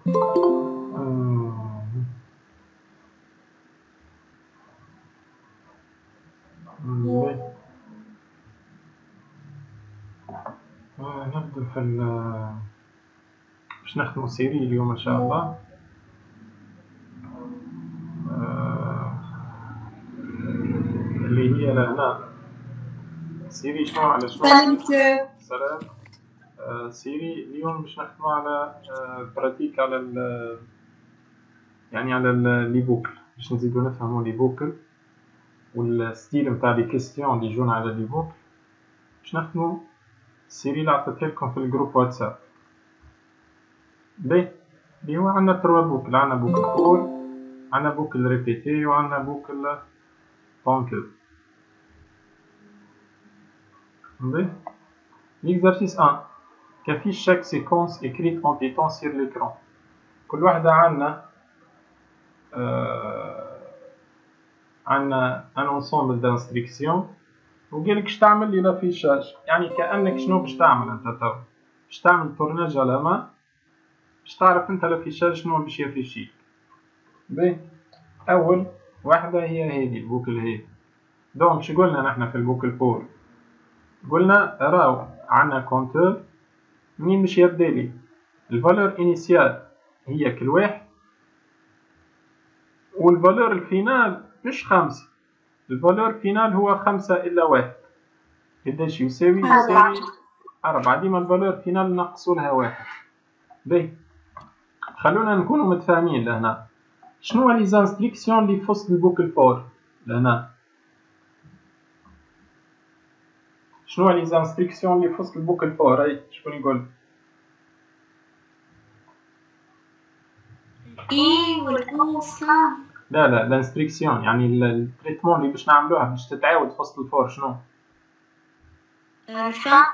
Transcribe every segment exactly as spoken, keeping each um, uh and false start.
نبدأ في ال باش نخدمو سيري اليوم إن شاء الله. اللي هي لهنا سيري شنو على شنو؟ سلام. آه سيري اليوم باش نخدمو على آه براتيك على ال يعني على لي بوكل، باش نزيدو نفهمو لي بوكل والستيل نتاع لي كيستيون اللي يجونا على لي بوكل. باش نخدمو السيري اللي عطيتلكم في الجروب واتساب. باهي اللي هو عندنا تروا بوكل، عندنا بوكل فور، عندنا بوكل ريبيتي، وعندنا بوكل طونكو. باهي l'exercice واحد كافيش chaque séquence écrite en piton sur l'écran. كل واحدة عندنا آه عندنا ان انسومبل دانستركسيون وقالك اش تعمل لي لافيشاج، يعني كأنك شنو باش تعمل انت تو؟ باش تعمل تورناج على ما باش تعرف انت لافيشاج شنو باش يافيشيك. باهي اول واحدة هي هذه البوكل هذي. دونك شو قلنا نحنا في البوكل فور؟ قلنا راو عندنا كونتور منين باش يبدا لي الفالور انيسيال هي كل واحد، والفالور الفينال مش خمسة، الفالور فينال هو خمسة إلا واحد. قداش يساوي؟ يساوي أربعة. ديما الفالور فينال نقصولها واحد. باهي خلونا نكونوا متفاهمين لهنا. شنو لي زانستركسيون اللي في وسط البوكل فور لهنا؟ شنو لي زانستركسيون اللي في وسط البوكل فور؟ هاي شكون يقول؟ اي والقصة. لا لا الانستركسيون يعني التريتمون اللي باش نعملوها باش تتعاود في وسط الفور شنو؟ الفم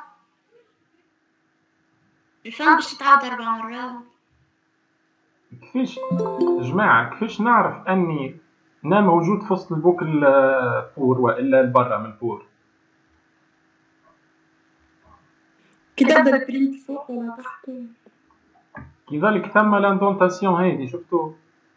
الفم باش تتعاود أربع مرات. كيفاش جماعة كيفاش نعرف أني أنا موجود في وسط البوكل فور وإلا برا من فور؟ كي تبدا البرينت فوق ولا تحت. كذلك ثم لاندونتاسيون هذه شفتوا؟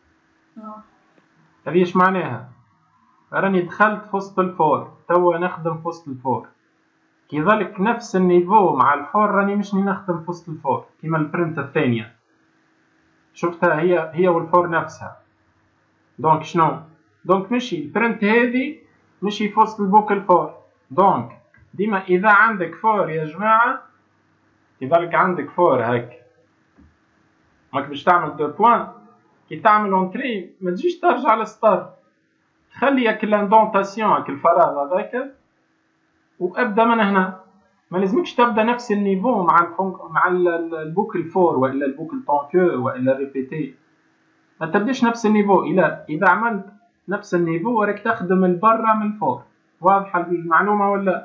هذه ايش معناها؟ راني دخلت في وسط الفور توا نخدم في وسط الفور، كذلك نفس النيفو مع الفور راني مش نخدم في وسط الفور كيما البرنت الثانية شفتها هي هي والفور نفسها. دونك شنو؟ دونك مشي البرنت هذه مشي في وسط البوكل فور. دونك ديما إذا عندك فور يا جماعة كذلك عندك فور هاك ماك باش تعمل دو بوان، كي تعمل اونتري ما تجيش ترجع للستار، خلي هاك لاندونتاسيون هاك الفراغ هذاك وابدا من هنا. ما لازمكش تبدا نفس النيفو مع الفونك مع البوكل فور والا البوكل طونكو والا ريبيتي، ما تبداش نفس النيفو. الا اذا عملت نفس النيفو راك تخدم البرا من الفور. واضحه المعلومه ولا؟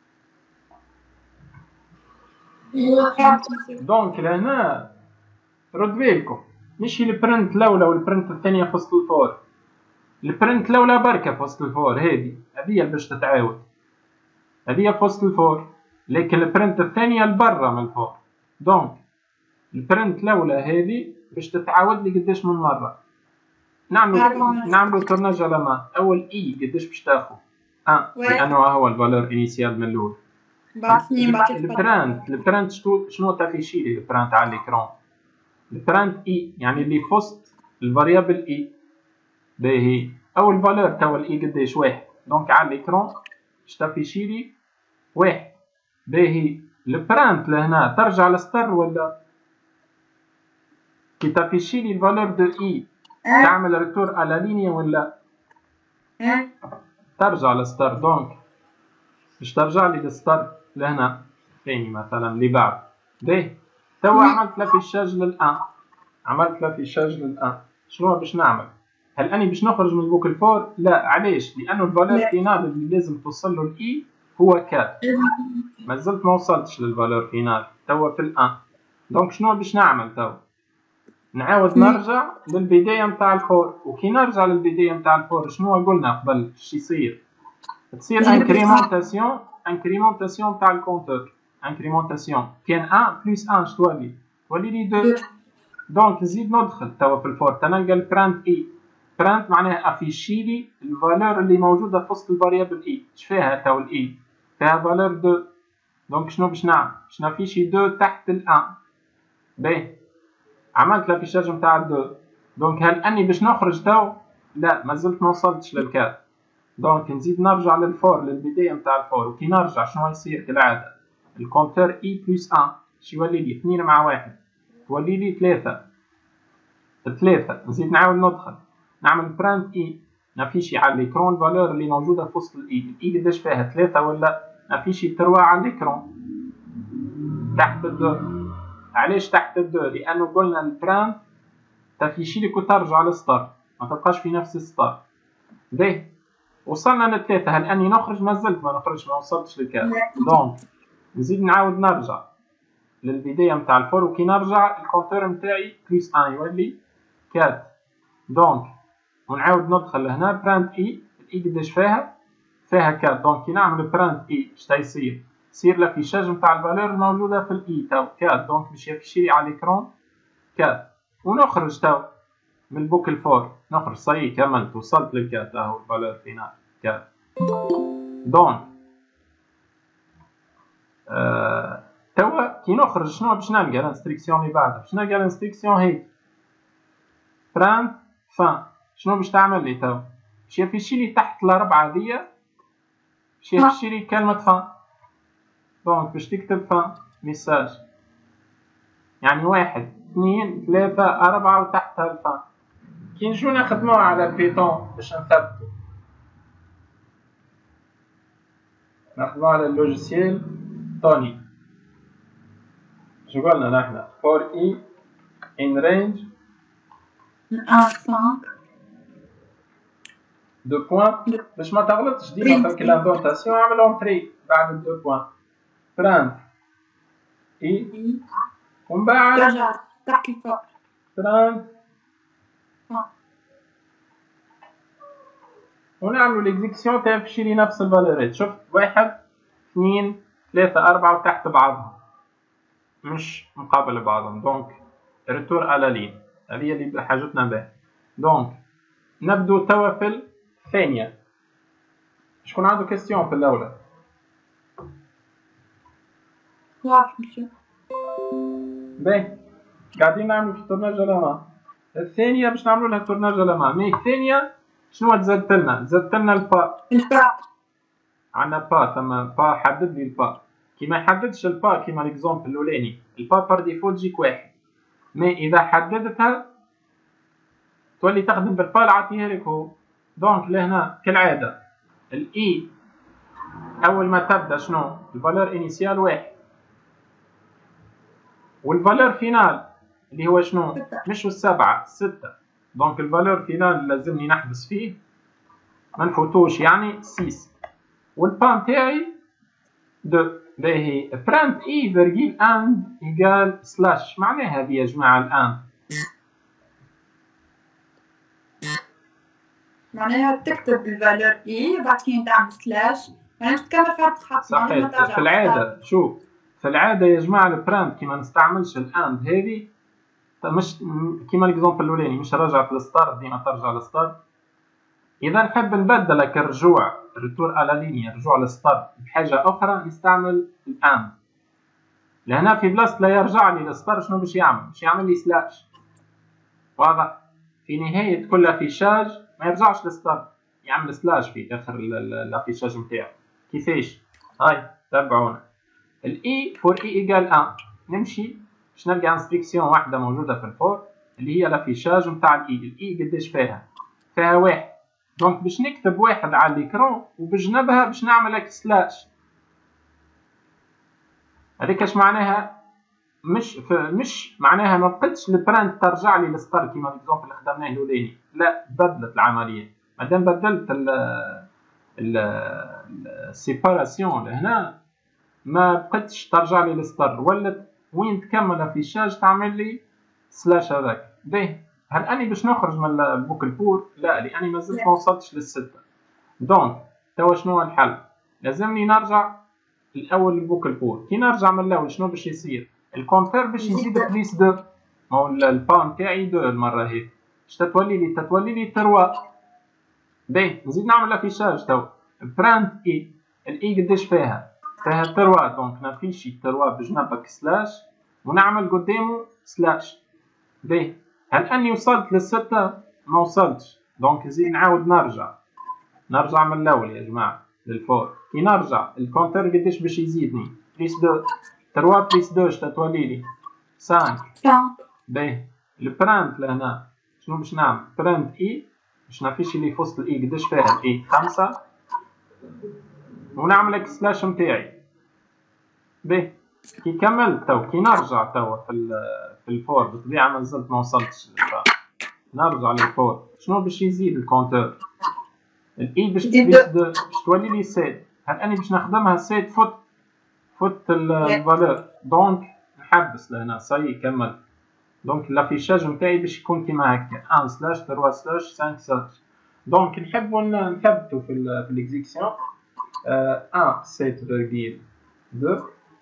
دونك لهنا رد بالكم مش البرنت الاولى والبرنت الثانيه في وسط الفور، البرنت الاولى بركه في وسط الفور هذه هذه باش تتعاود هذه في وسط الفور، لكن البرنت الثانيه لبرا من الفور. دونك البرنت الاولى هذه باش تتعاود لي قداش من مره. نعملوا نعملوا تورناج على ما اول اي قداش باش تاخذ اه لانه هو الفالور انيسيال من الاول. البرنت البرنت شنو تافيشي لي البرنت على الاكران؟ البرنت اي يعني اللي في وسط الفاريابل اي. باهي اول فالور توا الاي قداش؟ واحد. دونك على الاكران باش تافيشي لي واحد. باهي البرنت لهنا ترجع للستر ولا كي تافيشي لي الفالور دو اي تعمل ريتور على لينيا ولا ترجع للستر؟ دونك باش ترجع لي للستر لهنا ثاني مثلا اللي بعد. باهي توا عملت لافيشاج للان عملت لافيشاج للان شنو باش نعمل؟ هل اني باش نخرج من البوكل فور؟ لا. علاش؟ لانه الفالور فينال اللي لازم توصل له الاي هو كات، مازلت ما وصلتش للفالور فينال توا في الان. دونك شنو باش نعمل توا؟ نعاود نرجع للبدايه نتاع الفور، وكي نرجع للبدايه نتاع الفور شنو قلنا قبل اش يصير؟ تصير انكريمونطاسيون انكريمونطاسيون تاع الكونتور. انكريمونطاسيون كان واحد بلس واحد اش تولي؟ تولي لي اثنين. دونك نزيد ندخل توا في الفور تنلقى البرانت اي. برانت معناها افيشي لي الفالور اللي موجوده في وسط الفاريابل اي. اش فيها توا الاي؟ فيها فالور دو. دونك شنو باش نعمل؟ باش نافيشي دو تحت الان. باهي عملت لافيشاج نتاع الدو. دونك هل اني باش نخرج تو؟ لا مازلت ما وصلتش للكاد. دونك نزيد نرجع للفور للبدايه نتاع الفور. وكي نرجع شنو يصير كالعاده؟ الكونتور اي بلس ان شي يولي لي اثنين مع واحد تولي لي ثلاثة. ثلاثة نزيد نعاود ندخل نعمل برانت اي نافيشي على الاكرون الفالور اللي موجوده في وسط الاي. الاي قداش فيها؟ ثلاثة ولا نافيشي تروا على الاكرون تحت الدو. علاش تحت الدو؟ لانه قلنا البرانت تافيشي لك وترجع للستار ما تبقاش في نفس الستار. باهي وصلنا للثلاثة. هل اني نخرج؟ مازلت ما نخرجش ما وصلتش للكاد. دونك نزيد نعاود نرجع للبدايه نتاع الفور. وكي نرجع الكونتور نتاعي بلس ان يولي كات. دونك ونعاود ندخل لهنا برانت اي. الاي قداش فيها؟ فيها كات. دونك كي نعمل برانت اي اش يصير؟ يصير لافيشاج نتاع الفالور الموجوده في الاي تو كات. دونك باش يفيشي لي على الاكرون كات. ونخرج تو من البوك الفور نخرج صاي كملت وصلت للكات. اهو الفالور فينال كات. دونك آه توا كي نخرج شنو باش نلقى؟ الانستركسيون اللي بعدها باش نلقى الانستركسيون هي برانت فان. شنو باش تعمل لي توا؟ باش يفيشي لي تحت الاربعه ديا باش يفيشي لي كلمه فان. دونك باش تكتب فان ميساج يعني واحد اثنين ثلاثة أربعة وتحتها الفان. كي نجو نخدموها على البيتون باش نثبتو نخدمو على اللوجيسيال توني. شو قلنا نحن؟ for e in range دو بوان باش ما تغلطش ديما في الاندونتاسيون عملهم تري بعد الدو بوان. برانت اي ومن بعد ترجع تحكي فوق برانت ونعملوا ليكزيكسيون تمشي لي نفس الفالورات. شفت واحد اثنين ثلاثة أربعة وتحت بعضهم مش مقابل بعضهم. دونك ريتور على لين هذه اللي حاجتنا بها. دونك نبدو توا في الثانية. شكون عنده كيستيون في الأولى؟ واضح مشي باهي قاعدين نعملوا في تورناج الامان. الثانية باش نعملوا لها تورناج الامان. مي الثانية شنو تزادت لنا؟ تزادت لنا البا. البا عندنا با ثم با حدد لي البا. كي ما يحددش البا كيما ليكزومبل الاولاني البا بار ديفو تجيك واحد. مي اذا حددتها تولي تخدم بالبا اللي عطيها لك هو. دونك لهنا كالعادة الاي اول ما تبدا شنو؟ الفالور انيسيال واحد والفالور فينال اللي هو شنو؟ مش السبعة ستة. دونك الفالور فينال لازمني نحبس فيه ما نفوتوش يعني ستة. والبان تاعي دو. باهي برانت اي فيرجيل اند ايكال سلاش. معناها هذه يا جماعة الان معناها تكتب الفالور اي بعد كي تعمل سلاش معناها تكمل خط خط. صحيح. في العادة شوف في العادة يا جماعة البرانت كيما نستعملش الاند هذه مش كيما ليكزومبل الاولاني مش رجعت للستار ديما ترجع للستار. اذا نحب نبدلك الرجوع ريتور على لينيا رجوع للستار بحاجة اخرى نستعمل الاند. لهنا في بلاصة لا يرجع لي للستار شنو باش يعمل؟ باش يعمل لي سلاش. واضح؟ في نهاية كل افيشاج ما يرجعش للستار يعمل سلاش في اخر الافيشاج نتاعو. كيفاش؟ هاي تابعونا. الاي فور اي ايكال ان نمشي باش نلقى انستركسيون واحدة موجودة في الفور اللي هي لافيشاج نتاع الاي. الاي قداش فيها؟ فيها واحد. دونك باش نكتب واحد على الاكرون وبجنبها باش نعمل لك سلاش. هذيك اش معناها؟ مش مش معناها ما بقتش البرانت ترجع لي للستار كيما ليكزومبل اللي خدمناه الاولاني. لا بدلت العملية. مادام بدلت ال ال السيباراسيون لهنا ما بقتش ترجع لي للستار ولات وين تكمل افيشاج تعمل لي سلاش هذاك. باهي هل اني باش نخرج من البوك البور؟ لا لاني مازلت ما وصلتش للستة. دونك توا شنو الحل؟ لازمني نرجع الاول للبوك البور. كي نرجع من الاول شنو باش يصير؟ الكونتور باش يزيد بليس دو. ما هو البا نتاعي دو المرة هذي، باش تتولي لي تتولي لي تروا. باهي نزيد نعمل افيشاج تو. برانت اي، الاي قداش فيها؟ فيها تروا، دونك نافيشي تروا بجنبك سلاش ونعمل قدامه سلاش. باهي هل اني وصلت للستة؟ ما وصلتش، دونك نزيد نعاود نرجع نرجع من الاول يا جماعة للفور. كي نرجع الكونتر قداش باش يزيدني؟ بليس دو، تروا بليس دو تتولي لي خمسة. باهي البرانت لهنا شنو باش نعمل؟ برانت اي باش نافيشي لي في وسط الاي قداش فيها الاي خمسة ونعمل لك سلاش نتاعي. باهي كي كملت تو كي نرجع توا في في الفور بالطبيعة ما زلت ما وصلتش للفور. نرجع للفور شنو باش يزيد الكونتور؟ الاي باش تزيد باش تولي لي سيت. هل اني باش نخدمها سيت فوت فوت الفالور، دونك نحبس لهنا صاي كمل. دونك لافيشاج نتاعي باش يكون كيما هكا واحد سلاش ثلاثة سلاش خمسة سلاش. دونك نحبو نثبتو في ال في ليكزيكسيون واحد سبعة فاصلة اثنين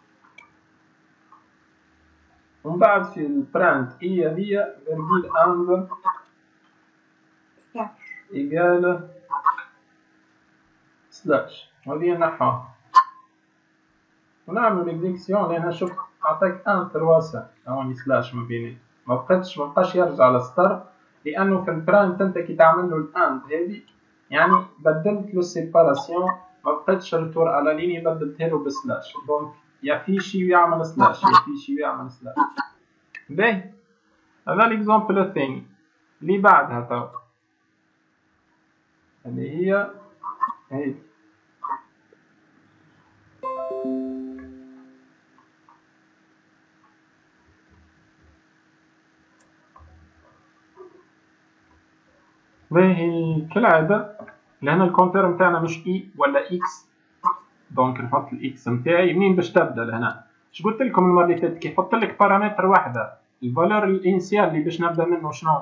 ومن بعد في البرانت اي هي فيرجيل واحد ايكال سلاش وهذه نحوها ونعمل ليكزيكسيون لأنها شفت عطاك واحد ثلاثة هوني سلاش ما بيني ما بقتش ما بقاش يرجع للستار، لأنه في البرانت أنت كي تعمل له الأند هذه يعني بدلت له سيباراسيون ما بقتش ريتور على ليني بدلتها له بسلاش، دونك يافيشي ويعمل سلاش يافيشي ويعمل سلاش. باهي هذا الإكزامبل الثاني اللي بعدها تو اللي هي هي باهي كالعادة لأن الكونتر نتاعنا مش اي ولا اكس، دونك نحط الاكس نتاعي منين باش تبدا لهنا. اش قلت لكم المرة اللي فاتت كي نحط لك بارامتر واحدة الفالور الانيسيال اللي باش نبدا منه شنو؟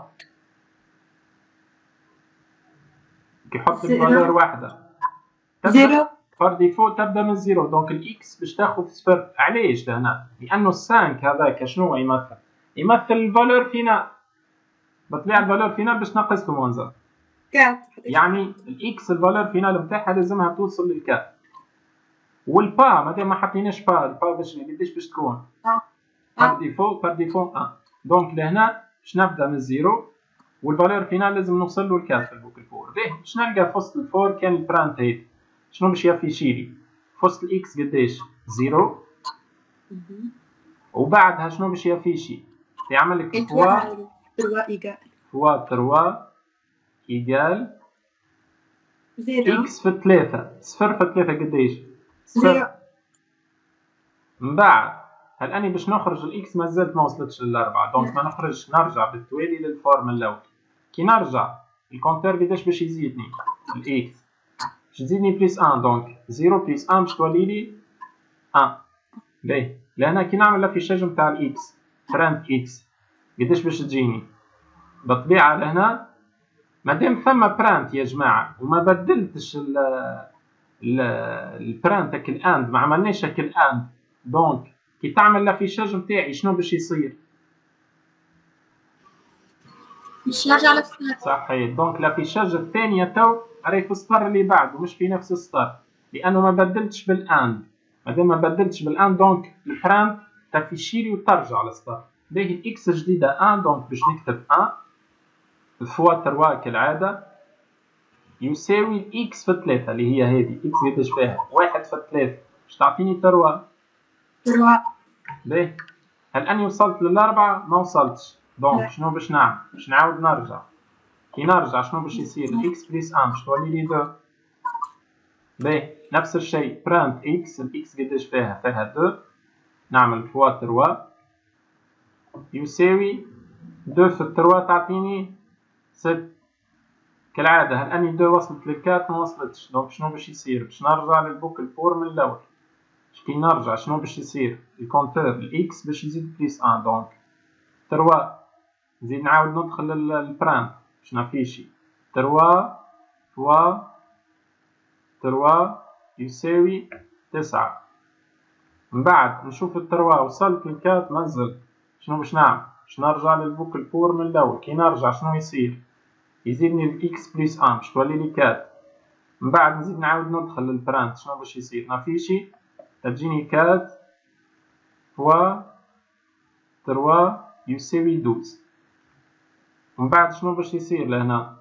كي نحط لك فالور واحدة زيرو بار ديفو تبدا من زيرو، دونك الاكس باش تاخذ صفر. علاش لهنا؟ لأنه السانك هذاك شنو يمثل؟ يمثل الفالور فينا بطبيعة الفالور فينا باش نقص له موان يعني الاكس الفالور فينال نتاعها لازمها توصل للكات. والبا مادام ما حطيناش با البا باش قداش باش تكون؟ بار ديفو بار ديفو واحد، دونك لهنا باش نبدا من الزيرو والفالور فينال لازم نوصل له الكات في البوك الفور. باهي باش نلقى في وسط الفور كان البرانت هيد شنو باش يافيشي لي؟ في وسط الاكس قداش؟ زيرو وبعدها شنو باش يافيشي؟ يعمل لك فوا تروا ايكال فوا تروا ايكال زيرو اكس في ثلاثة. صفر في ثلاثة قداش؟ زيرو. من بعد هل اني باش نخرج الاكس مازالت ما وصلتش للأربعة، دونك ما نخرجش نرجع بالتوالي للفورم الاول. كي نرجع الكونتور قداش باش يزيدني؟ الاكس باش تزيدني بليس واحد، دونك زيرو بليس واحد باش تولي لي واحد. باهي لهنا كي نعمل لافيشاج نتاع الاكس برانت اكس قداش باش تجيني؟ بالطبيعة لهنا مادام ثم برانت يا جماعة وما بدلتش ال ال البرانت هاك الاند ما عملناش هاك الاند، دونك كي تعمل لافيشاج نتاعي شنو باش يصير؟ باش نرجع للستار. صحيح، دونك لافيشاج الثانية تو راهي في السطر اللي بعده مش في نفس السطر لأنه ما بدلتش بالاند. مادام ما بدلتش بالاند دونك البرانت تافيشيلي وترجع للسطر. باهي الاكس جديدة واحد، دونك باش نكتب واحد فوا تروا كالعادة يساوي الاكس في ثلاثة اللي هي هذه اكس قداش فيها؟ واحد في ثلاثة باش تعطيني تروا تروا. باهي هل اني وصلت للأربعة؟ ما وصلتش، دونك شنو باش نعمل؟ باش نعاود نرجع. كي نرجع شنو باش يصير؟ الاكس بليس واحد باش تولي لي اثنين. باهي نفس الشيء برانت اكس الاكس قداش فيها؟ فيها اثنين، نعمل فوا تروا يساوي اثنين في تروا تعطيني ستة. كالعادة هل اني اثنين وصلت للكات؟ ما وصلتش، دونك شنو باش يصير؟ باش نرجع للبوك الفور من الاول. كي نرجع شنو باش يصير؟ الكونتور الاكس باش يزيد بليس واحد، دونك تروا نزيد نعاود ندخل للبرانت باش نافيشي تروا فوا تروا يساوي تسعة. من بعد نشوف التروا وصلت للكات ما زلت، شنو باش نعمل؟ باش نرجع للبوكل بور من الاول. كي نرجع شنو يصير؟ يزيدني الاكس بلس واحد باش تولي لي أربعة. من بعد نزيد نعاود ندخل للبرانت شنو باش يصير؟ نافيشي تجيني أربعة فوا ثلاثة يساوي اثنا عشر. ومن بعد شنو باش يصير لهنا؟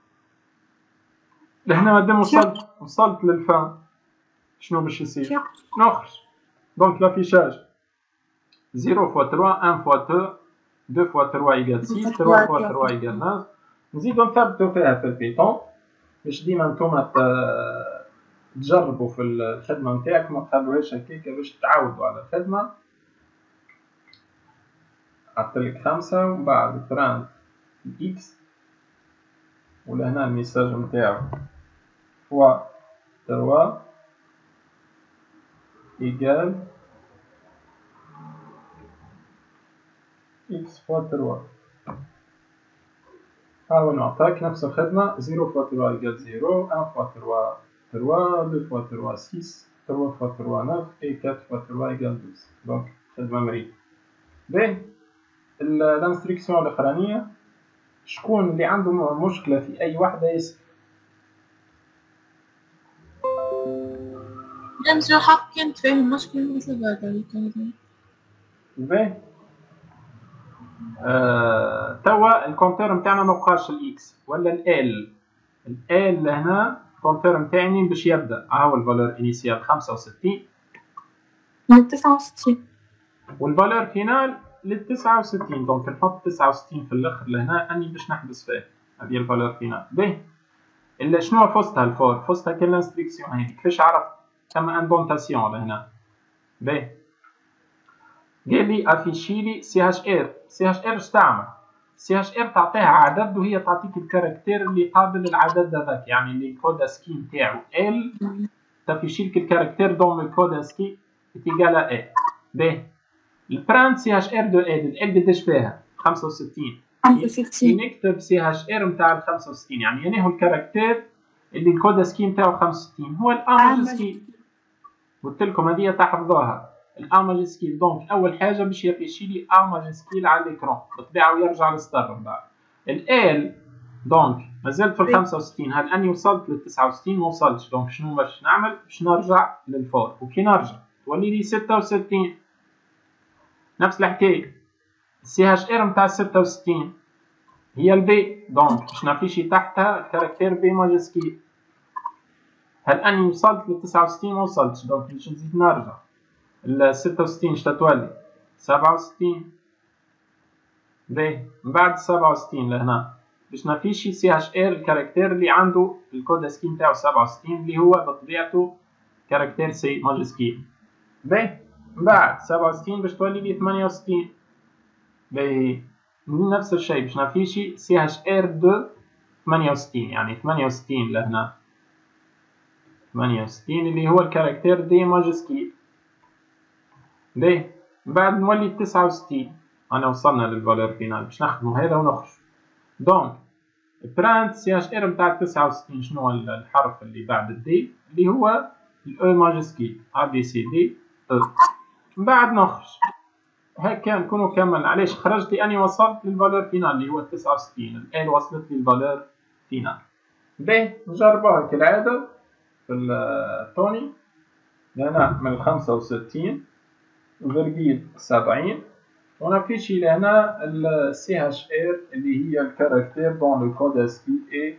لهنا مادام وصلت وصلت للفان شنو باش يصير؟ نخرج. دونك لافيشاج صفر فوا ثلاثة واحد فوا اثنين اثنين فوا ثلاثة يقال ستة ثلاثة فوا ثلاثة يقال تسعة. نزيدو نثبتو فيها في البيتون باش ديما نتوما تجربوا في الخدمة نتاعك ما تخلوهاش هكاكا باش تعاودوا على الخدمة. عطيلك خمسة ومن بعد برانت اكس ولهنا الميساج نتاعو فوا ثلاثة يقال اكس فوا ثلاثة. هاهو نعطاك نفس الخدمة صفر فوا ثلاثة يقال صفر، واحد فوا ثلاثة ثلاثة، اثنين فوا ثلاثة ستة، ثلاثة فوا ثلاثة تسعة، و أربعة فوا ثلاثة يقال اثنا عشر. دونك خدمة مريحة. باهي الانستركسيون الأخرانية شكون اللي عنده مشكلة في أي وحدة يسأل. نمشي حق كنت فاهم مشكلة مثل هذا. باهي آه، توا الكونتور نتاعنا مبقاش الاكس ولا ال. ال لهنا الكونتور نتاعي منين باش يبدا؟ ها هو الفالور انيسيال خمسة وستين من تسعة وستين والفالور فينال لل تسعة وستين. دونك نحط تسعة وستين في الاخر لهنا اني باش نحبس فيه. هذه الفالور فينال. باهي الا شنو فوستها الفور؟ فوستها كل انستركسيون هذه كيفاش عرفت؟ كما اندونتاسيون لهنا. باهي قال لي افيشي لي سي هاش ار. سي هاش ار اش تعمل؟ سي هاش ار تعطيها عدد وهي تعطيك الكاركتير اللي قابل العدد هذاك، يعني اللي الكود اسكي نتاعو ال تافيشي لك الكاركتير دون الكود اسكي تيجال ال. باهي البرانت سي هاش ار دو ال. ال قداش فيها؟ خمسة وستين. خمسة وستين نكتب سي هاش ار نتاع ال خمسة وستين يعني يعني هو الكاركتير اللي الكود اسكي نتاعو خمسة وستين هو الاماجسكي. قلت لكم هذه تحفظوها الاماجسكيل. دونك اول حاجه باش يفيشي لي اماجسكيل على الاكرون بالطبيعه ويرجع للستار من بعد. ال دونك مازلت في ال خمسة وستين. هل اني وصلت لل تسعة وستين؟ ما وصلتش. دونك شنو باش نعمل؟ باش نرجع للفور. وكي نرجع تولي لي ستة وستين. نفس الحكايه السي هاش ار نتاع ستة وستين هي البي. دونك باش نافيشي تحتها الكاركتير بي ماجسكيل. هل اني وصلت لل تسعة وستين؟ ما وصلتش. دونك باش نزيد نرجع ال ستة وستين اش تتولي؟ سبعة وستين. باهي من بعد سبعة وستين لهنا باش نافيشي سي هاش ار الكاركتير اللي عنده الكود اسكي نتاعو سبعة وستين اللي هو بطبيعته كاركتير سي ماجسكيل. باهي من بعد سبعة وستين باش تولي لي ثمانية وستين. باهي نفس الشيء باش نافيشي سي هاش ار دو ثمانية وستين يعني ثمانية وستين لهنا ثمانية وستين اللي هو الكاركتير دي ماجسكيل. باهي من بعد نولي تسعة وستين. انا وصلنا للفالور فينال باش نخدمو هذا ونخرج. دونك برانت سي اش ار نتاع تسعة وستين شنو هو الحرف اللي بعد الدي اللي هو الاو ماجسكيل ا بي سي دي او. من بعد نخرج هكا نكونوا كملنا. علاش خرجت؟ لاني وصلت للفالور فينال اللي هو تسعة وستين. الان وصلت لي الفالور فينال. باهي نجربوها كالعاده في التوني. هنا من خمسة وستين فيرجيل سبعين ونافيشي لهنا ال سي هاش ار اللي هي الكاركتير دون لو كود اسكي اي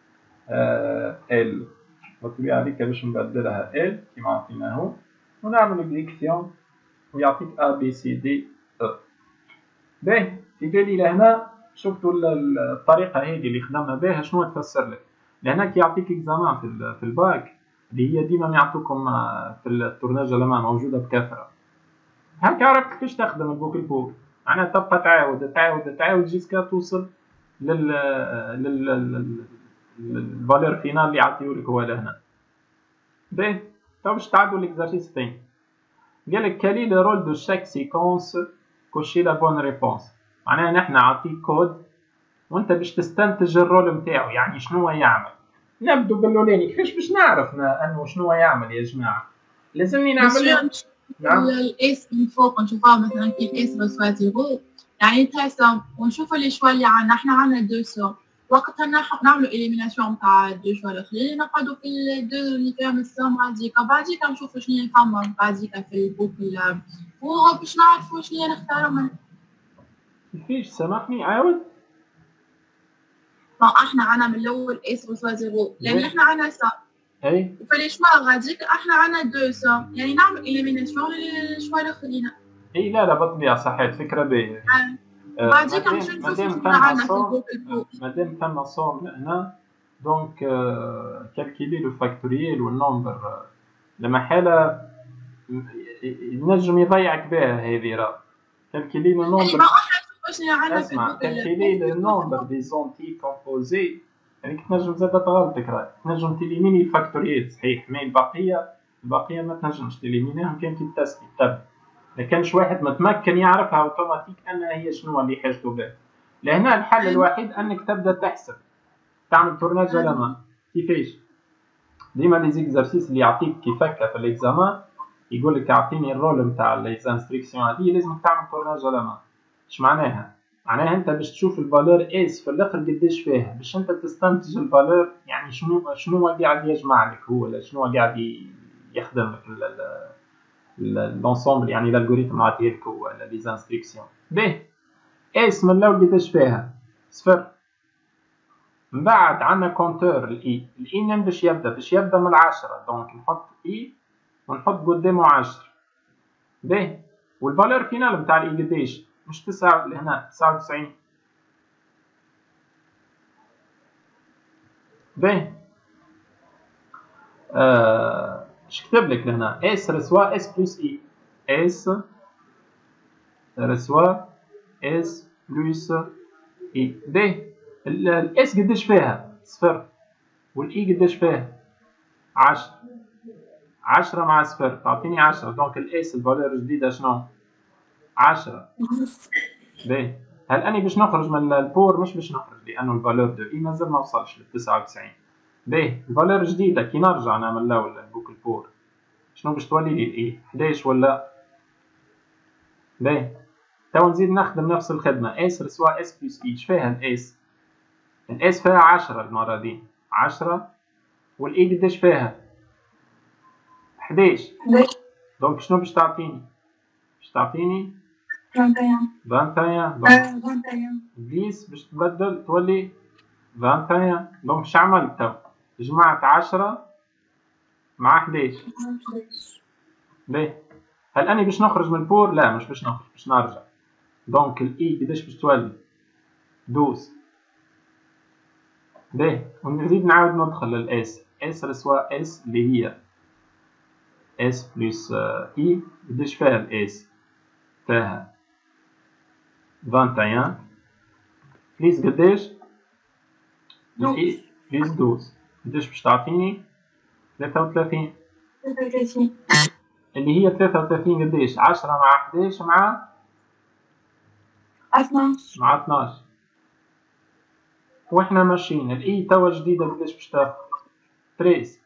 ال. بالطبيعة هذيك باش نبدلها ال كيما عطيناهو ونعمل اكزيكسيون ويعطيك ا بي سي دي او. باهي في بالي لهنا شفتوا الطريقة هذه اللي خدمنا بها شنو تفسر لك؟ لهنا كي يعطيك اكزامان في في الباك اللي هي ديما يعطوكم في التورناج الأمام موجودة بكثرة. هكا عرفت كيفاش تخدم البوكل بور. معناها تبقى تعاود تعاود تعاود جيسكا توصل لل لل للفالور فينال اللي عطيولك هو لهنا. باهي تو باش تعدو ليكزارسيس الثاني. قالك كالي لو رول دو شاك سيكونس كوشي لا بون ريبونس. معناها نحنا عطيك كود وانت باش تستنتج الرول نتاعو يعني شنو يعمل. نبدو بالأولاني كيفاش باش نعرف انه شنو يعمل يا جماعة؟ لازمني نعمل نعم الاس من فوق نشوفها مثلا كي الاس بس زيرو يعني ثلاث سوم ونشوفوا لي شوي اللي عنا، احنا عنا دو سوم، وقتها نعملوا إليميناسيون تاع الدو شوا الآخرين، نقعدوا في الدو اللي فيهم السوم غاديكا، بعديكا نشوفوا شنيا الفما بعديكا في البوكل فور باش نعرفوا شنيا نختاروا منه. كيفاش سامحني عاود؟ ما احنا عنا من الأول إس رسوا زيرو، لأن احنا عنا سوم. اي وفي الشوا غاديك احنا عنا دو سوم، يعني نعمل إليميناسيون للشوا الآخرين. اي لا لا بالطبيعة صحيت فكرة باهية. آه. بعديك باش نشوفوا شنو عنا في البوكل. مادام ثم صوم هنا دونك كالكيلي لو فاكتوريال والنومبر لما حالة ينجم يضيعك بها هذه راه كالكيلي لو نومبر. اسمع كالكيلي لو نومبر دي زونتي كومبوزي يعني تنجم زاد تغلطك راه تنجم تيليميني الفاكتوريال صحيح، مي البقية البقية ما تنجمش تيليمينيهم كان كي تستي تبدا. ما كانش واحد متمكن يعرفها اوتوماتيك انها هي شنو اللي حاجته به. لهنا الحل الوحيد انك تبدا تحسب تعمل تورناج على ما. كيفاش؟ ديما لي زيكزارسيس اللي يعطيك كيف هكا في الاكزامان يقول لك اعطيني الرول نتاع لي انستركسيون هذه لازم تعمل تورناج على ما. اش معناها؟ معناها انت باش تشوف الفالور اس في الاخر قداش فيها باش انت تستنتج الفالور، يعني شنو شنو قاعد يجمع لك هو ولا شنو قاعد يخدم لك لونسومبل، يعني الالغوريثم عطيه لك هو ولا لي انستركسيون. به اس من الاول قداش فيها؟ صفر. من بعد عندنا كونتور الاي، الاي من باش يبدا؟ باش يبدا من العشرة، دونك نحط اي ونحط قدامه عشرة. به والفالور فينال نتاع الاي قداش؟ مش تسعة لهنا تسعة وتسعين. به آه اش كتب لك لهنا؟ اس رسوا اس بلس اي، اس رسوا اس بلس اي. به الاس قداش فيها؟ صفر. والاي قداش فيها؟ عشرة. عشرة مع صفر تعطيني عشرة، دونك الاس الفالور الجديدة شنو؟ عشرة. باهي هل اني باش نخرج من البور؟ مش باش نخرج لانه الفالور دو اي مازال ما وصلش لل تسعة وتسعين. باهي الفالور الجديدة كي نرجع نعمل الاول البوك البور شنو باش تولي لي الاي؟ حداش ولا؟ باهي تو نزيد نخدم نفس الخدمة، اس رسوا اس بلس اي. اش فيها الاس؟ الاس فيها عشرة المرة دي، عشرة. والاي قداش فيها؟ حداش. دونك شنو باش تعطيني؟ باش تعطيني واحد وعشرين. ديس باش تبدل تولي واحد وعشرين. دونك اش عملت تو؟ جمعت عشرة مع حداش. باهي هل اني باش نخرج من البور؟ لا مش باش نخرج، باش نرجع. دونك الاي قداش باش تولي؟ دوز. باهي ونزيد نعاود ندخل للاس، اس رسوا اس اللي هي اس بلس اي. قداش فيها الاس؟ فيها واحد وعشرين بليس قداش؟ الاي بليس دوز. قداش باش تعطيني؟ ثلاثة وثلاثين. اللي هي ثلاثة وثلاثين قداش؟ عشرة مع حداش مع اثناش. مع اثناش. واحنا ماشيين الاي توا جديدة قداش باش تاخد؟ ثلاثة.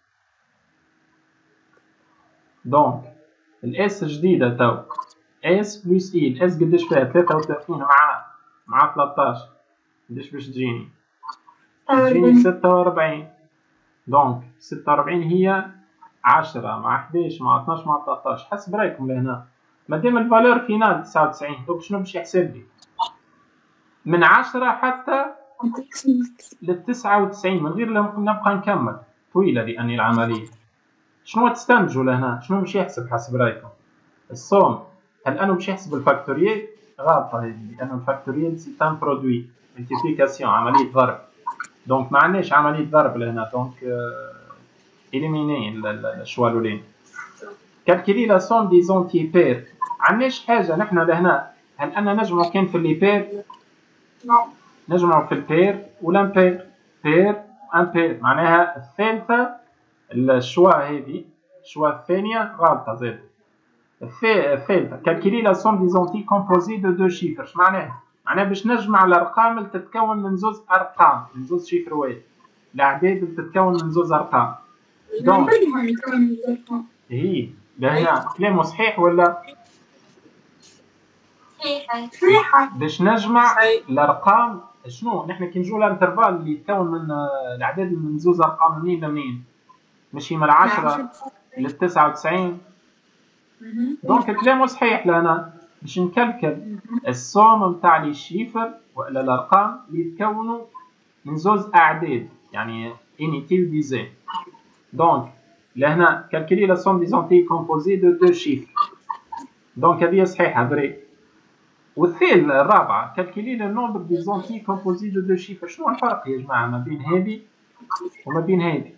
دونك الاس جديدة تو اس بلس اي. الاس قداش فيها؟ ثلاثة وثلاثين مع مع ثلاثطاش. قداش باش تجيني؟ تجيني ستة وأربعين. دونك ستة وأربعين هي عشرة مع حداش مع اثناش مع ثلاثطاش. حسب رايكم لهنا مادام الفالور فينال تسعة وتسعين، دونك شنو باش يحسب لي؟ من عشرة حتى لل تسعة وتسعين من غير نبقى نكمل طويلة لأني العملية. شنو تستنتجوا لهنا؟ شنو باش يحسب حسب رايكم؟ الصوم. هل انه باش يحسب الفاكتوريال؟ غلطة هذه، لأنه الفاكتوريال سي ان برودوي ملتيبليكاسيون، عملية ضرب. دونك ما عندناش عملية ضرب لهنا، دونك إليميني الشوا الأولين. كالكيلي لا سوم دي زونتي بير. عندناش حاجة نحنا لهنا، هل أنا نجمعو كان في اللي بير؟ نجمعو في البير والامبير. بير امبير معناها الثالثة الشوا هذه الشوا الثانية غلطة زاد. الثالثة كالكيلي لا سوم دي زونتي كومبوزي دو دو شيفر. اش معناها؟ معناها باش نجمع الأرقام اللي تتكون من زوز أرقام، من زوز شيفروات. الأعداد اللي تتكون من زوز أرقام. دونك هي لهنا كلامه صحيح ولا؟ صحيحة صحيحة. باش نجمع الارقام شنو نحن كي نجوا الانترفال اللي يتكون من آه، الاعداد من زوز ارقام منين لمنين ماشي من العشرة للتسعة وتسعين. دونك الكلام صحيح لهنا باش نكلكل السوم نتاع لي شيفر ولا الارقام اللي يتكونوا من زوز اعداد يعني inutile ديزي. دونك لهنا كالكولي لا سوم دي زونتي كومبوزي دو دو شيفر. دونك هذه صحيحه فري. والثالث الرابعه كالكولي لو نومبر دي زونتي كومبوزي دو دو شيفر. شنو الفرق يا جماعه ما بين هذه وما بين هذه؟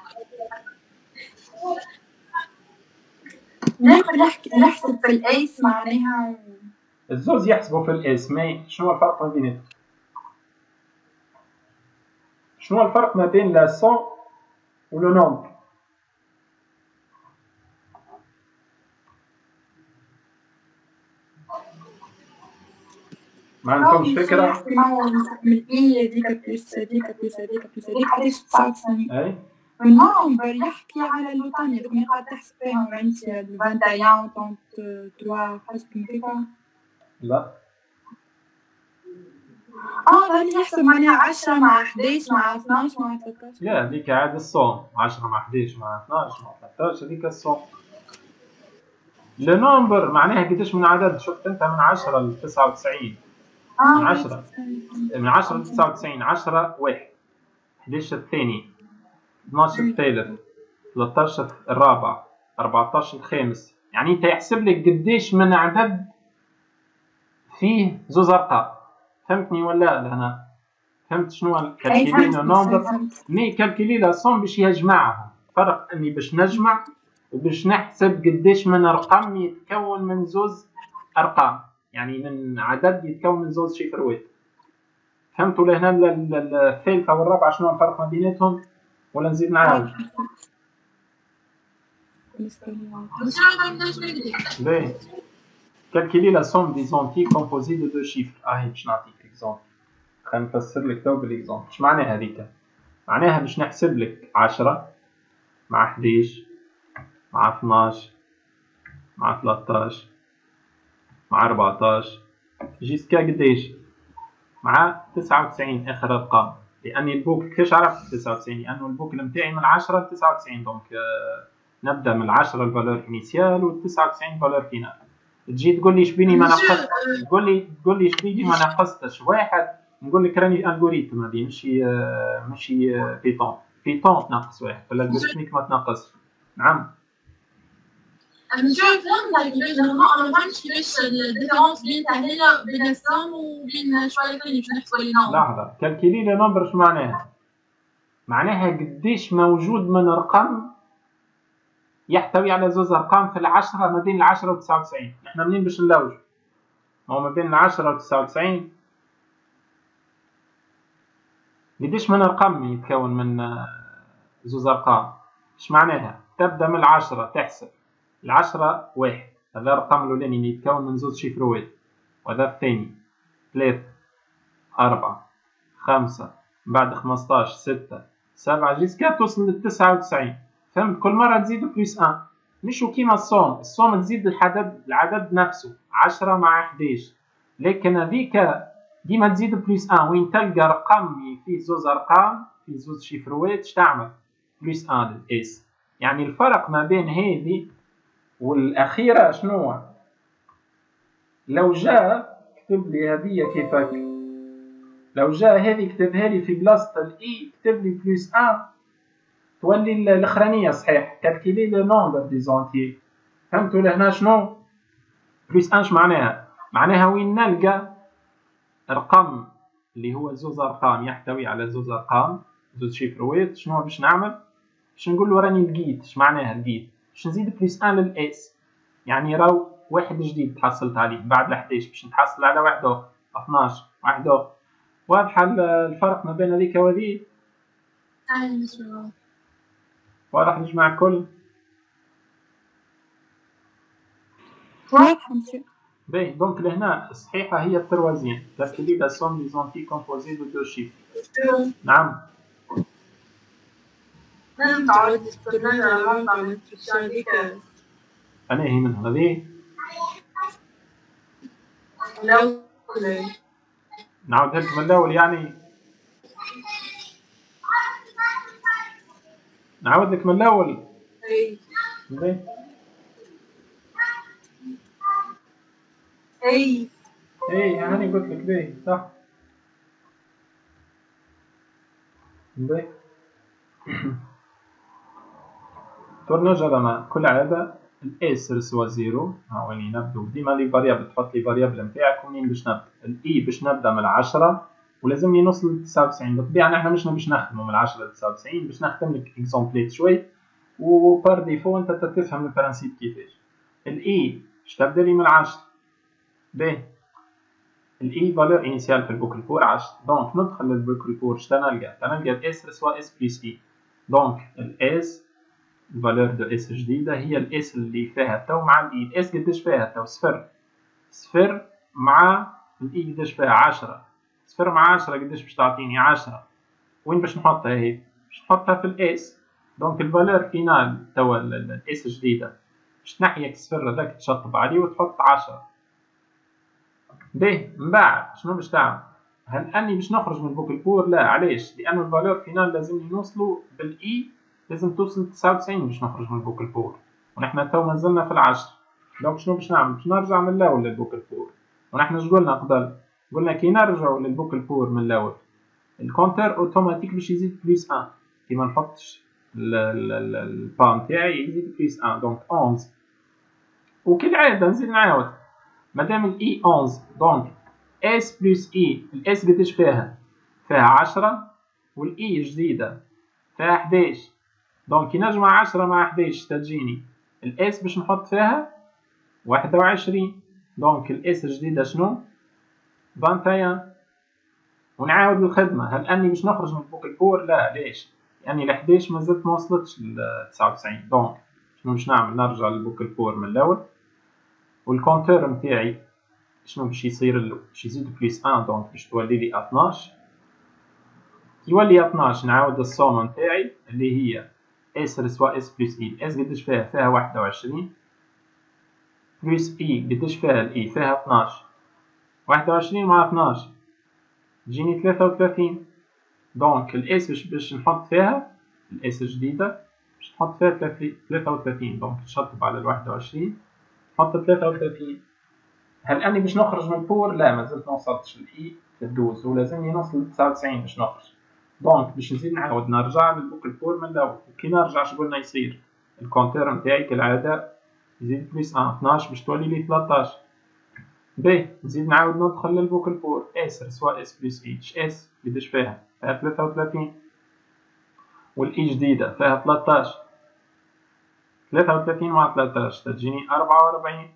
ناخذ نحسب في الايس معناها الزوز يحسبوا في الاس مي شنو الفرق ما بينهم؟ شنو الفرق ما بين لا سون ولو نومبر؟ ما عندكمش فكرة؟ من اي هذيك بلس هذيك بلس هذيك بلس هذيك حتى تسعة وتسعين. اي النومبر يحكي على اللوطانية دوك اللي قاعد تحسب فيهم انت واحد وعشرين ثلاثة وعشرين حسب كيفا؟ لا اه هذا اللي يحسب معناها عشرة مع حداش مع اثناش مع ثلاثة عشر. لا هذيك عاد الصوم عشرة مع حداش مع اثناش مع ثلاثة عشر هذيك الصوم. لو نومبر معناها قداش من عدد. شفت انت من عشرة ل تسعة وتسعين من عشرة من عشرة ل تسعة وتسعين عشرة واحد حداش الثاني اثناش الثالث ثلاثة عشر الرابع أربعة عشر الخامس. يعني انت يحسب لك قداش من عدد فيه زوز ارقام. فهمتني ولا لا؟ انا فهمت شنو كالكولي لو نومبر مي كالكولي لا سوم باش يجمعهم. فرق اني باش نجمع وباش نحسب قداش من رقم يتكون من زوز ارقام يعني من عدد يتكون من زوز شيفروات. فهمتوا لهنا الثالثة والرابعة شنو الفرق ما بيناتهم ولا نزيد نعاود؟ باهي كالكولي لا سوم دي زونتي كومبوزي دو دو شيفر. اهي باش نعطيك اكزومبل. خلينا نفسر لك تو بالاكزومبل. اش معناها هذيك؟ معناها باش نحسب لك عشرة مع حداش مع اثناش مع ثلاثة مع أربعة جيسكا قداش مع تسعة وتسعين اخر ارقام. لاني البوك كيفاش عرفت تسعة وتسعين؟ لانه البوك نتاعي من عشرة ل تسعة وتسعين. دونك آه نبدا من عشرة الفالور انيسيال و تسعة وتسعين فالور فينال. تجي تقول لي شبيني ما نقصت تقول لي تقول لي شبيني ما نقصتش واحد نقول لك راني الجوريثم هذه ماشي آه ماشي آه بيتون. بيتون تنقص واحد فالالجوريثميك ما تنقص. نعم نشوف فهمت كيفاش ما فهمتش كيفاش الديفيرونس بين تحليل بين السوم وبين شويه ثاني باش نحسبوا لي نومبر. لحظه كالكولي لي نومبر اش معناها؟ معناها قديش موجود من رقم يحتوي على زوز ارقام في العشرة ما بين العشرة و تسعة وتسعين. احنا منين باش نلوج؟ هو ما بين العشرة و تسعة وتسعين قديش من رقم يتكون من زوز ارقام؟ اش معناها؟ تبدا من العشرة تحسب العشرة واحد هذا الرقم الاولاني اللي يتكون من زوز شيفروات وهذا الثاني ثلاثة أربعة خمسة بعد خمسطاش ستة سبعة جيسكا توصل للتسعة وتسعين. فهمت؟ كل مرة تزيد بلس ان مشو كيما الصوم. الصوم تزيد العدد العدد نفسه عشرة مع حداش لكن هذيك ديما تزيد بلس ان. وين تلقى رقم فيه زوز ارقام فيه زوز شيفروات اش تعمل؟ بلس ان للاس. يعني الفرق ما بين هذه والاخيره شنو؟ لو جاء كتب لي هذه كيفك لو جاء هذه كتبها لي في بلاصه الاي كتب لي بلس ان تولي الاخرانيه صحيح. كالكولي لو نومبر دي زونتي. فهمتوا لهنا شنو بلس ان؟ معناها معناها وين نلقى رقم اللي هو زوز ارقام يحتوي على زوز ارقام زوز شيفروات شنو باش نعمل؟ باش نقول له راني لقيت. اش معناها لقيت؟ باش نزيد بلس ان للاس. يعني راهو واحد جديد تحصلت عليه بعد الحداش باش نتحصل على واحد اخر اثناش واحد اخر. واضحه الفرق ما بين هذيك وهذه؟ واضح نجمع الكل؟ واضح مسيو. باهي دونك لهنا الصحيحه هي التروازيام كالكولي لا سوم دي زونتي كومبوزي دو دو شيفر. نعم نتعود استخدام على الانستركشن هذيك أنا هي من هذه الأول. نعاودها لك من الأول يعني. نعاود لك من الأول. أي باهي. أي اي هاني قلت لك باهي صح. باهي. ترنجة لما كل عادة الاس رسوا زيرو. ها وين نبدو ديما لي فاريابل، تحط لي فاريابل نتاعك ومنين باش نبدا. الاي باش نبدا من العشرة ولازمني نوصل ل تسعة وتسعين. بالطبيعة نحنا مش باش نخدمو من العشرة ل تسعة وتسعين، باش نخدم لك اكزومبليت شوي وبار ديفو انت تفهم البرانسيب كيفاش. الاي باش تبدا لي من العشرة. باهي. الاي فالور انيسيال في البوكل بور عشرة. دونك ندخل للبوكل بور شتا نلقى؟ تنلقى الاس رسوا اس بلس اي. دونك الاس الفالور دو اس جديدة هي الاس اللي فيها تو مع الاي. الاس قداش فيها تو؟ صفر. صفر مع الاي قداش فيها؟ عشرة. صفر مع عشرة قداش باش تعطيني؟ عشرة. وين باش نحطها هي؟ باش نحطها في الاس. دونك الفالور فينال توا الاس الجديدة باش تنحيك الصفر هذاك تشطب عليه وتحط عشرة. باهي. من بعد شنو باش تعمل؟ هل اني باش نخرج من البوكل بور؟ لا. علاش؟ لأن الفالور فينال لازمني نوصلو بالاي لازم توصل ل تسعة وتسعين باش نخرج من البوكل بور، ونحن تو مازلنا في العشر. دونك شنو باش نعمل؟ باش نرجع من الاول للبوكل بور. ونحن اش قلنا قبل؟ قلنا كي نرجعوا للبوكل بور من الاول الكونتر اوتوماتيك باش يزيد بلس واحد. كي ما نحطش البا نتاعي يزيد بلس واحد. دونك إحدى عشر. وكالعاده نزيد نعاود مادام الاي إحدى عشر دونك اس بلس اي. الاس قداش فيها؟ فيها عشرة والاي جديده فيها حداش. دونك كي نجمع عشرة مع حداش تجيني الاس باش نحط فيها واحد وعشرين. دونك الاس الجديده شنو؟ واحد وعشرين. ونعاود الخدمه. هل اني باش نخرج من البوكل بور؟ لا. ليش؟ لاني يعني الحداش مازلت ما وصلتش ل تسعة وتسعين. دونك شنو باش نعمل؟ نرجع للبوكل بور من الاول والكونتور نتاعي شنو باش يصير له؟ باش يزيد بلس واحد. دونك باش تولي لي اثناش. يولي اثناش نعاود الصوم نتاعي اللي هي اس رسوا اس بلس اي. اس قداش فيها؟ فيها واحد وعشرين بلس اي. قداش فيها الاي؟ فيها اثناش. واحد وعشرين مع اثناش تجيني ثلاثة وثلاثين. دونك الاس باش باش نحط فيها الاس الجديده باش نحط فيها ثلاثة وثلاثين. دونك نشطب على الواحد وعشرين نحط ثلاثة وثلاثين. هل اني باش نخرج من البور؟ لا. مازلت ما وصلتش الاي تدوز ولازمني نوصل ل تسعة وتسعين باش نخرج. دونك باش نزيد نعاود نرجع للبوكل بور من الاول. وكي نرجع شقولنا يصير؟ الكونتور نتاعي كالعاده يزيد بلس واحد. اثناش باش تولي لي ثلاثطاش. باهي. نزيد نعاود ندخل للبوكل بور. اس رسوا اس بلس اي. اش اس قداش فيها؟ فيها ثلاثة وثلاثين والاي جديده فيها ثلاثطاش. ثلاثة وثلاثين مع ثلاثطاش تجيني أربعة وأربعين.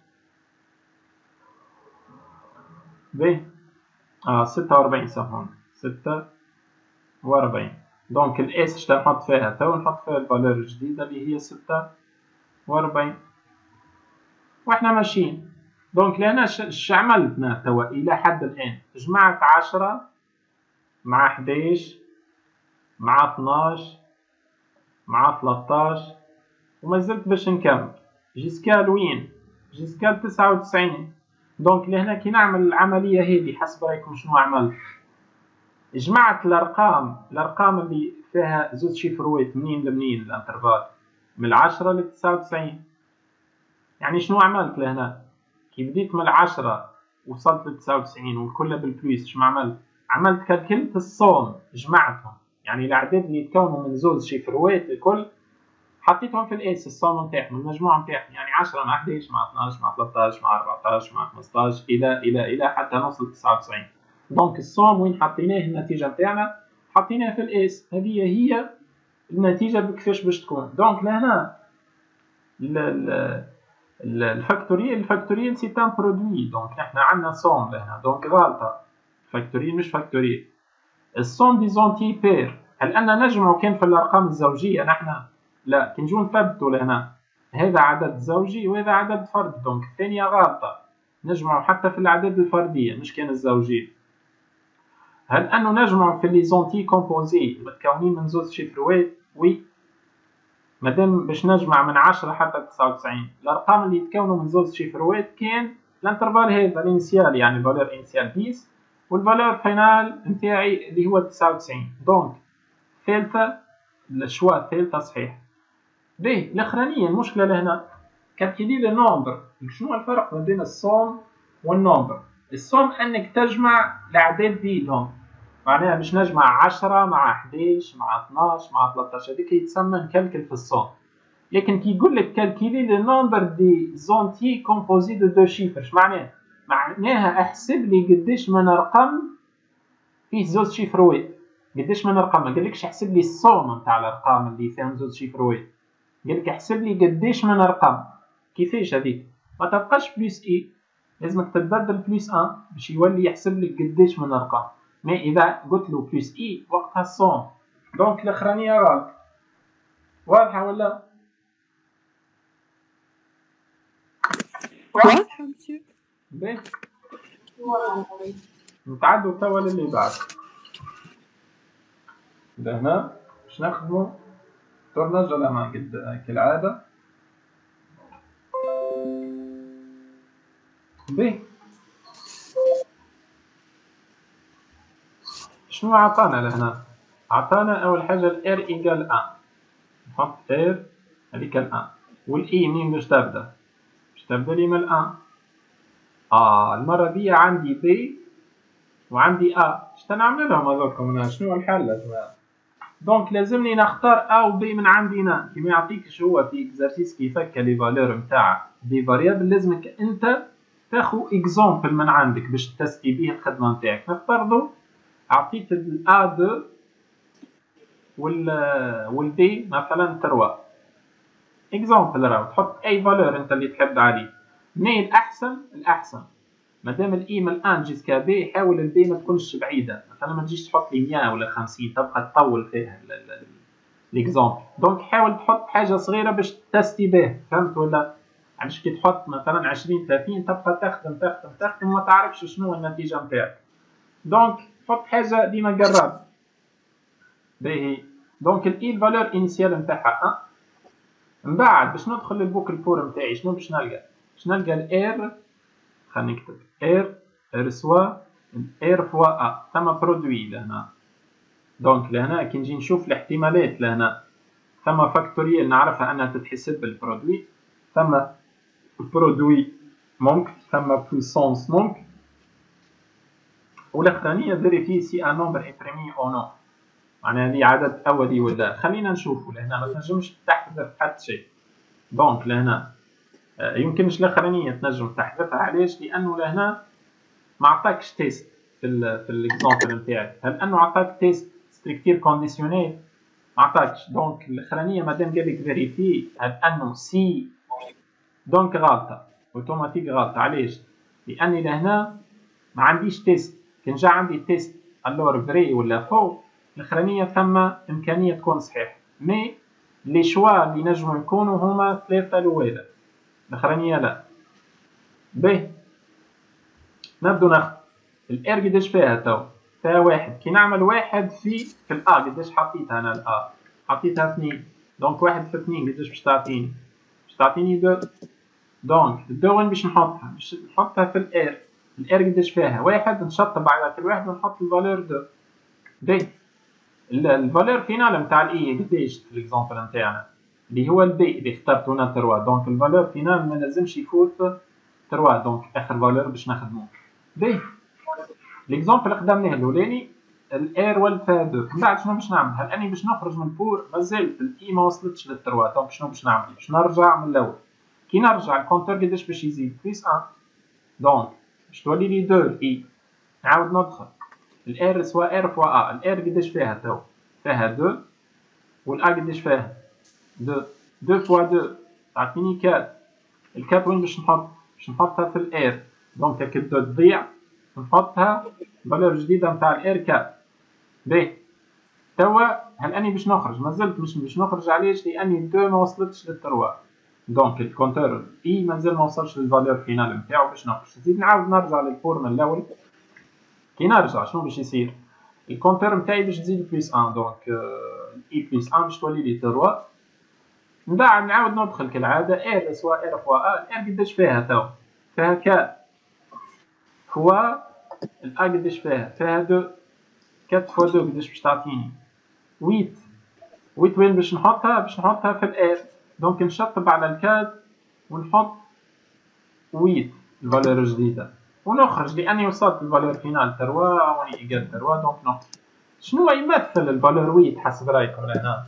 باهي. اه ستة وأربعين صافون. ستة وأربعين. دونك الاس شتا نحط فيها؟ تو نحط فيها الفالور الجديده اللي هي ستة وأربعين واحنا ماشيين. دونك لهنا اش عملتنا توا الى حد الان؟ جمعت عشرة مع حداش مع اثناش مع ثلاثطاش ومازلت باش نكمل جيسكا لوين؟ جيسكا تسعة وتسعين. دونك لهنا كي نعمل العمليه هذه حسب رايكم شنو عملت؟ جمعت الارقام الارقام اللي فيها زوج شيفروات منين لمنين الانترفال؟ من العشرة ل تسعة وتسعين. يعني شنو عملت لهنا؟ كي بديت من العشرة وصلت ل تسعة وتسعين والكل بالبليس شنو عملت؟ عملت كالكلت الصوم جمعتهم. يعني الاعداد اللي يتكونوا من زوج شيفروات الكل حطيتهم في الاس الصوم نتاعهم المجموع نتاعهم. يعني عشرة مع حداش مع اثناش مع ثلاثطاش مع أربعطاش مع خمسطاش الى الى الى حتى نوصل ل تسعة وتسعين. دونك الصوم وين حطيناه النتيجه نتاعنا؟ حطيناه في الاس. هذه هي النتيجه بكيفاش باش تكون. دونك لهنا الفاكتوريال الفاكتوريال سي ان برودوي. دونك نحنا عندنا صوم لهنا. دونك غلطه. فاكتوريال مش فاكتوريال. الصوم دي زونتي بير. هل أننا نجمعو كان في الأرقام الزوجية نحنا؟ لا. كي نجو نثبتو لهنا هذا عدد زوجي وهذا عدد فردي. دونك الثانية غلطة. نجمعو حتى في الأعداد الفردية مش كان الزوجية. هل أنو نجمعو في لي زونتي كومبوزي متكونين من زوج شيفروات؟ وي. مادام باش نجمع من عشرة حتى تسعة وتسعين الأرقام اللي يتكونوا من زوج شيفروات كان الانترفال هذا الانيسيال يعني الفالور انيسيال عشرة والفالور فينال نتاعي اللي هو تسعة وتسعين. دونك الثالثة الشوا الثالثة صحيح. باهي الاخرانية المشكلة لهنا كالكيلي لي نومبر. شنو الفرق ما بين الصوم والنومبر؟ الصوم انك تجمع الاعداد بيدهم، معناها باش نجمع عشرة مع حداش مع اثناش مع ثلاثطاش، هذيك يتسمى نكلكل في الصوم. لكن كي يقول لك كالكيلي لي نومبر دي زونتي كومبوزي دو دو شيفر، معناها معناها احسب لي قداش من رقم فيه زوج شيفروات، قداش من رقم. ما قالكش احسب لي الصوم نتاع الارقام اللي فيهم زوج شيفروات، قالك احسب لي قداش من رقم. كيفاش هذيك؟ ما تبقاش بلس اي، لازمك تتبدل بلس ان باش يولي يحسب لك قداش من ارقام. ما اذا قلت له بلس اي وقتها الصوم. دونك الاخرانيه غلط. واضحه ولا؟ واضحة مسيو. باهي نتعدوا توا للي بعد. لهنا باش نخدموا تورنج الأمان قد كالعادة. باهي شنو عطانا لهنا؟ عطانا أول حاجة ال R إيكال واحد، نحط R هذيك ال واحد، وال E منين باش تبدا؟ باش تبدا لي من ال واحد. آه المرة دي عندي B وعندي A، شتا نعملهم هذوكم هنا؟ شنو الحل يا جماعة؟ دونك لازمني نختار A و B من عندي هنا، كيما يعطيكش هو في اكزرسيس كيفك لي فالور نتاع دي فاريابل، لازمك أنت تاخو اكزومبل من عندك باش تستي بيه الخدمة نتاعك. نفترضو عطيت ال A اثنين وال وال B مثلا ثلاثة. اكزومبل راهو تحط أي فالور أنت اللي تحب عليه. مي الأحسن الأحسن مادام الإي من الآن جيسكا بي، حاول البي ما تكونش بعيدة، مثلا ما تجيش تحط لي مية ولا خمسين تبقى تطول فيها ليكزومبل. دونك حاول تحط حاجة صغيرة باش تستي بيه، فهمت ولا؟ علاش كي تحط مثلا عشرين ثلاثين تبقى تخدم تخدم تخدم وما تعرفش شنو النتيجة نتاعك. دونك حط حاجة ديما جرب. باهي دونك الإي الفالور إنيسيال نتاعها. من بعد باش ندخل للبوك الفور نتاعي شنو باش نلقى؟ باش نلقى الإير، خلينا نكتب R رسوا R فوا A، ثم برودوي لهنا. دونك لهنا كي نجي نشوف الاحتمالات لهنا ثم فاكتوريال نعرفها أنها تتحسب بالبرودوي، ثم برودوي ممكن، ثم بويسونس ممكن، والأخرانية فيريفي سي ان نومبر إمبريمي أو نو، معناها هذه عدد أولي ولا. خلينا نشوفوا لهنا ما تنجمش تحذف حتى شيء. دونك لهنا يمكنش الاخرانيه تنجم تحذفها. علاش؟ لانه لهنا ما عطاكش تيست في ال في الاكزومبل نتاعك. هل انه عطاك تيست ستريكتير كونديسيونيل؟ ما عطاكش. دونك الاخرانيه مادام قال لك فيريفي هل انه سي، دونك غلطه اوتوماتيك غلطه. علاش؟ لاني لهنا ما عنديش تيست. كان جا عندي تيست الور فري ولا فو، الاخرانيه ثم امكانيه تكون صحيح. مي لي شوا اللي نجموا يكونوا هما ثلاثه الاولى، الاخرانيه لا. باهي نبدو ناخد الار قداش فيها تو؟ فيها واحد. كي نعمل واحد في في الا قداش حطيتها انا؟ الا حطيتها اثنين، دونك واحد في اثنين قداش باش تعطيني؟ باش تعطيني دو. دونك الدو وين باش نحطها؟ باش نحطها في الار. الار قداش فيها؟ واحد، نشطب على كل واحد ونحط الفالور دو. باهي الفالور فينال نتاع الاي قداش في الاكزومبل نتاعنا اللي هو البي اللي اخترته هنا ثلاثة. دونك الفالور فينال ما لازمش يفوت ثلاثة، دونك اخر فالور باش نخدموه. باهي ليكزومبل خدمناه الاولاني الار والفا دو. من بعد شنو باش نعمل؟ هل اني باش نخرج من فور مازالت الاي ما وصلتش للثلاثة، دونك شنو باش نعمل؟ باش نرجع من الاول. كي نرجع الكونتور قداش باش يزيد؟ بليس واحد، دونك باش تولي لي اثنين الاي. نعاود ندخل الار سوا ار فوا ا. الار قداش فيها تو؟ فيها اثنين، والا قداش فيها؟ اثنين. اثنين فوا اثنين تعطيني أربعة. الأربعة وين باش نحط؟ باش نحطها في الار. دونك هاك اثنين تضيع، نحطها فالور جديده نتاع الار أربعة. باهي توا هل اني باش نخرج؟ مازلت مش باش نخرج. علاش؟ لاني اثنين ما وصلتش للثلاثة، دونك الكونتور اي مازال ما وصلش للفالور فينال نتاعو باش نخرج. نزيد نعاود نرجع للفور من الاول. كي نرجع شنو باش يصير؟ الكونتور نتاعي باش تزيد بليس واحد، دونك اي بليس واحد باش تولي لي ثلاثة. من بعد نعاود ندخل كالعاده ار سوا ار فوا ا. الار قداش فيها تو؟ فيها أربعة، فوا الأ قداش فيها؟ فيها دو، كات فوا دو قداش باش تعطيني؟ ويت. ويت وين باش نحطها؟ باش نحطها في الآر، دونك نشطب على الكاد ونحط ويت الفالور الجديدة ونخرج لأني وصلت للفالور فينال تروا وني إيجال تروا، دونك نخرج. شنو يمثل الفالور ويت حسب رأيكم لهنا؟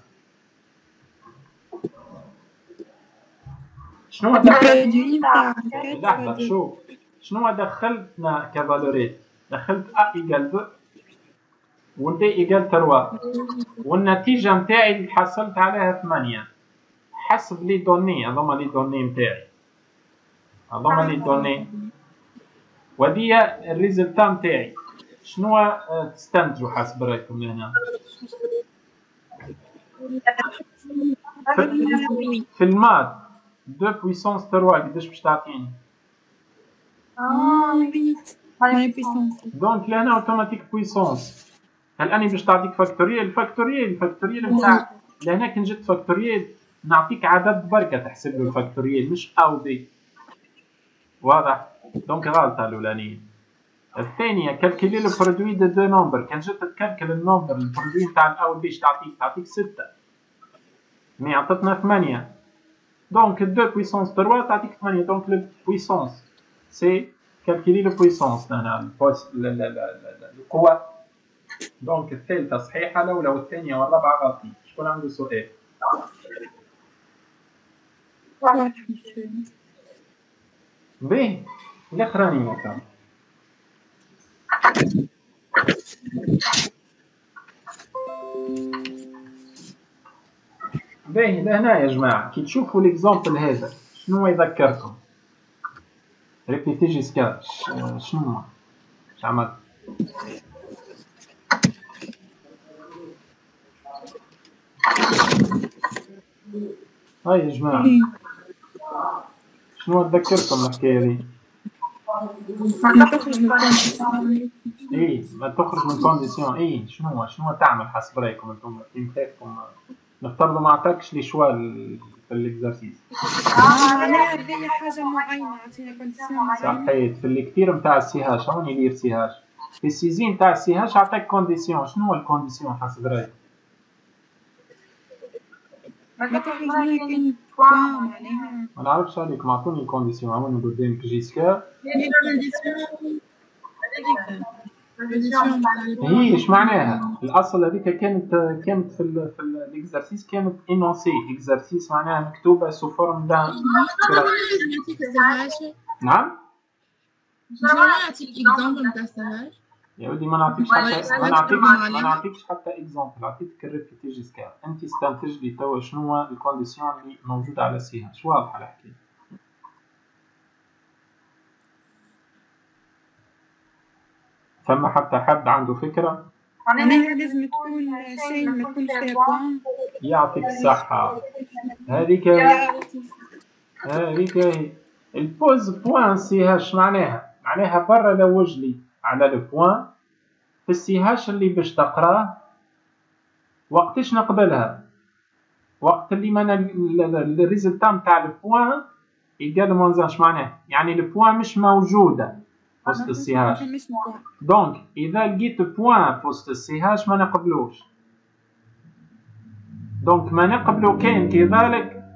شنو دخلت؟ لحظة شوف، شنو دخلتنا كفالوريت؟ دخلت أ إيجال دو و دي إيجال تروا، والنتيجة نتاعي اللي حصلت عليها ثمانية حسب لي دوني، هذوما لي دوني نتاعي، هذوما لي دوني، وديا الريزلتا نتاعي. شنو تستنتجوا حسب رايكم هنا؟ في, في المات دو بويسونس تروا قداش باش تعطيني؟ اه ويت ماي بويسونس. دونك لهنا اوتوماتيك بويسونس. هل اني باش تعطيك فاكتوريال؟ الفاكتوريال الفاكتوريال نتاع لهنا كي جبت فاكتوريال نعطيك عدد بركة تحسب له الفاكتوريال مش او دي. واضح؟ دونك غلطة الأولانية. الثانية كالكولي لو برودوي دو دو نومبر، كان جيت تكالكل النومبر البرودوي نتاع الأول باش تعطيك تعطيك ستة، مي عطتنا ثمانية، دونك دو بويسونس تروا تعطيك ثمانية، دونك لو بويسونس سي كالكولي لو بويسونس هنا القوة. دونك الثالثة صحيحة الأولى والثانية والرابعة غلطين. شكون عنده سؤال؟ باهي الأخرانية مثلا. باهي لهنا يا جماعة كي تشوفوا ليكزامبل هذا شنو يذكركم؟ ريبيتي جيسكا شنو؟ اش عملت؟ هاي يا جماعة شنو تذكركم الحكاية هذي؟ ما تخرج من كونديسيون. اي ما تخرج من كونديسيون. اي شنو شنو تعمل حسب رايكم انتم في مثالكم؟ نفترضوا ما عطاكش لي شوا في الاكزرسيس. اه معناها هذه حاجة معينة، عطينا كونديسيون معينة. صحيت. في الكثير نتاع السي هاش هون يدير سي هاش، في السيزين نتاع السي هاش عطاك كونديسيون. شنو هو الكونديسيون حسب رايكم؟ ما تخرج منها كاين بوان معناها. ما نعرفش عليك، معطوني الكونديسيون هون قدامك جيسكا. هي ايش معناها؟ الاصل هذيك كانت كانت في ال في الاكزرسيس كانت انونسي اكزرسيس معناها مكتوبه سو فورم دان. نعم؟ نعطيك اكزامبل نتاع السهاش. يا ودي ما نعطيكش حتى ما نعطيكش ما نعطيكش حتى اكزامبل، عطيتك الريبيتي جيسكا. انت استنتج لي توا شنو هو الكونديسيون اللي موجوده على سي هاش. واضحه الحكايه. ثم حتى حد عنده فكرة؟ معناها لازم تكون شيء ما يكونش فيها بوان. يعطيك الصحة. هذيك هي هذيك هي البوز بوان سي هاش. معناها معناها برا لوج لي على البوان في السي هاش اللي باش تقراه. وقتاش نقبلها؟ وقت اللي ما الريزلتا نتاع البوان يقال موانزانش. معناها يعني البوان مش موجودة وسط السي هاش. دونك اذا لقيت بوان في وسط السي هاش ما نقبلوش. دونك ما نقبلو كاين كذلك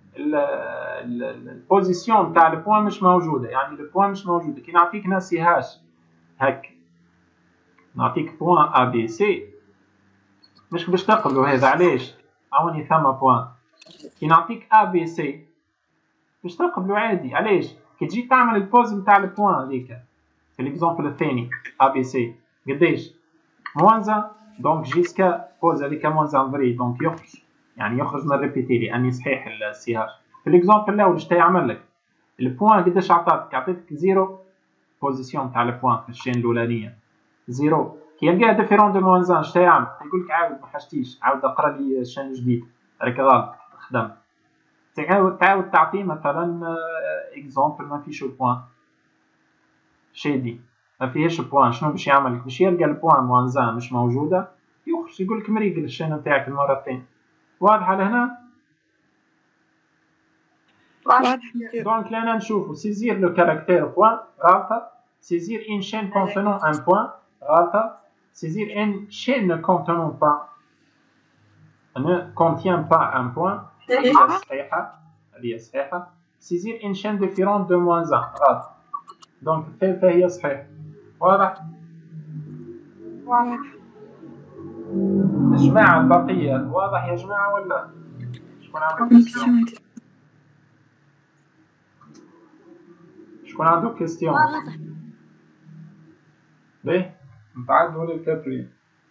البوزيسيون تاع البوان مش موجوده، يعني البوان مش موجوده. كي نعطيك نا سي هاش هك نعطيك بوان ا بي سي مش باش تقبلو هذا. علاش؟ عاوني ثم بوان. كي نعطيك ا بي سي باش تقبلو عادي. علاش؟ كي تجي تعمل البوز نتاع البوان هذيك في الاكزامبل الثاني ا بي سي قداش؟ موانزان. دونك جيسكا بوز هذيك موانزان فري، دونك يخرج يعني يخرج من ريبيتي لاني صحيح السي هاش. في الاكزامبل الاول اش يعمل لك؟ البوان قداش عطاتك؟ عطيتك زيرو بوزيسيون تاع البوان في الشين الاولانيه زيرو. كي يلقاها ديفيرون دو موانزان اش يعمل؟ يقول لك عاود ما حاجتيش، عاود اقرا لي الشين جديد. راك غلط خدم. تعاود تعاود تعطيه مثلا اكزامبل ما فيش البوان شادي ما فيهاش بوان. شنو باش يعمل لك؟ باش يلقى البوان موانزان مش موجوده يخرج يقول لك مريقل الشين نتاعك المره الثانيه. واضحه لهنا؟ واضح. دونك لهنا نشوفوا سيزير لو كاركتير بوان غلطه، saisir une chaîne contenant un point غلطة. saisir une chaîne ne contenant pas ne contient pas un point هي صحيحة هي صحيحة. saisir une chaîne différente de moins un غلط. دونك الثالثة هي صحيحة. واضح؟ واضح. الجماعة البقية واضح يا جماعة ولا؟ شكون عنده كيستيون؟ شكون عنده كيستيون؟ واضح. باهي نتعدوا للكاترين.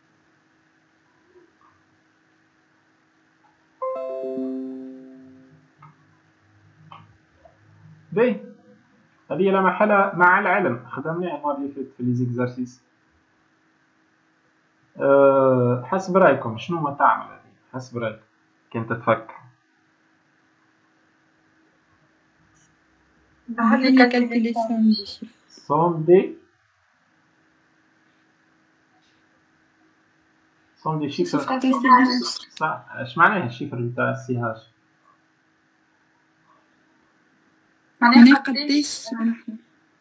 باهي هذه لا محالة مع العلم خدمناها المرة اللي فاتت في لي زيكزارسيس. أه حسب رايكم شنو ما تعمل هذه؟ حسب رايكم كنت تفكر. هذه كالكوليسيون دي شيفر. سون دي سون دي شيفر. صح. اش معناه الشيفر نتاع السي هاش؟ معناها قداش نحن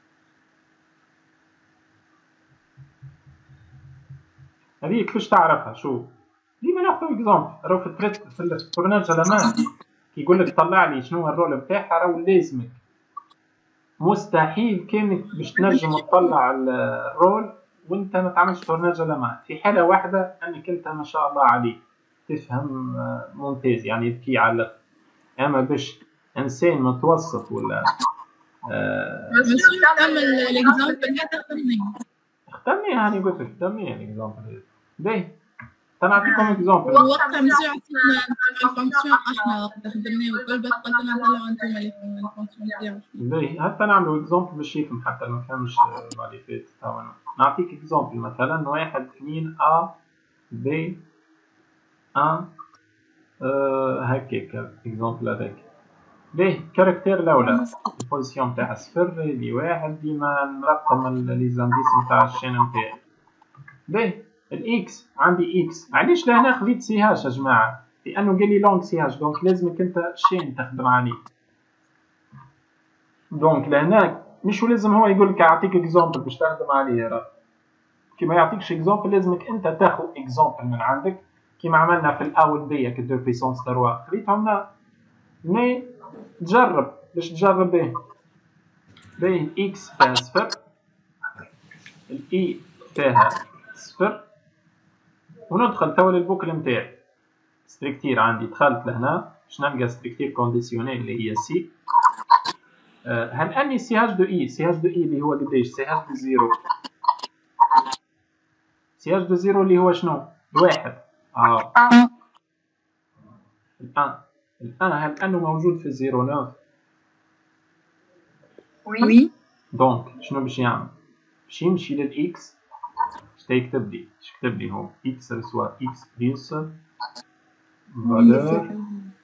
هذه كيفاش تعرفها؟ شوف ديما ناخذ اكزومبل. راهو في التريت في التورناج الامان كي يقول لك طلع لي شنو الرول نتاعها راهو لازمك مستحيل كانك باش تنجم تطلع الرول وانت ما تعملش تورناج الامان. في حاله واحده انك انت ما شاء الله عليك تفهم ممتاز يعني يبكي على. اما باش انسان متوسط ولا آه بس نعمل الاكزامبل حتى خدمني خدمني يعني قلت لك خدمني الاكزامبل. باهي سنعطيكم اكزامبل. وقتها مزيان عطينا الفانكسيون احنا وقت خدمناه وكل بس قلت لنا طلعوا انتم الفانكسيون تاعو. باهي حتى نعملوا اكزامبل باش يفهم حتى ما فهمش المره اللي فاتت. توا نعطيك اكزامبل مثلا واحد اثنين ا بي ان أه هكاك اكزامبل هذاك. باهي كاركتير الاولى البوزيسيون تاع صفر اللي واحد ديما نرقم لي زانديس نتاع الشين نتاعي. باهي الاكس عندي اكس علاش لهنا خذيت سي هاش يا جماعه؟ لانه قال لي لونغ سي هاش دونك لازمك انت شين تخدم عليه. دونك لهنا مش لازم هو يقول لك اعطيك اكزامبل باش تخدم عليه. راه كي ما يعطيكش اكزامبل لازمك انت تاخذ اكزامبل من عندك كيما عملنا في الاول بي ك دو بيسونس ثلاثة خليتهم لنا مي تجرب باش تجرب به. باهي اكس فيها صفر الاي فيها صفر وندخل توا للبوكل نتاعي. ستريكتير عندي دخلت لهنا باش نلقى ستريكتير كونديسيونيل اللي هي سي. أه هل اني سي هاش دو اي سي هاش دو اي اللي هو قداش؟ سي هاش دو زيرو. سي هاش دو زيرو اللي هو شنو؟ الواحد. اه الان الان هل انه موجود في الزيرو نوف؟ وي. دونك شنو باش يعمل؟ باش يمشي للاكس باش يكتب لي باش يكتب لي هو اكس رسوا اكس بلس فالور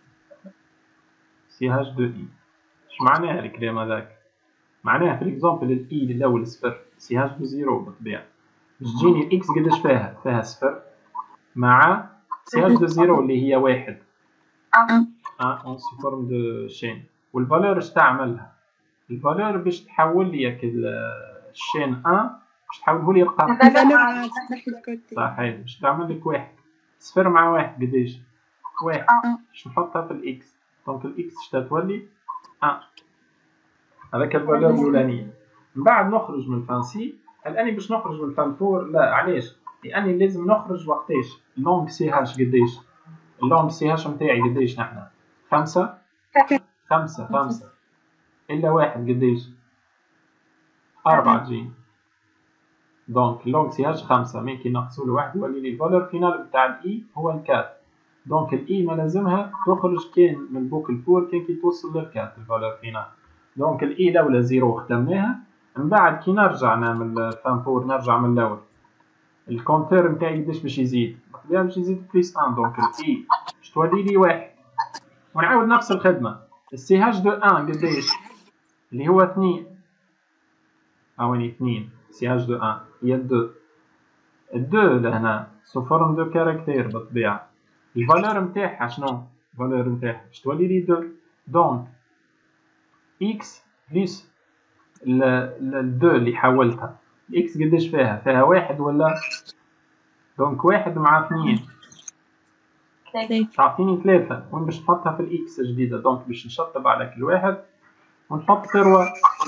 سي هاش دو اي. اش معناها الكلام هذاك؟ معناها في الاكزامبل الاي الاول صفر سي هاش دو زيرو بالطبيعه باش تجيني الاكس قداش فيها؟ فيها صفر مع سي هاش دو زيرو اللي هي واحد ان اون سي فورم دو شين. والفالور اش تعملها؟ الفالور باش تحول لي ياك الشين ان باش تحوله لي رقم صحيح باش تعمل لك واحد. صفر مع واحد قداش؟ واحد باش نحطها في الاكس دونك الاكس اش تولي؟ ان. هذاك الفالور الاولانيه. من بعد نخرج من الفانسي. الان باش نخرج من الفانفور لا علاش؟ لاني لازم نخرج وقتاش؟ اللونغ سي هاش قداش؟ اللونغ سي هاش نتاعي قداش نحن؟ خمسة خمسة خمسة إلا واحد قداش؟ أربعة تجي. دونك اللونغ سي هاش خمسة مي كي نقصو لواحد يولي لي الفالور فينال بتاع الإي هو الكات. دونك الإي ما لازمها تخرج كان من بوك الفور كان كي توصل للكات الفالور فينال. دونك الإي لولا زيرو خدمناها. من بعد كي نرجع نعمل فانفور نرجع من الأول الكونتور نتاعي قداش باش يزيد؟ بالطبيعة باش يزيد بليس ان دونك الإي باش تولي لي واحد. ونعاود نفس الخدمة. السي هاش دو ان قداش؟ اللي هو اثنين. هاوني اثنين سي هاش دو ان هي دو. الدو لهنا سو فورم دو كاركتير بالطبيعة. الفالور نتاعها شنو؟ الفالور نتاعها باش تولي لي دو. دونك اكس بلس الدو اللي حولتها الاكس قداش فيها؟ فيها واحد ولا؟ دونك واحد مع اثنين تعطيني ثلاثة. وين باش نحطها في الاكس الجديدة؟ دونك باش نشطب على كل واحد ونحط تروا.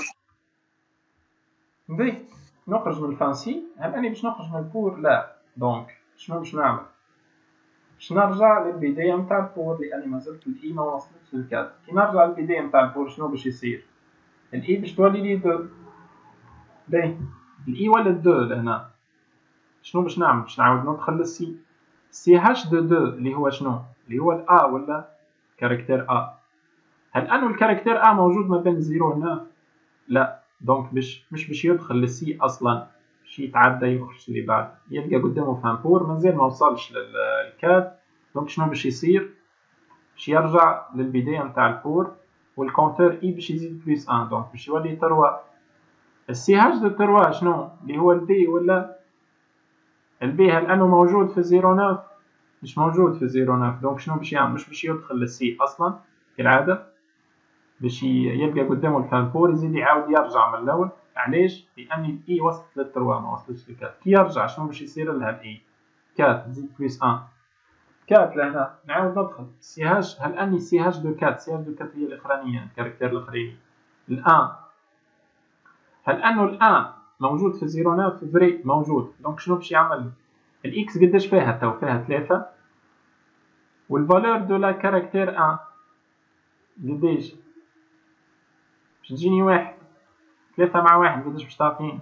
بي نخرج من الفانسي. هل اني باش نخرج من البور؟ لا. دونك شنو باش نعمل؟ باش نرجع للبداية متاع البور لاني مازلت الاي ما وصلتش للكاد. كي نرجع للبداية متاع البور شنو باش يصير؟ الاي باش تولي لي دو. باهي الاي ولا دو لهنا. شنو باش نعمل؟ باش نعاود ندخل للسي سي هاش دو دو اللي هو شنو؟ اللي هو الأ ولا كاركتير أ. هل أنو الكاركتير أ موجود ما بين زيرو و نوف؟ لا. دونك باش مش باش يدخل للسي أصلا، باش يتعدى يخرج اللي بعد، يلقى قدامه فامبور مازال ما وصلش للكاد. دونك شنو باش يصير؟ باش يرجع للبداية متاع البور والكونتور إي باش يزيد بلس أن. دونك باش يولي تروا. السي هاش دو تروا شنو؟ اللي هو البي ولا البي. هل أنه موجود في زيرو نوف؟ مش موجود في زيرو نوف. دونك شنو باش يعمل؟ مش باش يدخل للسي اصلا كالعاده، باش يلقى قدامه الفامبور يزيد يعاود يرجع من الاول. علاش؟ لان الاي وصلت للتروا ما وصلتش للكات. كي يرجع شنو باش يصير لها الاي؟ كات تزيد بلس ان. كات لهنا نعاود ندخل سي هاش. هل اني سي هاش دو كات؟ سي هاش دو كات هي الاخرانيه الكاركتير الاخراني الان. هل انه الان موجود في زيرو نوف؟ فري موجود. دونك شنو باش يعمل؟ الاكس قداش فيها تو؟ فيها ثلاثة. والفالور دو لا كاركتير ان قداش؟ باش تجيني واحد. ثلاثة مع واحد قداش باش تعطيني؟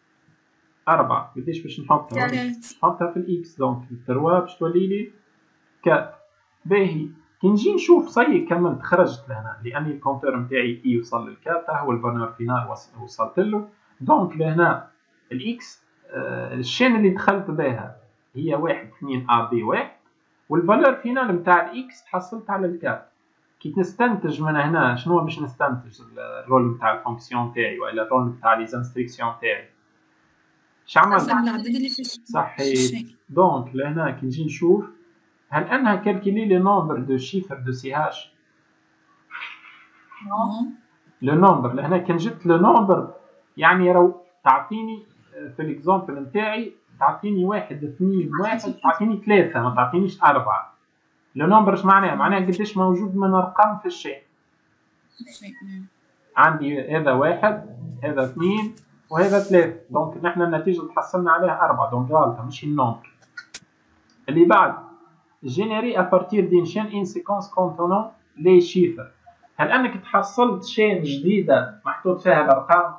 أربعة. قداش باش نحطها؟ نحطها في الإكس. دونك التروا باش تولي لي كات. باهي كي نجي نشوف صي كملت خرجت لهنا لأني الكونتور نتاعي إي وصل للكات. ها هو الفالور فينال وصلت له. دونك لهنا الإكس آه الشين اللي دخلت بها هي واحد اثنين أ بي واحد، والفالور فينال نتاع الإكس تحصلت على الكات. كي نستنتج من هنا شنو باش نستنتج؟ الرول نتاع الفونكسيون تاعي ولا الرول نتاع لي زانستركسيون تاعي. شعمل صحيح. دونك لهنا كي نجي نشوف هل انها كالكولي لي نومبر دو شيفر دو سي هاش؟ لو نومبر لهنا كان جبت لو نومبر يعني راهو تعطيني في الاكزامبل نتاعي تعطيني واحد اثنين واحد تعطيني ثلاثة ما تعطينيش أربعة. لو نومبر اش معناه؟ معناه قداش موجود من ارقام في الشيء. عندي هذا واحد هذا اثنين وهذا ثلاثة. دونك نحن النتيجة اللي تحصلنا عليها أربعة. دونك غلطة مش النومبر. اللي بعد جينيري ابارتير دين شين ان سيكونس كونتونون لي شيفر. هل انك تحصلت شين جديدة محطوط فيها الارقام؟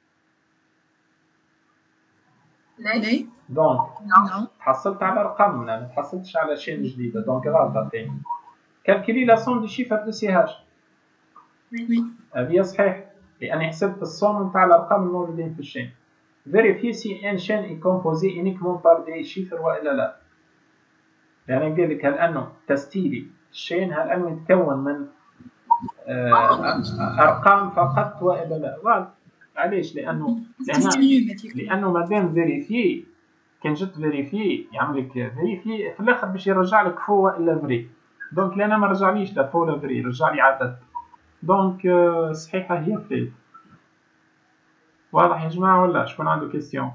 لا. دونك تحصلت على ارقام ما تحصلتش على شين جديدة. دونك غلطة ثاني. كالكولي لا سوم دي شيفر دو سي هاش. هذه صحيح لاني حسبت الصوم نتاع الارقام الموجودين في الشين. فيريفي سي ان شين اي كومبوزي اونيكمون بار دي شيفر والا لا. يعني قال لك هل انه تستيلي الشين هل انه يتكون من آه ارقام فقط والا لا. غلط. علاش؟ لانه لانه لانه مادام فيريفي كان جت فيريفي يعمل لك فيريفي في الاخر باش يرجع لك فو والا فري. دونك لأنا ما رجعنيش لا فو لا فري رجع لي عدد. دونك صحيحة هي فري. واضح يا جماعة ولا شكون عنده كيستيون؟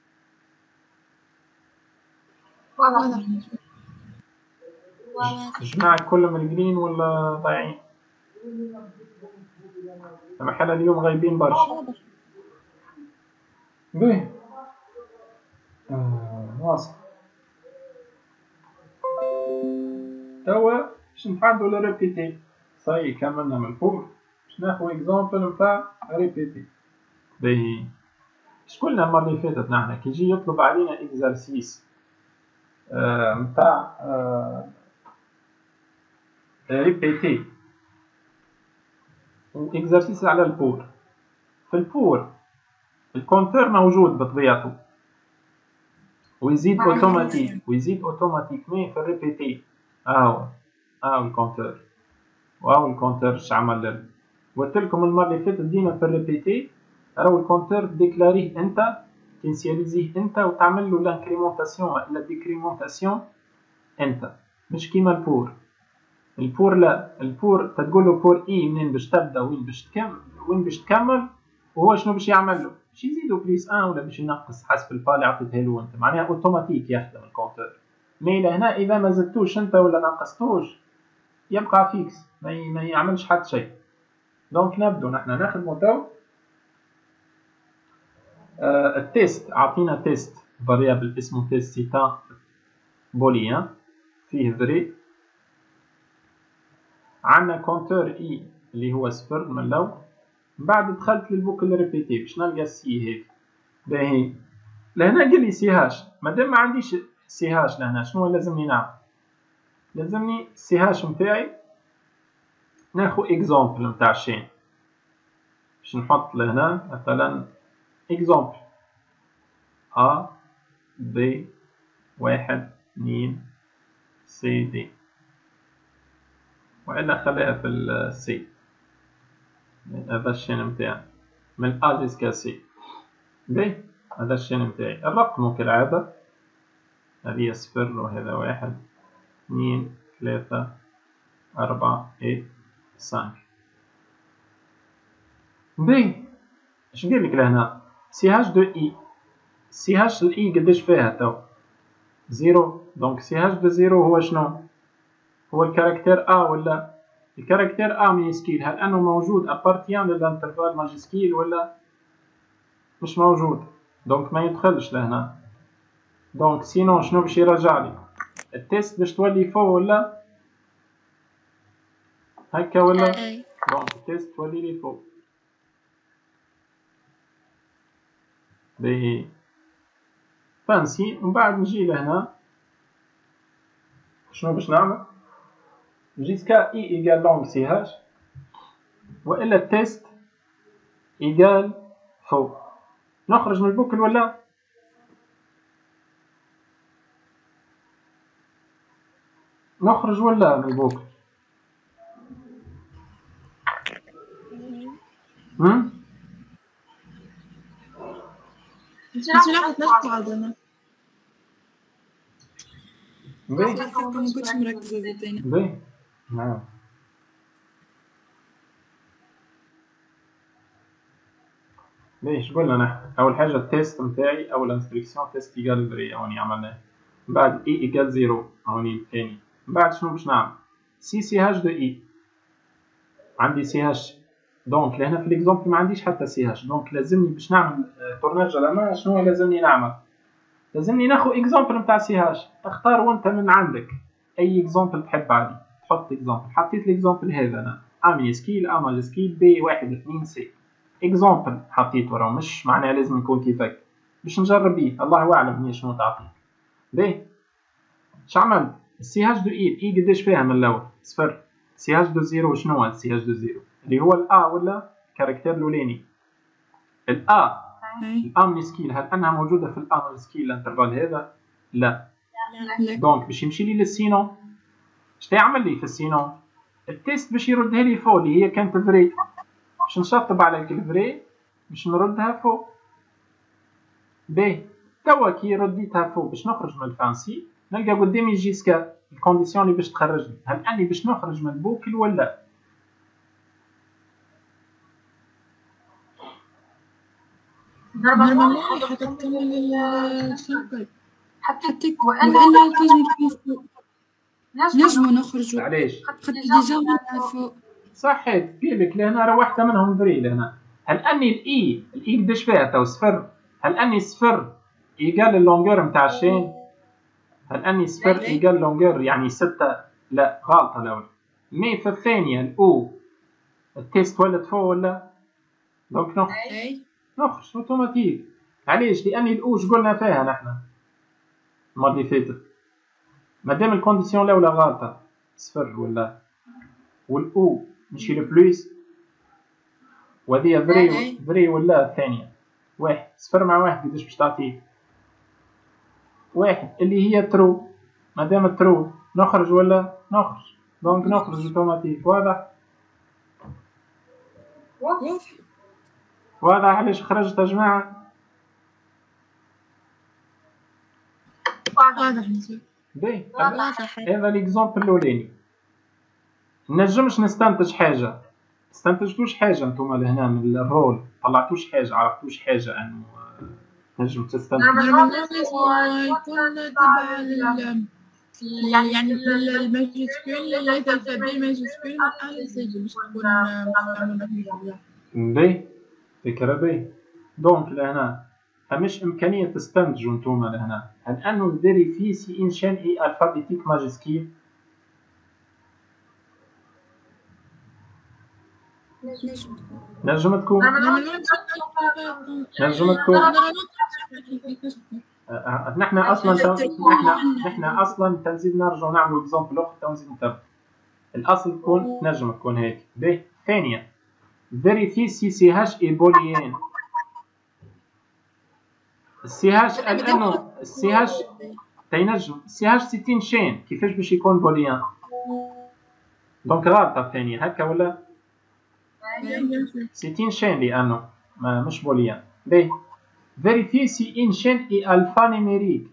واضح. جماعة كلهم رجلين ولا ضايعين؟ محل اليوم غايبين برشا. بيه آه واصل. توا باش نحدو ل ريبيتي. صاي كملنا من الفوق باش ناخذ اكزامبل نتاع ريبيتي. باهي شكون المرة اللي فاتت نحنا كي يجي يطلب علينا اكزرسيس نتاع آه آه ريبيتي اكزرسيس على البور. في البور الكونتور موجود بطبيعته ويزيد اوتوماتيك ويزيد اوتوماتيكمي في الريبيتي. اهو اهو الكونتور واهو الكونتور اش عمل لنا. قلت لكم المره اللي فاتت ديما في الريبيتي راهو الكونتور ديكلاريه انت تنسياليزيه انت وتعمل له لانكريمونطاسيون ولا ديكريمونطاسيون انت مش كيما البور. البور لا البور تقول له بور اي منين باش تبدا وين باش تكمل وين باش تكمل وهو شنو باش يعمل له؟ باش يزيدو بليس ان ولا باش ينقص حسب البا اللي عطيتها له انت، معناها اوتوماتيك يخدم الكونتور. مي لهنا اذا ما زدتوش انت ولا نقصتوش يبقى فيكس، ما, ي... ما يعملش حتى شيء. دونك نبدو نحن نخدمو تو. آه التيست عطينا تيست فاريابل اسمه تيست سيتا بوليان فيه فري. عندنا كونتور اي اللي هو صفر من الاول. من بعد دخلت للبوكل ريبيتي باش نلقى السي هيك. باهي لهنا قال لي سي هاش. مادام ما عنديش سي هاش لهنا شنو لازمني نعمل؟ لازمني سي هاش نتاعي ناخذ اكزامبل نتاع الشين. باش نحط لهنا مثلا اكزامبل ا بي واحد اثنين سي دي، والا خليها في السي. هذا الشين نتاعي من ا جيسكا سي. باهي هذا الشين نتاعي. الرقم كالعادة هذه صفر وهذا واحد اثنين ثلاثة أربعة اي خمسة. باهي اش قال لك لهنا؟ سي هاش دو اي. سي هاش الاي قداش فيها تو؟ زيرو. دونك سي هاش دو زيرو هو شنو؟ هو الكاركتير ا ولا الكاركتير ا مينيسكيل. هل انه موجود ابارتيان للانترفال ماجيسكيل ولا مش موجود؟ دونك ما يدخلش لهنا. دونك سينو شنو باش يرجع لي؟ التيست باش تولي فوق ولا هكا ولا؟ دونك التيست تولي لي فوق. باهي فانسي. ومن بعد نجي لهنا شنو باش نعمل؟ جيسكا اي ايكال لونغ سي هاش والا التيست ايكال فوق. نخرج من البوكل ولا نخرج ولا من البوكل؟ هم؟ انت لاحظت نقعد انا باهي ما كنتش مركزة زيتين. باهي نعم. باهي اش قلنا نحن؟ أول حاجة التيست نتاعي أو الانستركسيون تيست ايكال فري هوني عملناه. من بعد اي ايكال زيرو هوني الثاني. من بعد شنو باش نعمل؟ سي سي هاش دو اي. عندي سي هاش. دونك لهنا في الاكزومبل ما عنديش حتى سي هاش. دونك لازمني باش نعمل تورناج على ما شنو لازمني نعمل؟ لازمني ناخذ اكزومبل نتاع سي هاش. اختار وانت من عندك اي اكزومبل تحب عادي. تحط اكزومبل. حطيت الاكزومبل هذا انا ا مينيسكيل ا ماجيسكيل بي واحد اثنين سي. اكزومبل حطيته راه مش معناها لازم يكون كيفك باش نجرب بيه. الله اعلم هي شنو تعطيك. باهي اش عملت؟ السي هاش دو اي اي قداش فيها من الاول؟ صفر. سي هاش دو زيرو شنو هو السي هاش دو زيرو؟ اللي هو الا ولا الكاركتير الاولاني. الا الا مينيسكيل هل انها موجوده في الا مينيسكيل الانترفال هذا؟ لا. دونك باش يمشي لي للسينو اش تعمل لي في السينو؟ التيست باش يردها لي فوق اللي هي كانت فري. باش نشطب على الفري باش نردها فوق. باهي توا كي رديتها فوق باش نخرج من الفانسي نلقى قدامي جيسكا الكونديسيون اللي باش تخرجني. هل اني باش نخرج من البوكل ولا؟ نورمالمون حتى تكمل الشابتر حتى وإلا تنجم تكون نجمو نخرجو. علاش؟ خاطر ديجا ولينا فوق. صحيت قيلك لهنا راه واحدة منهم فري لهنا. هل اني الاي الاي قداش فيها تو؟ صفر. هل اني صفر ايكال اللونجور نتاع الشين؟ هل اني صفر ايكال لونجور يعني ستة؟ لا غلطة الاولى. مي في الثانية الاو التيست ولد فوق ولا؟ دونك نخرج نخرج اوتوماتيك. علاش؟ لاني الاو اش قلنا فيها نحنا المرة اللي فاتت؟ مادام الكونديسيون الاولى غلطة صفر ولا والاو ماشي البلوس وهذه فري فري ولا الثانية واحد. صفر مع واحد قداش باش تعطيه؟ واحد اللي هي ترو. مادام ترو نخرج ولا نخرج. دونك نخرج اوتوماتيك. واضح؟ واضح. واضح علاش خرجت يا جماعة؟ واضح نسيت. باهي هذا ليكزومبل الاولاني. نجمش نستنتج حاجة استنتجتوش حاجة انتوما لهنا من الرول، طلعتوش حاجة، عرفتوش حاجة انه تنجم تستنتج. يكون تبع لل يعني الماجسكول الألفابي ماجسكول من أ لزد باش تكون مستعملة في الجملة. باهي فكرة باهي. دونك لهنا فمش إمكانية تستنتجوا انتوما لهنا هل أنه فيريفي سي إن شان إي ألفابيتيك ماجسكيل؟ نجم تكون نجم تكون نحن اصلا نحن نحن اصلا تنزيد نرجع نعملوا اكزامبل اخر تنزيد نتبع الاصل تكون نجم تكون هيك. باهي ثانيا فيريفي سي سي هاش اي بوليان. السي هاش لانه السي هاش تينجم السي هاش ستين شين كيفاش باش يكون بوليان؟ دونك غلطه الثانيه هكا ولا ستين شين لانه ما مش بوليان. باهي فيريفي سي إن شين إي ألفا نيميريك.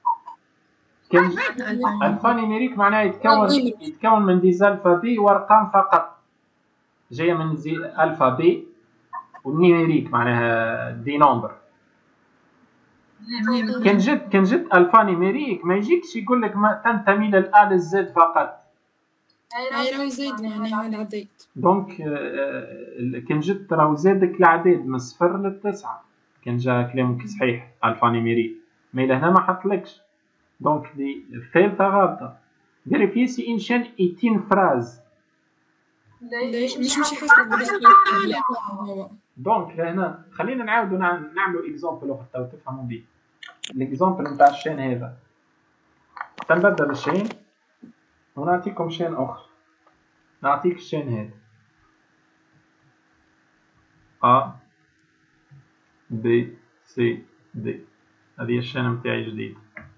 ألفا نيميريك معناه يتكون يتكون من دي ألفا بي وأرقام فقط، جاية من زي ألفا بي والنيميريك معناها دي نومبر. كان جد كان جد ألفا نيميريك ما يجيكش يقول لك ما تنتمي للأ للزد فقط. أي راهو زيد معناها العديد. دونك كان جد راهو زادك العديد من صفر للتسعة. كان جا كلامك صحيح ألفا نيميريك، ما لهنا ما حطلكش. دونك دي الثالثة غلطة. فيريفي سي إن شان إيتين فراز. ليش مش مش حسب بالنسبة. دونك لهنا خلينا نعاودو نعملو إكزامبل أخر تو تفهموا بيه. الإكزامبل نتاع الشين هذا. تنبدل الشين ونعطيكم شين أخر. نعطيك الشين هذا. أ B C D. هذه الشين متاعي جديد.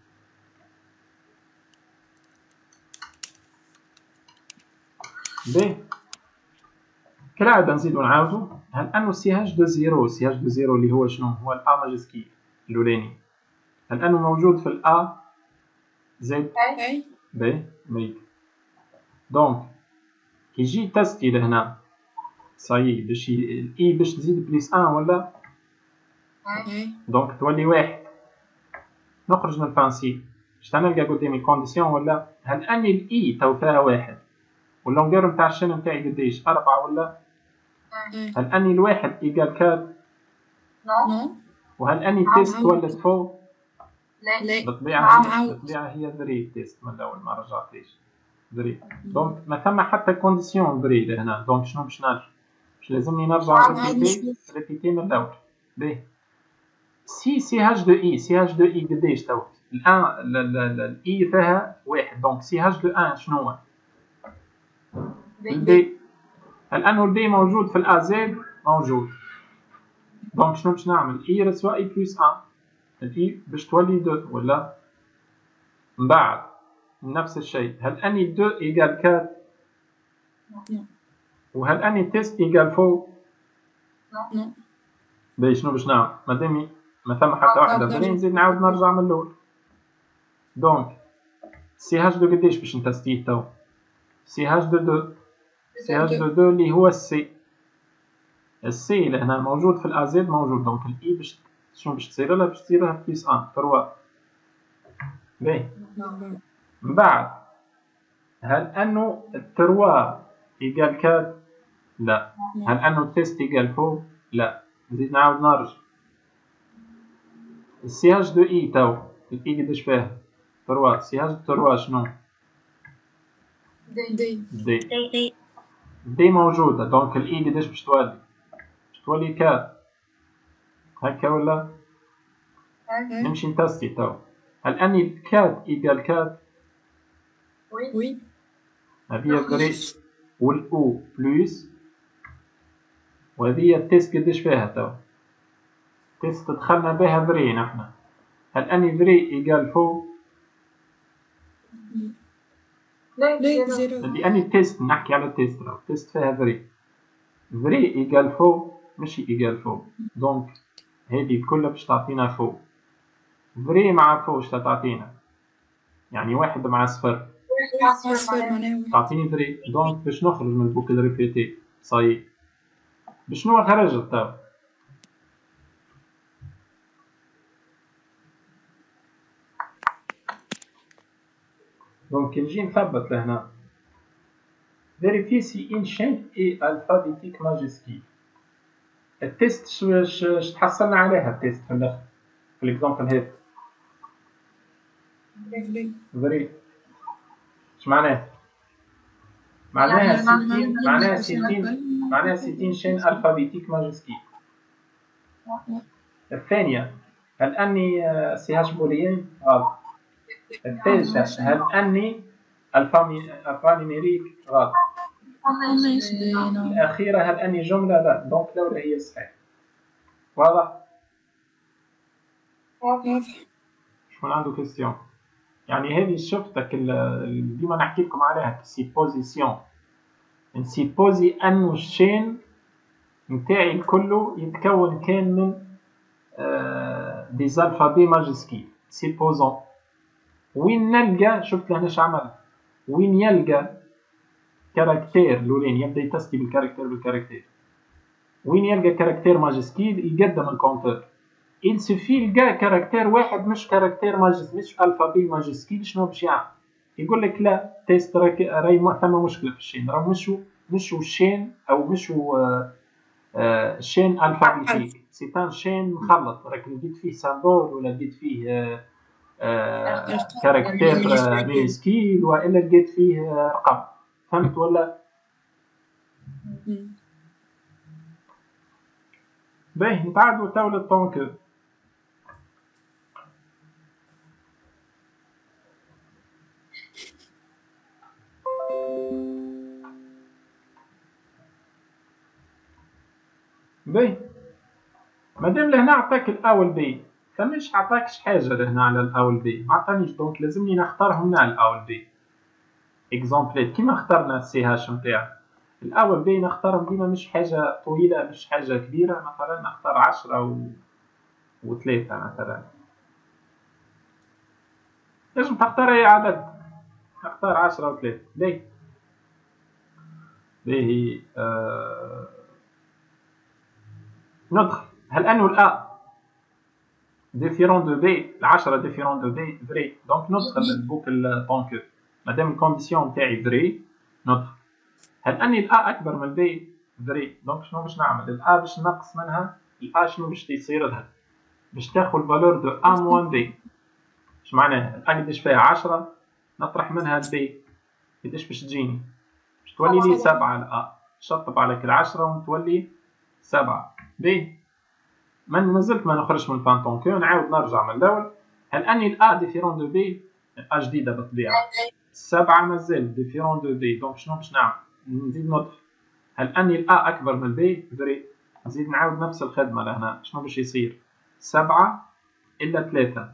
ب كالعادة نزيدو نعاودو هل أنو سي هاش دو زيرو سي هاش دو زيرو اللي هو شنو؟ هو الأ ماجسكيل الأولاني. هل أنو موجود في الأ زد؟ أي ب ميك. دونك كي يجي تستي لهنا صايي باش الإي باش تزيد بليس أن ولا؟ دونك تولي واحد. نخرج من البرانسيب باش نلقى قدامي كونديسيون ولا هل اني الاي تو فيها واحد واللونغور نتاع الشين نتاعي قداش أربعة ولا هل اني الواحد ايكال كات نو وهل اني تيست ولد فوق لا بالطبيعة بالطبيعة هي فري تيست من الأول ما رجعتليش فري. دونك ما ثم حتى كونديسيون فري لهنا. دونك شنو باش نرجع؟ باش لازمني نرجع ريبيتي ريبيتي من الأول. باهي سي سي هاش دو اي سي هاش دو اي قداش تو؟ الان الاي فيها واحد. دونك سي هاش دو ان شنو هو؟ البي. الان البي موجود في الا زد موجود. دونك شنو باش نعمل؟ اي رسوا اي بلس ان. الاي باش تولي دو ولا؟ من بعد نفس الشيء هل اني دو ايكال كات؟ وهل اني تيست ايكال فوق؟ نو. باهي شنو باش نعمل؟ مادامي ما ثم حتى واحدة فري نزيد نعاود نرجع من الأول. دونك سي هاش دو قداش باش نتستيه تو؟ سي هاش دو دو سي هاش دو دو اللي هو السي. السي لهنا موجود في الأ زد موجود. دونك الإي باش شنو باش تصير لها؟ باش تصير لها بليس أن تروا. باهي من بعد هل أنو التروا إيكال كات؟ لا. هل أنو التيست إيكال فوق؟ لا. نزيد نعاود نرجع. السي هاش دو اي تو الاي قداش فيها؟ تروا. سي هاش دو تروا شنو؟ دي دي دي موجودة. دونك الاي قداش باش تولي؟ باش تولي كات هكا ولا؟ نمشي نتستي تو. هل اني كات ايكال كات؟ وي. هذه فري والاو بلوس وهذه التيست قداش فيها تو؟ تيست دخلنا بها فري نحنا. هل اني فري ايكال فوق؟ لا زيرو. لاني تيست نحكي على التيست راه تيست فيها فري. فري ايكال فوق ماشي ايكال فوق. دونك هذه كلها باش تعطينا فوق. فري مع فوق اش تعطينا؟ يعني واحد مع صفر صفر معناها تعطيني فري. دونك باش نخرج من البوكل ريبيتي صاي بشنو خرجت تو؟ دونك نجي نثبت لهنا vérifier si une chaîne est alphabétique majuscule. التيست شو ش تحصلنا عليها التيست في الاخر في الاكزامبل هذا. فري اش معناه؟ معناها ستين معناها ستين معناها ستين شين الفابيتيك ماجسكيل. الثانية هل أني سي هاش بوليين؟ غلط. الثالثة هل أني الفانيميريك؟ غلط. الأخيرة هل أني جملة؟ لا. دونك الأولى هي الصحيح. واضح؟ واضح. شكون عنده كيستيون؟ يعني هذه شفتك ديما نحكي لكم عليها سيبوزيسيون. نسيبوزي أنو الشين نتاعي كله يتكون كان من دي زالفابي ماجسكيل. سيبوزون وين نلقى، شفت لهنا اش عمل، وين يلقى كاركتير لولين يبدا يتستي بالكاركتير بالكاركتير، وين يلقى كاركتير ماجسكيل يقدم الكونتور. il suffit يلقى كاركتير واحد مش كاركتير ماجسكيل مش الفابي ماجسكيل. شنو باش يعمل؟ يقول لك لا تيست راهي ثم مشكله في الشين، راه مشو مشو الشين او مشو آه شين الفابيتيك، سي ان شين مخلط، راك لقيت فيه سامبول ولا لقيت فيه آه آه كاركتير ميسكيل والا لقيت فيه رقم. فهمت ولا؟ باهي نتعادلوا تو للطونكو. باهي مادام لهنا عطاك الا والبي، فمش عطاكش حاجه لهنا على الا والبي، ما عطانيش، دونك لازمني نختارهم من الا والبي. اكزامبليت كيما اخترنا السي هاش نتاعو، الا والبي نختارهم ديما مش حاجه طويله مش حاجه كبيره، مثلا نختار عشرة و... وثلاثة مثلا. لازم تختار اي عدد، نختار عشرة وثلاثة. باهي باهي آه... ندخل. هل أنه الأ ديفيرون دو بي، العشرة ديفيرون دو بي فري، دونك ندخل البوك الطونكو مادام الكونديسيون نتاعي فري ندخل. هل أني الأ أكبر من البي فري، دونك شنو باش نعمل؟ الأ باش نقص منها الأ شنو باش يصير لها؟ باش تاخذ الفالور دو أ موان بي. اش معناها؟ الأ قداش فيها عشرة نطرح منها البي قداش باش تجيني؟ باش تولي لي سبعة. الأ شطب عليك العشرة وتولي سبعة. باهي ما زلت ما نخرجش من فان طونكو، نعاود نرجع من الاول. هل اني الا ديفيرون دو بي، ا جديده بالطبيعه، سبعة مازال ديفيرون دو بي، دونك شنو باش نعمل؟ نزيد ندخل. هل اني الا اكبر من البي فري، نزيد نعاود نفس الخدمه لهنا. شنو باش يصير؟ سبعة الا ثلاثة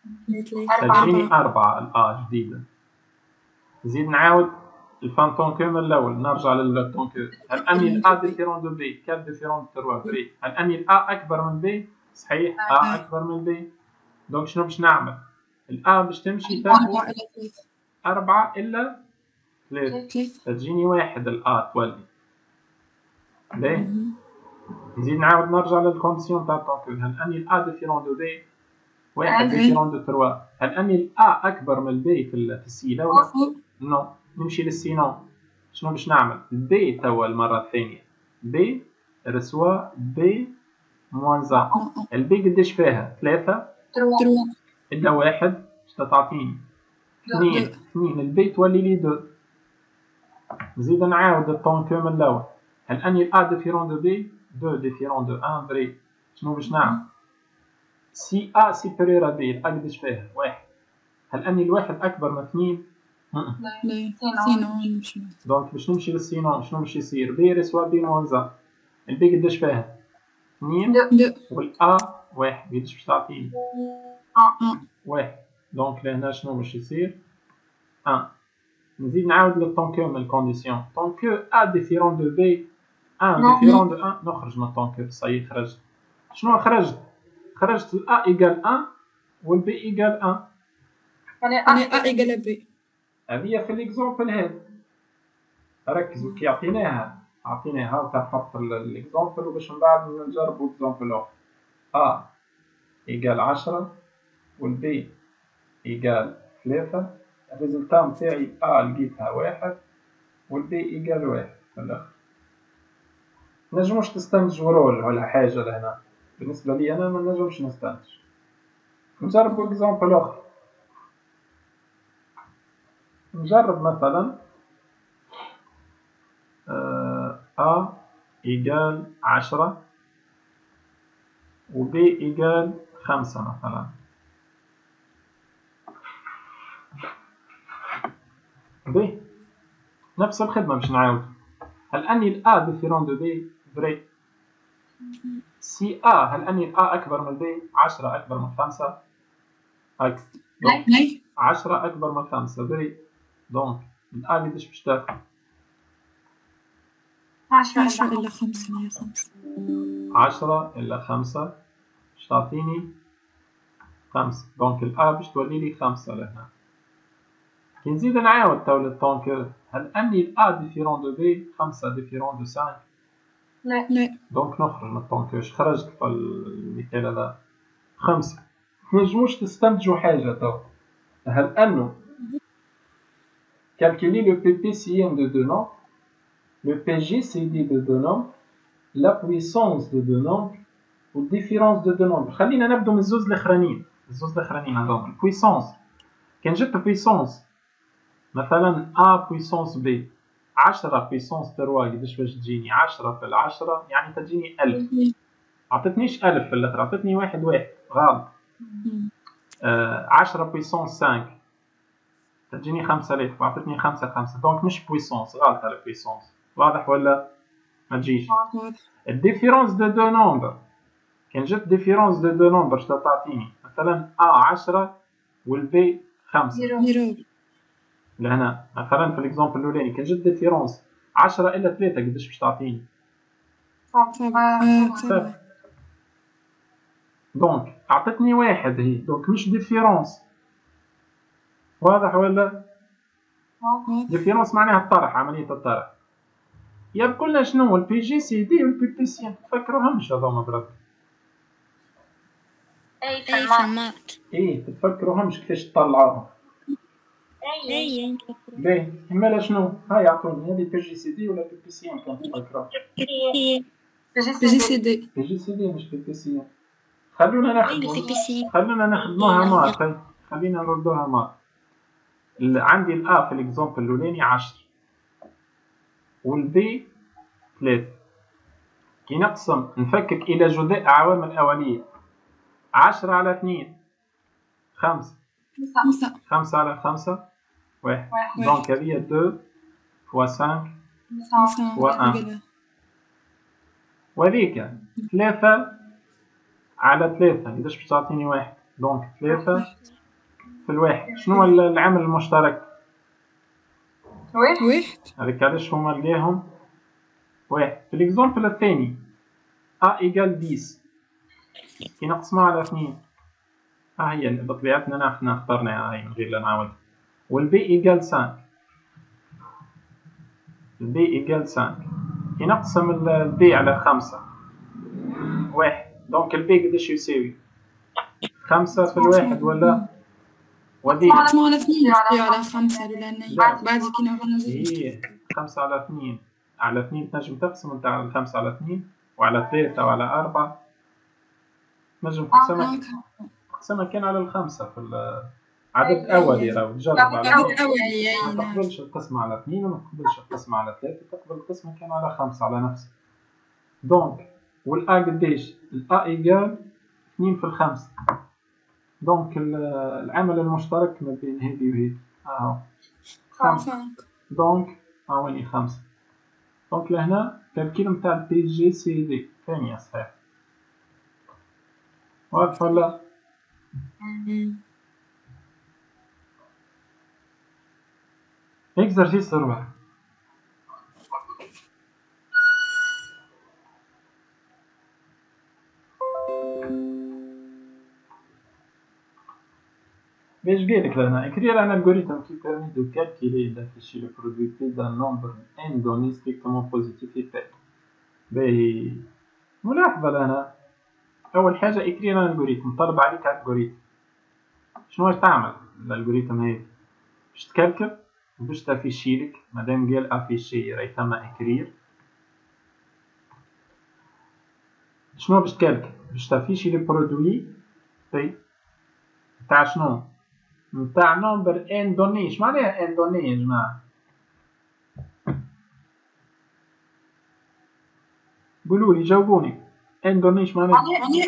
تجيني أربعة. الا جديده. نزيد نعاود الفان طونكو من الاول، نرجع للطونكو. هل اني الا ديفيرون دو بي كان ديفيرون دو تروا فري، هل اني الا اكبر من بي؟ صحيح ا اكبر من بي، دونك شنو باش نعمل؟ الا باش تمشي تاخذ أربعة الا ثلاثة تجيني واحد. الا تولي باهي. نزيد نعاود نرجع للكونديسيون تاع الطونكو. هل اني الا ديفيرون دو بي واحد ديفيرون دو تروا، هل اني الا اكبر من البي في السيله ولا نو؟ نمشي للسينون. شنو باش نعمل؟ بي توا المره الثانيه بي رسوا بي موان زا. البي قداش فيها؟ ثلاثة الا واحد باش تعطيني اثنين. اثنين البي تولي لي دو. نزيد نعاود الطونكو من الاول. هل اني الا ديفيرون دو بي دو ديفيرون دو ان فري، شنو باش نعمل؟ سي ا سيبيريور ا بي، ا قداش فيها؟ واحد. هل اني الواحد اكبر من اثنين؟ لا سينون. دونك باش نمشي للسينون شنو باش يصير؟ بي ريسوا بي موان زا. البي قداش فيها؟ اثنين والأ واحد، قداش باش تعطيني؟ واحد. دونك لهنا شنو باش يصير؟ ان. نزيد نعاود للطونكو من الكونديسيون. طونكو ا ديفيرون دو بي ان ديفيرون دو ان، نخرج من الطونكو. صاي خرجت. شنو خرجت؟ خرجت الأ إيكال ان والبي إيكال ان. يعني ا إيكال بي. هذه في الإكزومبل هذا ركزوا كي عطيناها أعطيني هاو تنحط الإكزامبل وباش من بعد نجربو إكزامبل أخر. أ إيجال عشرة والبي إيجال ثلاثة. الريزلتا متاعي أ لقيتها واحد والبي إيجال واحد في الآخر. منجموش تستنتجو رول ولا حاجة لهنا، بالنسبة لي أنا منجمش نستنتج. نجربو إكزامبل أخر. نجرب مثلا أ إيجال عشرة و B إيجال خمسة مثلا. B نفس الخدمة باش نعاود. هل أني ال A ديفيرون دو B فري؟ سي A هل أني ال A أكبر من B؟ عشرة أكبر من خمسة؟ أكس. لا عشرة أكبر من خمسة فري. دونك ال A قداش باش تاخد؟ عشرة إلا خمسة هي خمسة. عشرة إلا خمسة باش تعطيني خمسة. دونك ال A باش تولي لي خمسة لهنا. كي نزيد نعاود تو للطونكور، هل أني ال A ديفيرون دو B؟ خمسة ديفيرون دو خمسة؟ لا لا. دونك نخرج من الطونكور. خرجت في المثال هذا خمسة. منجموش تستنتجو حاجة تو. هل أنه calculer le P P C M de deux nombres, le P G C D de deux nombres, la puissance de deux nombres ou différence de deux nombres. خلينا نبدو من الزوز الأخرانيين. الزوز الأخرانيين هذوما البويسونس. كان جبت البويسونس مثلا A puissance B عشرة puissance ثلاثة قداش باش تجيني؟ عشرة في العشرة يعني تجيني ألف. عطتنيش ألف في الآخر، عطتني واحد واحد غلط. آه عشرة puissance خمسة تجيني خمسة آلاف وعطتني خمسة خمسة. دونك مش بويسونس، غلط على بويسونس. واضح ولا ما تجيش؟ الديفيرونس دو دو نومبر. كان جبت ديفيرونس دو دو نومبر شتا تعطيني؟ مثلا A عشرة والبي خمسة. لهنا مثلا في الاكزامبل الاولاني كان جبت ديفيرونس عشرة إلا ثلاثة قداش باش تعطيني؟ صفر. دونك عطتني واحد هي، دونك مش ديفيرونس. واضح ولا؟ ديفيرونس معناها الطرح، عملية الطرح. يبقى لنا شنو؟ البي جي سي دي والبي بي سي. تفكروهمش هذوما برك؟ اي في المات. ايه تتفكروهمش كيفاش تطلعوهم؟ اي باهي مالا شنو؟ هاي عطوني هذه بي جي سي دي ولا بي بي سي ام كان تفكروها؟ بي جي سي دي. بي جي سي دي مش بي بي سي ام. خلونا ناخدو خلونا ناخدوها مات. خلينا نردوها مات. عندي الأ في الإكزامبل الأولاني عشرة والبي ثلاثة. كي نقسم نفكك إلى جزء عوامل أولية. عشرة على اثنين خمسة. خمسة. خمسة على خمسة واحد. دونك هذه اثنين فوا خمسة فوا واحد. وهذيك ثلاثة على ثلاثة قداش باش تعطيني واحد؟ دونك ثلاثة في الواحد. شنو العامل المشترك؟ واحد. هذيك علاش هما لقاهم واحد. في الإكزامبل الثاني A إيجال عشرة كي نقسمها على اثنين ها هي بطبيعتنا نحن اخترناها هاي من غير لا نعاود. والبي إيجال خمسة. البي إيجال خمسة كي نقسم البي على خمسة واحد. دونك البي قداش يساوي؟ خمسة في الواحد ولا؟ وديك نقسمو على اثنين على خمسة لأن بعد كي نعملو إيه خمسة على اثنين على اثنين تنجم تقسم انت على خمسة على اثنين وعلى ثلاثة وعلى أربعة. نجم تقسمها تقسمها كان على الخمسة في عدد أولي. راهو تجرب على عدد أولي. ما تقبلش القسمة على اثنين وما تقبلش القسمة على ثلاثة، تقبل القسمة كان على خمسة على نفسه. دونك والأ قداش؟ الأ إيجال اثنين في الخمسة. دونك العمل المشترك ما بين هذه وهذه اهو خمسة. دونك هاواني خمسة. دونك لهنا التركيب نتاع البي جي سي دي ثانية صحيح. واضح ولا؟ اكزرسيس ربع. باش قالك لهنا écrire un algorithme qui permet de calculer et d'afficher le produit P d'un nombre n donné strictement positif et pair. باهي ملاحظة لهنا أول حاجة écrire un algorithme طلب عليك algorithme. شنو واش تعمل الالغوريثم هذا؟ باش تكالكل وباش تافيشيلك مادام قال افيشي راهي ثما écrire. شنو باش تكالكل؟ باش تافيشي لي برودوي بي تاع شنو؟ نتاع نومبر ان دوني. اش معناها ان دوني يا جماعة؟ قولولي جاوبوني ان دوني اش معناها؟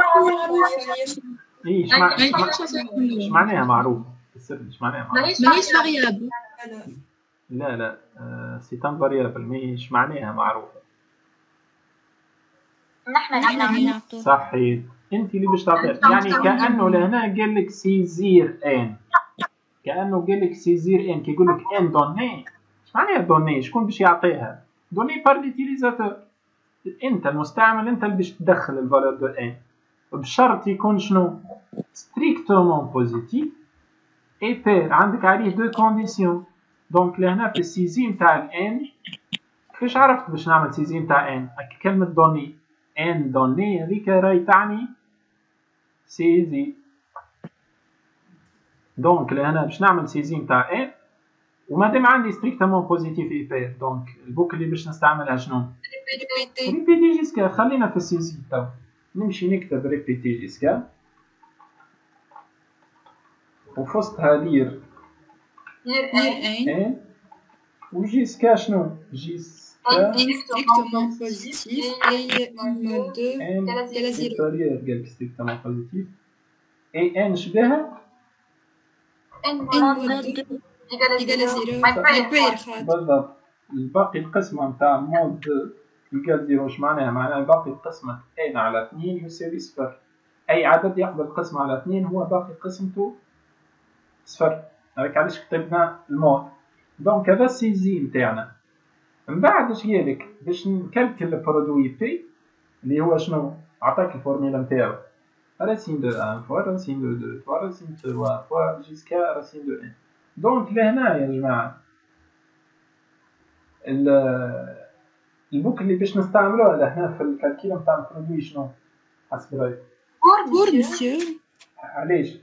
اي اش معناها؟ اش معناها معروف؟ فسرلي اش معناها معروف؟ ماهيش فاريابل. لا لا آه سي ان فاريابل. مي اش معناها معروفة؟ نحن اللي نعطوه. صحيح انت اللي باش تعطيه. يعني كانه لهنا قال لك سيزير ان، كانه قال لك سيزير ان. كي يقول لك ان دوني اش معناها دوني؟ شكون باش يعطيها؟ دوني بار ليتيليزاتور. انت المستعمل انت اللي باش تدخل الفالور دو ان بشرط يكون شنو؟ ستريكتومون بوزيتيف اي بير. عندك عليه دو كونديسيون. دونك لهنا في السيزيم تاع الان كيفاش عرفت باش نعمل سيزيم تاع ان؟ هكا كلمة دوني ان دوني هذيك راهي تعني سيزي. دونك لهنا باش نعمل سيزيم تاع ان ومادام عندي ستريكتومون بوزيتيف اي بير دونك البوك اللي باش نستعملها شنو؟ ريبيتي جيسكا. خلينا في السيزيم تو نمشي نكتب ريبيتي جيسكا وفوسطها لير ان وجيسكا شنو؟ جيسكا strictement positif et mode deux ان égale à zéro. سوبيريور قالك ستريكتومون بوزيتيف اي ان شبيها n mode deux égale à zéro. البير خاطر بالضبط. الباقي القسمة نتاع مود دو يقال زيرو. واش معناها؟ معناها باقي القسمة n على اثنين يساوي صفر. أي عدد يقبل قسمة على اثنين هو باقي قسمته صفر. هذاك علاش كتبنا المود. دونك هذا السيزي نتاعنا. من بعد اش قالك؟ باش نكالكل البرودوي بي اللي هو شنو؟ عطاك الفورميلا نتاعو راسين دو ان فوا راسين دو دو فوا راسين دو تروا فوا جيسكا راسين دو ان. دونك لهنا يا جماعة البوك اللي باش نستعملوها لهنا في الكالكيل نتاع البرودوي شنو؟ حسب رايك؟ بور مسيو. علاش؟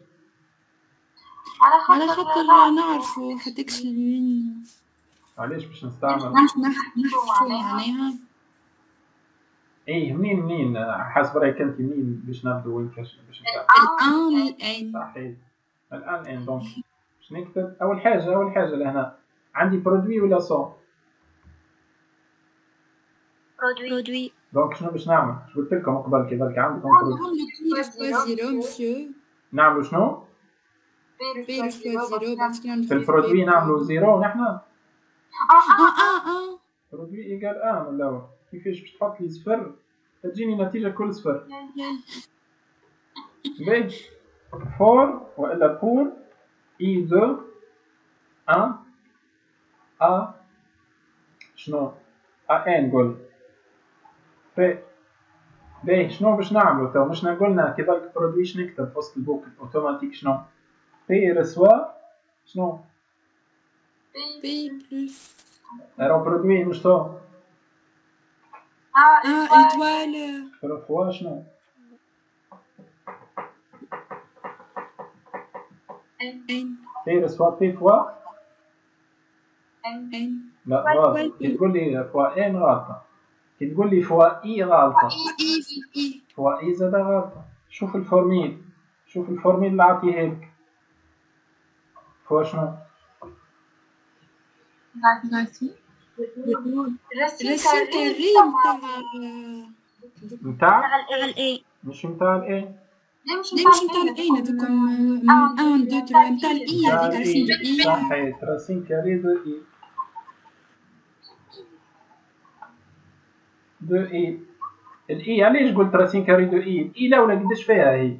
على خاطر نعرفو هذاكش من علاش باش نستعمل؟ نحفو معناها. ايه منين منين حسب رايك انت منين باش نبدو وين كاش باش نستعمل؟ الآن الآن صحيح الان ان. دونك باش نكتب اول حاجه اول حاجه لهنا عندي برودوي ولا سون؟ برودوي. دونك شنو باش نعمل؟ اش قلت لكم قبل كذلك عندكم برودوي. بير فوا زيرو مسيو. نعملوا شنو؟ بير فوا زيرو باسكو عندي في البرودوي نعملوا زيرو نحن. اه اه اه برودوي ايكال ان ولا كيفاش باش تحط لي صفر تجيني نتيجه كل صفر. باهي فور والا بور اي دو ان ا شنو؟ ا ان قول في. باهي شنو باش نعملو تو؟ مش قلنا كذلك برودوي شنو نكتب في وسط البوك اوتوماتيك شنو؟ بي رسوا شنو؟ بي بلس راهو برودوي مش تو؟ اه ايطوال فرو فوا شنو؟ ان بي رسوا بي فوا ان لا غلط. كي تقول لي فوا ان غلطة. كي تقول لي فوا اي غلطة. اي اي فوا اي زادا غلطة. شوف الفورميل شوف الفورميل اللي عطيها لك. فوا شنو؟ راسين راسين كاري نتاع نتاع الاي. مش نتاع الاي. نمشي نتاع الأين هذوكم من واحد اثنين ثلاثة نتاع الإي هذيك راسين دو إي. صحيح راسين كاري دو اي دو اي. الاي علاش قلت راسين كاري دو اي؟ الاي لا قداش فيها هي؟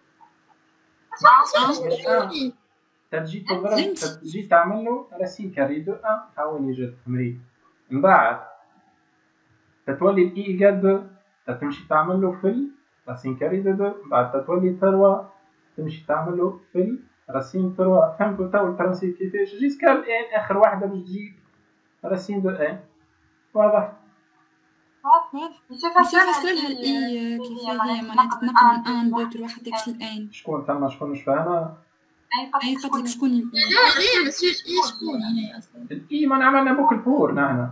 تجي تضرب تجي تعمل له راسين كاري دو ان. ها وين جات التمرين. من بعد تتولي الاي ايكال دو تمشي تعمل له في راسين كاري دو دو. بعد تتولي تروا تمشي تعمل له في راسين تروا فهمتوا تو البرانسيب كيفاش جيسكا الان اخر واحدة باش تجيب راسين دو ان واضح. واضح بس فسرلها الإي كيف هي معناتها تنقل من أن دو تروا حتى تكشي الآن. شكون ثما شكون مش فاهمها؟ أي قتلك شكون الإي؟ لا ليه مسيو الإي شكون هنا أصلا؟ الإي ما عملنا بوكل بور نحن.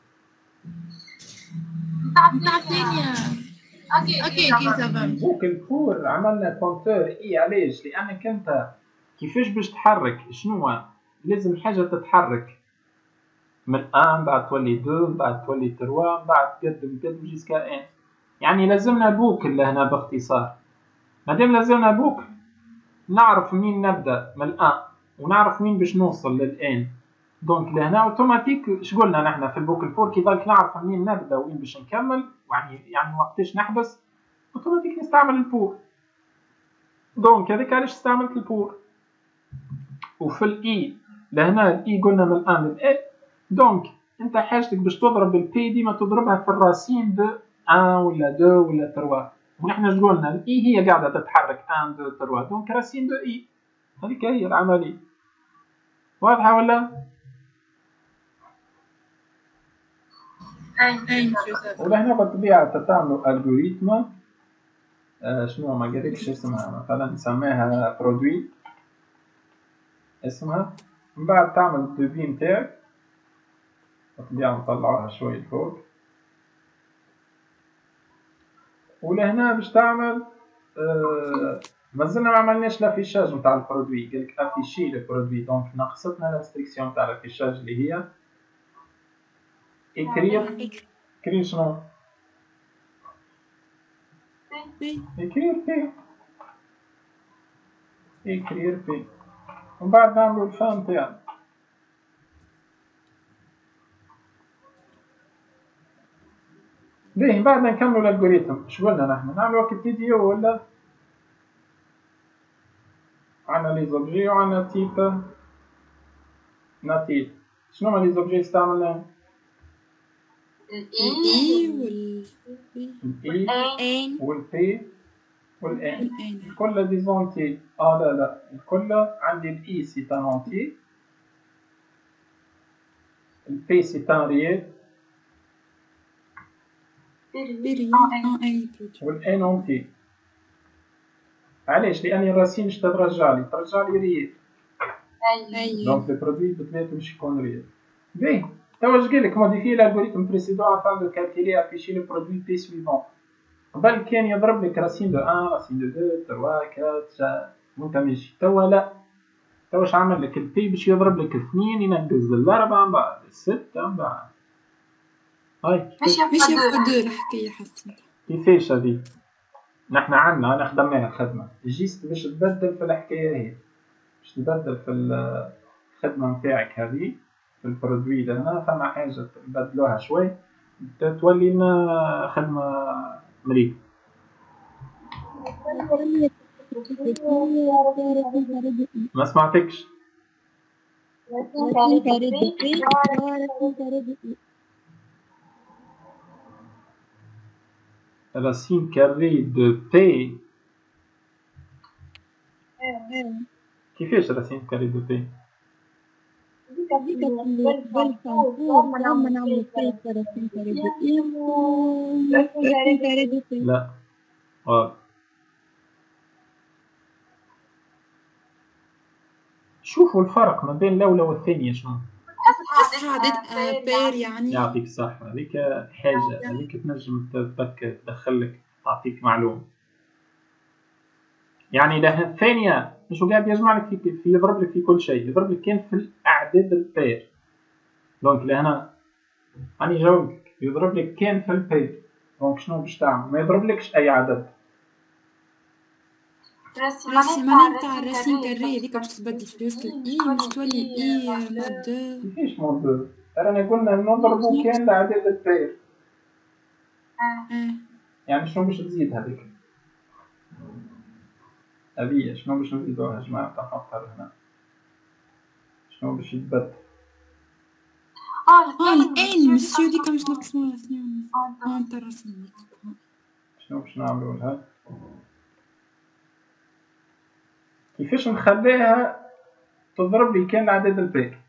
نتاع الثانية. اوكي اوكي اوكي سافا. بوكل بور عملنا كونتور إي علاش؟ لأنك أنت كيفاش باش تحرك شنو لازم حاجة تتحرك من أن بعد تولي دو بعد تولي تروا بعد تقدم تقدم جيسكا إن. يعني لازمنا بوكل لهنا باختصار. مادام لازمنا بوكل نعرف منين نبدا من الان ونعرف مين باش نوصل للان. دونك لهنا اوتوماتيك شقولنا نحن في البوكل فور كي ذلك نعرف منين نبدا وين باش نكمل يعني يعني وقتاش نحبس اوتوماتيك نستعمل البور. دونك هذيك علاش استعملت البور. وفي الاي لهنا الاي قلنا من الان للاي. دونك انت حاجتك باش تضرب البي ديما تضربها في الراسين دو ان ولا دو ولا تروا. ونحن اش قلنا الاي هي قاعده تتحرك واحد اثنين ثلاثة دونك راسين دو اي. هذيك هي العمليه واضحه ولا؟ اي ولهنا بالطبيعه تعملوا الجوريثم آه شنو ما قالكش اسمها مثلا نسميها برودوي اسمها من بعد تعمل الدوفي نتاعك بالطبيعه نطلعوها شويه لفوق. ولهنا باش تعمل آه مازلنا ما عملناش لافيشاج نتاع البرودوي. قالك افيشي لو برودوي دونك ناقصتنا لانستركسيون تاع لافيشاج اللي هي اكرير. اكرير شنو؟ اكرير بي اكرير بي ومن بعد نعملو الفان تاعنا. باهي بعد نكملو الالغوريثم. اش قلنا نحن نعملو وقت فيديو ولا عندنا لي زوبجي وعندنا تيب ناتيف. شنو هما لي زوبجي استعملناهم؟ الإي وال الإي والبي والإن. كل دي زونتي اه لا لا الكل عندي الإي سي ان اونتي البي سي ان ريال والإن اونتي. علاش؟ لأني الراسين باش تترجع لي ترجع لي ريال. دونك البرودوي بثلاثة باش يكون ريال. باهي توا اش قالك موديفي الالغوريثم بريسيدون افان دو كالكيلي افيشي لو برودوي بي سويفون. قبل كان يضرب لك راسين دو واحد راسين دو اثنين ثلاثة أربعة وانت ماشي. توا لا توا اش عمل لك البي باش يضرب لك اثنين ينقز للأربعة من بعد الستة من بعد. هاي ماشي يبقى دو الحكاية حسن. كيفاش هذي؟ نحنا عندنا انا خدمناها الخدمة جيست باش تبدل في الحكاية هي باش تبدل في الخدمة نتاعك هذه في البرودوي لهنا فما حاجة نبدلوها شوي تولي لنا خدمة مليحة. ما سمعتكش. راسين كاري دو بي. كيفاش راسين كاري دو بي؟ لا غلط. شوفوا الفرق ما بين الأولى والثانية شنو؟ حسها عدد بير يعني. يعطيك الصحة هذيك حاجة هذيك تنجم تتذكر تدخلك تعطيك معلومة. يعني ده الثانية مش قاعد يجمع لك في, في يضرب لك في كل شيء يضرب لك كان في الأعداد البير. دونك لهنا أنا جاوبتك يضرب لك كان في البير. دونك شنو باش تعمل؟ ما يضرب لكش أي عدد. الرسيمانة نتاع الرسيم كاري هذيك باش تبدل في وسط الإي باش تولي إي مود. كيفاش مود؟ رانا قلنا نضربو كان الأعداد البير. يعني شنو باش تزيد هذيك؟ هذه شنو باش نزيدوها يا جماعة نحطها هنا. شنو باش يتبدل؟ اه الآن مسيو ديك باش نقسموها اثنين. اه نتاع الرسيم. شنو باش نعملو لها؟ كيفاش نخليها تضرب لي كان عدد البير؟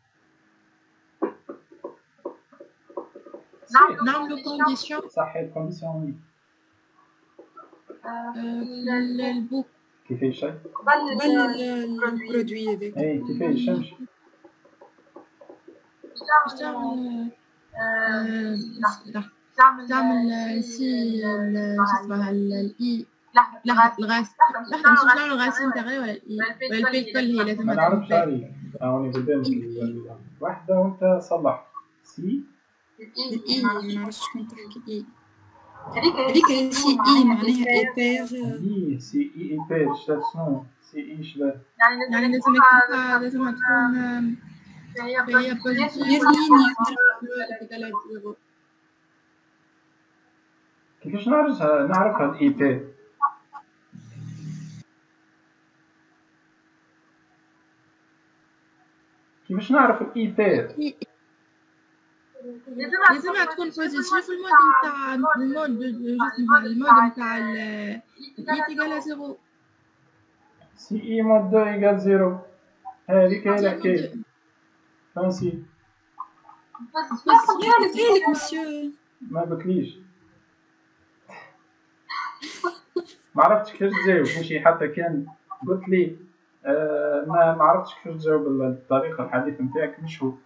نعملو كونديسيون صحيح الكونديسيون. في البوك كيفاش؟ قبل البرودوي هذاك. اي كيفاش تمشي؟ باش تعمل تعمل سي شو اسمها الاي الغاس لحظة مش نعمل الغاس انتغري ولا الاي ولا البي الكل هي لازم ما نعرفش عليك. هاوني قدامك واحدة وانت صلح سي الاي ما نعرفش شكون تحكي اي هذيك سي اي معناها ايبير اي سي اي ايبير شنو سي اي شباب يعني لازم نكتبها لازم تكون هي بوزيتيف كيفاش نعرفها نعرفها الاي بي؟ كيفاش نعرف الاي بي؟ لازمها تكون بوزيتيف المود نتاع المود المود نتاع الاي تيغال زيرو سي اي مود دو ايغال زيرو. هذيك هي الحكاية فانسي. يا مسيو ما بكليش ما عرفتش كيفاش تجاوب. ماشي حتى كان قلت لي آه ما ما عرفتش كيفاش تجاوب بالطريقة الحديث نتاعك مش هو.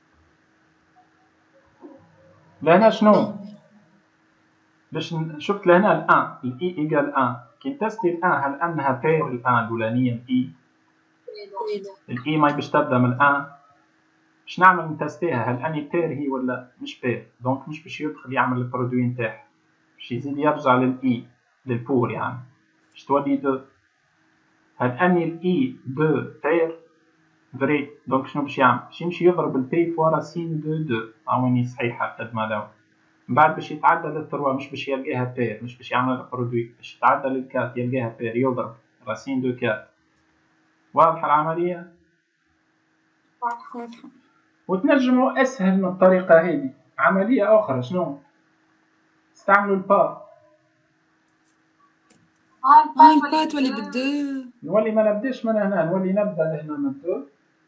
لهنا شنو باش شفت لهنا الان الاي ايغال ان كي تستي الان هل انها بير الان الاولانيه الاي الاي ما باش تبدا من الان باش نعمل نتستيها هل اني بير هي ولا مش بير. دونك مش باش يدخل يعمل البرودوي نتاعها باش يزيد يرجع للاي للبور يعني باش تولي دو هل اني الاي دو بير فري. دونك شنو باش يعمل باش يمشي يضرب البي فوا راسين دو دو عاوني صحيحه قد ما لو من بعد باش يتعدى للتروا مش باش يلقاها بير مش باش يعمل البرودوي باش يتعدى للكات يلقاها بير يضرب راسين دو كات. واضحه العمليه؟ واضحة. وتنجموا اسهل من الطريقه هذه عمليه اخرى شنو استعملوا البا. اه البا تولي بالدو نولي ما نبداش من هنا نولي نبدا لهنا من الدو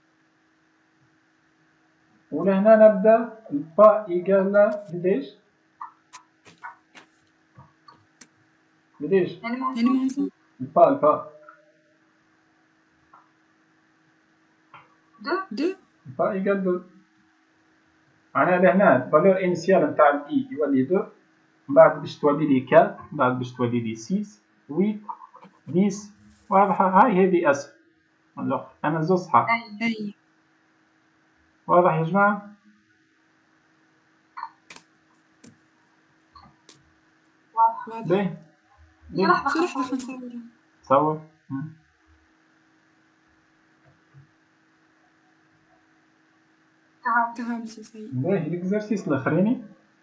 ولهنا نبدا البا ايكال بديش بديش يعني معظم البا البا دو دو البا ايكال دو معناها لهنا الفالور انيسيال نتاع الاي يولي دو من بعد باش تولي لي أربعة من بعد باش تولي لي ستة ثمانية عشرة. واضحة هاي هذه اسهل. انا زوج صحاب. اي واضح يا جماعة؟ واضح. باهي لحظة لحظة خلينا نصور. صور. تعال سي سي. باهي الاكزرسيس الاخراني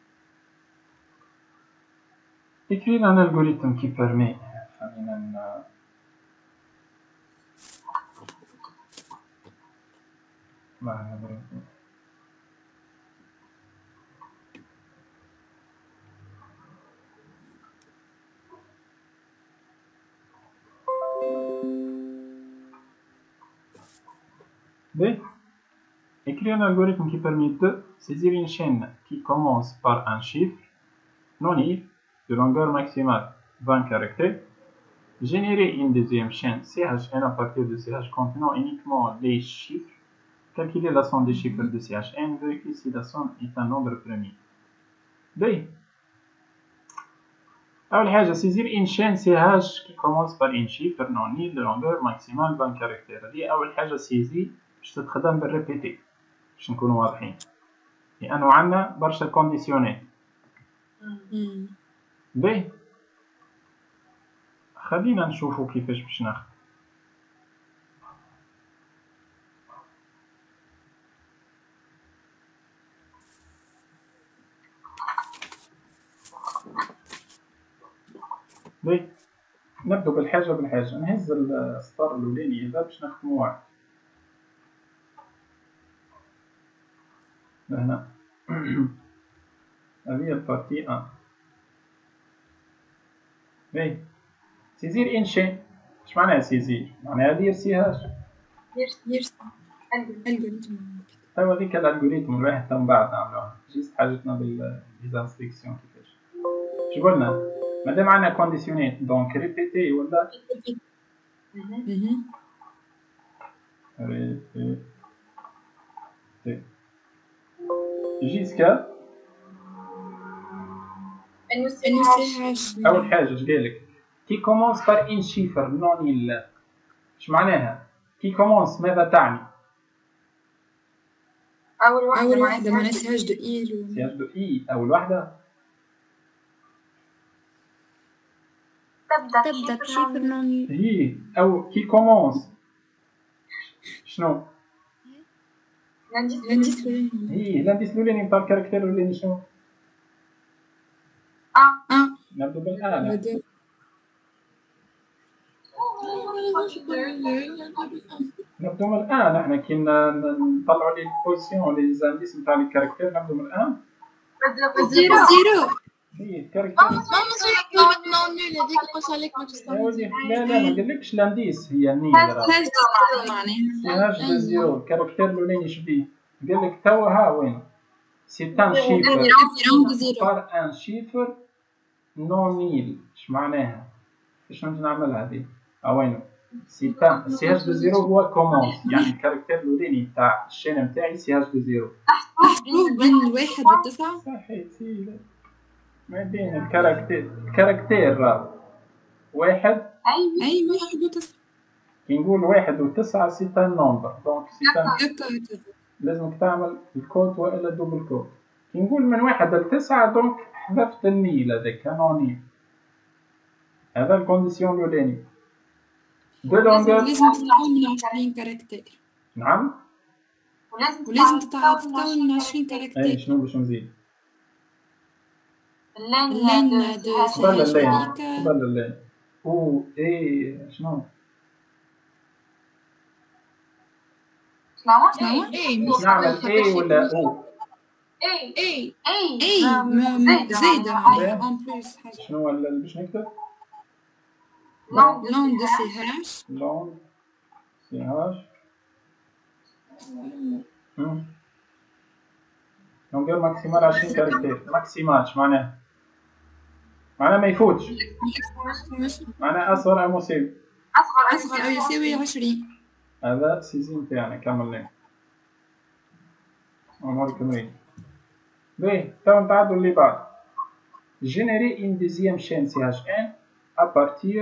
écrire un algorithme qui permet خلينا ما B. Écrire un algorithme qui permet de saisir une chaîne qui commence par un chiffre non-if de longueur maximale vingt caractères, générer une deuxième chaîne C H N à partir de C H contenant uniquement les chiffres, calculer la somme des chiffres de C H N, vérifier si la somme est un nombre premier. B. أول حاجة saisir une chaîne C H qui commence par un chiffre non-if de longueur maximale vingt caractères. هذه أول حاجة سيزي باش تتخدم بالريبيتي باش نكونوا واضحين لأنه عندنا برشا كونديسيونات. باهي خلينا نشوفوا كيفاش باش ناخد. باهي نبدو بالحاجة بالحاجة. نهز السطر الأولاني هذا باش نختمو واحد لهنا. هذه البارتي واحد. باهي saisir une chaîne اش معناها سيزي؟ معناها دير سيهاش. يرسم الجوريثم. توا هذيك الالغوريثم الواحد تم بعد نعملوها، جيست حاجتنا بالانستركسيون كيفاش. اش قلنا؟ مادام عندنا كونديسيونيت دونك ريبيتي ولا ريبيتي جيسكا انه سيهاش. اول حاجه اش قالك؟ كي كومونس بار ان شيفر نون الا. اش معناها؟ كي كومونس ماذا تعني؟ اول واحده اول واحده معناها سيهاش دو اي. سيهاش دو اي اول واحده تبدأ بشيفر نون. هي او كي كومونس شنو؟ لانديس الاولاني. هي لانديس الاولاني نتاع الكاركتير الاولاني شنو؟ اه اه نبدو بالآن. نبدو من الآن. احنا كي نطلعوا لي البوزيسيون لي زانديس نتاع الكاركتير نبدو من الآن. زيرو زيرو. هي الكاركتير. ماما صحيح كلمة نون نول هذيك قلت عليك ما تستعملش. لا لا ما قالكش لانديس هي النيل. سيهاش دو معناها. سيهاش دو زيرو الكاركتير الاولاني شبيه؟ قالك توا ها وين؟ سي ان شيفر بار ان شيفر نون نيل. اش معناها؟ كيفاش نجي نعملها هذه؟ ها وينو؟ سي ان سيهاش دو زيرو هو كومونس، يعني الكاركتير الاولاني تاع الشين نتاعي سيهاش دو زيرو. محسوب بين الواحد والتسعة. صحيح سي ما بين الكاركتير الكاركتير راه واحد اي واحد وتسعة. كي نقول واحد وتسعة سي ان نومبر دونك سي ان لازمك تعمل الكود والا دوبل كود. كي نقول من واحد لتسعة دونك حذفت النيل هذاك نوني. هذا الكونديسيون الاولاني. دو لونغور لازم تتعاون من عشرين كاركتير. نعم. ولازم تتعاون من عشرين كاركتير. اي شنو باش نزيد؟ اللين دو قبل اللين سيهاش قبل اللين او اي شنو؟ اي اي نعمل اي ولا او؟ اي اي اي زايدة معناها اون بلوس حاجة. شنو اللي باش نكتب؟ لون دو سيهاش. لون سيهاش لونغور ماكسيمال عشرين كاركتير. ماكسيمال اش معناه؟ معناه ما يفوتش. معناه اصغر او مساوي. اصغر او يساوي عشرين. هذا سيزي نتاعنا كملناه. نوريكم ريت. باهي توا نتعدو اللي بعد. Générer une deuxième chaîne C H N à partir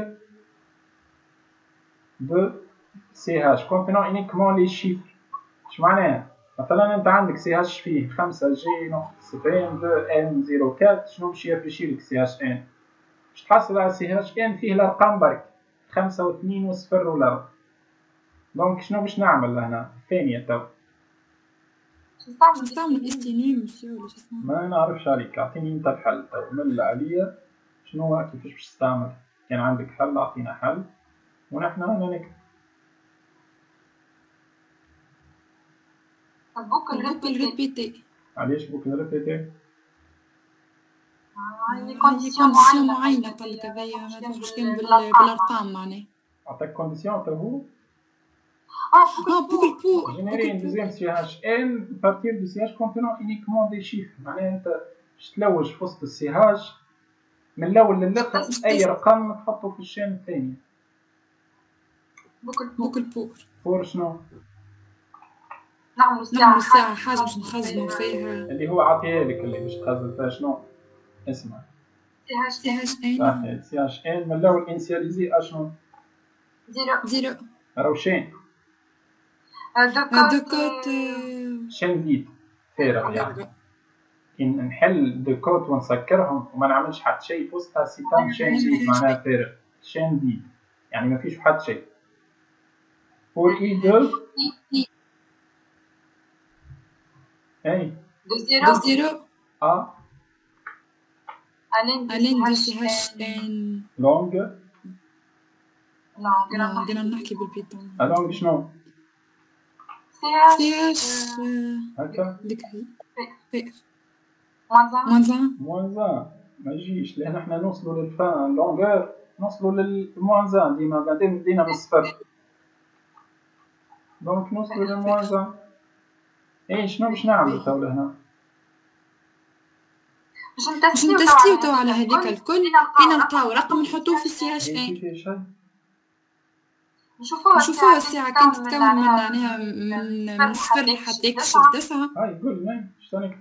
de C H contenant uniquement les chiffres. اش معناها؟ مثلا انت عندك سي هاش فيه خمسة جي نقطة سبعين دو ان صفر أربعة. شنو باش يفرشي لك سي هاش ان؟ باش تحصل على سي هاش ان فيه الارقام برك خمسة واثنين وصفر والارض. دونك شنو باش نعمل هنا؟ الثانية تو نستعمل استينيم مسيو ولا شو اسمه؟ ما نعرفش عليك، اعطيني انت الحل تو مل عليا شنو كيفاش باش تستعمل. كان عندك حل اعطينا حل ونحن هنا نكتب. بوكل ريبيتي. علاش بوكل ريبيتي؟ هي كونديسيون معينة قال لك هذايا ما تمشيش كان بالارقام معناها. عطاك كونديسيون تو هو؟ اه بوكل بو. Générer une deuxième C H N à partir du C H contenant uniquement des chiffres. معناها انت باش تلوج في وسط السي هاش من الاول للاخر اي رقم تحطه في الشين الثانية. بوكل بو. بور شنو؟ نعملوا ساعة حاجة باش نخزنوا فيها. اللي هو عطيها لك اللي باش تخزن فيها شنو؟ اسمع. سي هاش ان. صحيح سي هاش ان من الاول انسياليزي اشنو؟ زيرو. زيرو. راهو شين. دو كوت. شين فيد فارغ يعني. كي نحل دو كوت ونسكرهم وما نعملش حتى شيء في وسطها سيتان شين فيد معناها فارغ. شين فيد يعني ما فيش حتى شيء. بور اي دو اي دو زيرو. ا الين دو سي هاش ان. لونغ. لا قلنا نحكي بالبيتون. لونغ شنو؟ سي هاش هكا ديك هي في موان موان ما يجيش لان احنا نوصلوا للفان لونغور نوصلوا للموانزان ديما، بعدين بدينا من الصفر دونك نوصلوا للموانزان. اي شنو باش نعملوا تو لهنا؟ باش نتستيو تو على هذيك الكل، فينا نلقاو رقم نحطوه في السي هاش ان، نشوفوها الساعة كانت تتكون من معناها من من صفر لحتى يكتشف تسعة. هاي قول لي شتونك؟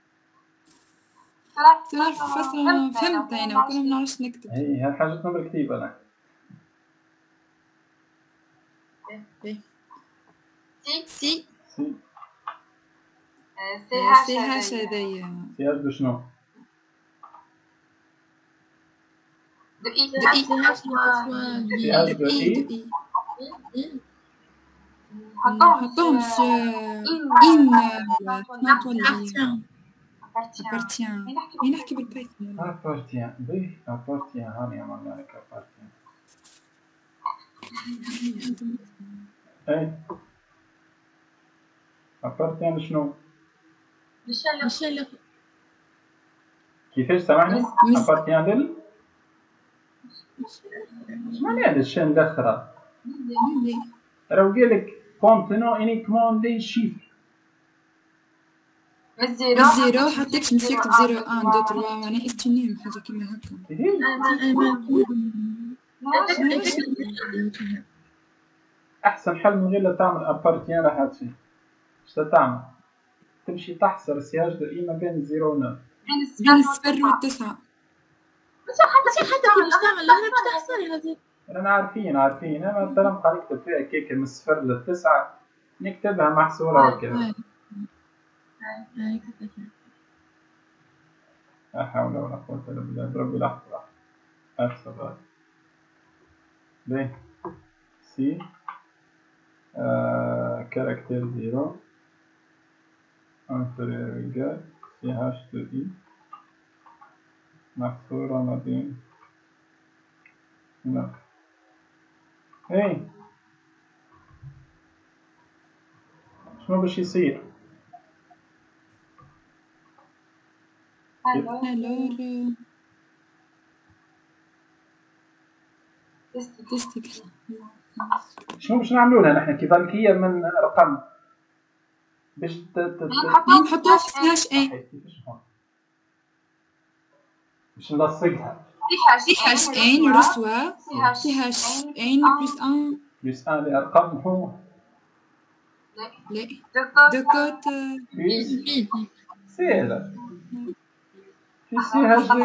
صراحة في فترة فهمت أنا وكنا منعرفش نكتب. هي هاي حاجتنا بالكتيبة أنا. سي سي سي سي هاش هذايا. سي هاش دو شنو؟ دو إي دو إي سي هاش دو إي. حطوهم في إن ناتولي أبارتيان. مين نحكي بالبايثون؟ أبارتيان بيه أبارتيان هاني عملنا لك أبارتيان. أي أبارتيان شنو؟ للشلة. كيفاش سامعني؟ أبارتيان لل اش معناها للشين الأخرى؟ راهو قالك كونتينو إونيكمون دي شيفر. الزيرو حطيتش باش يكتب زيرو ان دو تروا معناها استنيم حاجة كيما هكا. أحسن حل من غير لا تعمل أبارتيان راح تمشي. اش تعمل؟ تمشي تحصر السياج دو إي ما بين الزيرو ونص. بين الصفر والتسعة. بس حتى حتى كي باش تعمل الأخرى باش تحصري هذيك. رانا عارفين عارفين أنا مثلا نبقى نكتب فيها كيكة من الصفر للتسعة نكتبها محصورة وكذا. لا حول ولا قوة إلا بالله. بربي لحظة أحسب هذا. بيه سي كاركتير زيرو انفيريور إيجال سي هاش دو إي محصورة ما بين لا اي شنو باش يصير؟ الور تستك شنو باش نعملوا لها نحن كذلك هي من رقم باش نحطوها في سي هاش ان باش نلصقها سي هاش ان رسوة سي هاش ان بلس ان بلس ان لأرقام هو لا دو كوت سهلة في سي هاش دو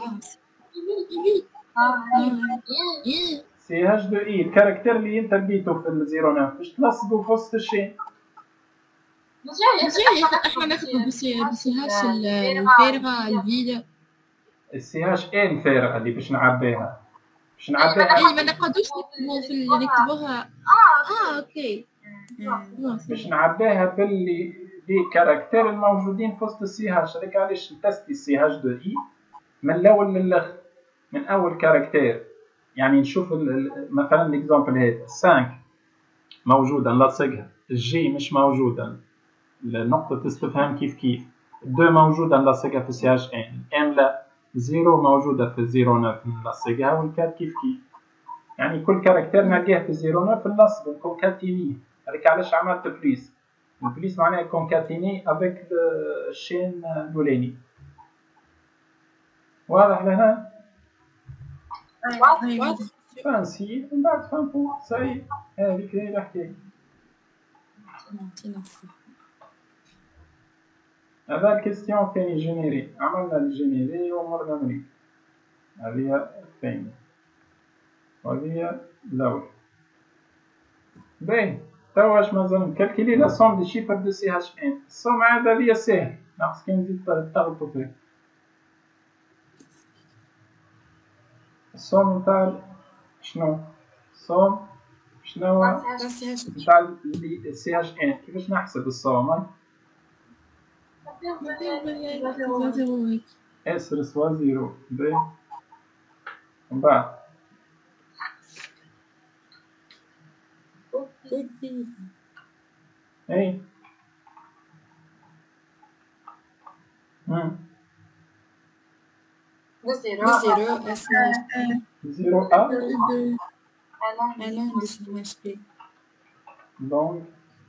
إي سي هاش دو إي الكاركتير اللي انت لقيته في الزيرو ناف باش تلصقه في وسط الشين. مزيان احنا نخدمو بسي هاش الفارغة الفيدا السي هاش ان فارغة اللي باش نعبيها باش نعبيها اي ما نقعدوش نكتبو في اللي نكتبوها اه اوكي باش نعبيها باللي دي كاركتير الموجودين في وسط السي هاش. هذاك علاش نتستي السي هاش دو إي من الاول للاخر من اول كاركتير. يعني نشوف مثلا الاكزامبل هذا خمسة موجوده نلصقها، الجي مش موجوده نقطه استفهام كيف كيف، اثنين موجوده نلصقها في سي هاش ان، ان لا، صفر موجوده في صفر تسعة نلصقها، والكاد كيف كيف. يعني كل كاركتير نلقاه في صفر تسعة نلصقه كونكاتينيه. هذاك علاش عملت بليس. البليس معناها كونكاتيني افيك الشين الاولاني. واضح لهنا؟ واضح فانسي من بعد فهمتوا صحيح. هذيك هي الحكاية. هذا الكيستيون الثاني جينيري، عملنا الجينيري ومرنا مريض. هذه الثانية وهذه الأول. باهي توا واش مازال نكالكيلي لا سوم دي شيفر دو سي هاش ان. السوم عاد هذه ساهل ناقص كي نزيد تغلطو فيه. السوم نتاع شنو؟ السوم شنو نتاع السي هاش ان. كيفاش نحسب السوم؟ اس رسوا زيرو باهي من بعد اي Le zéro, S H زيرو أ N de C H P. دونك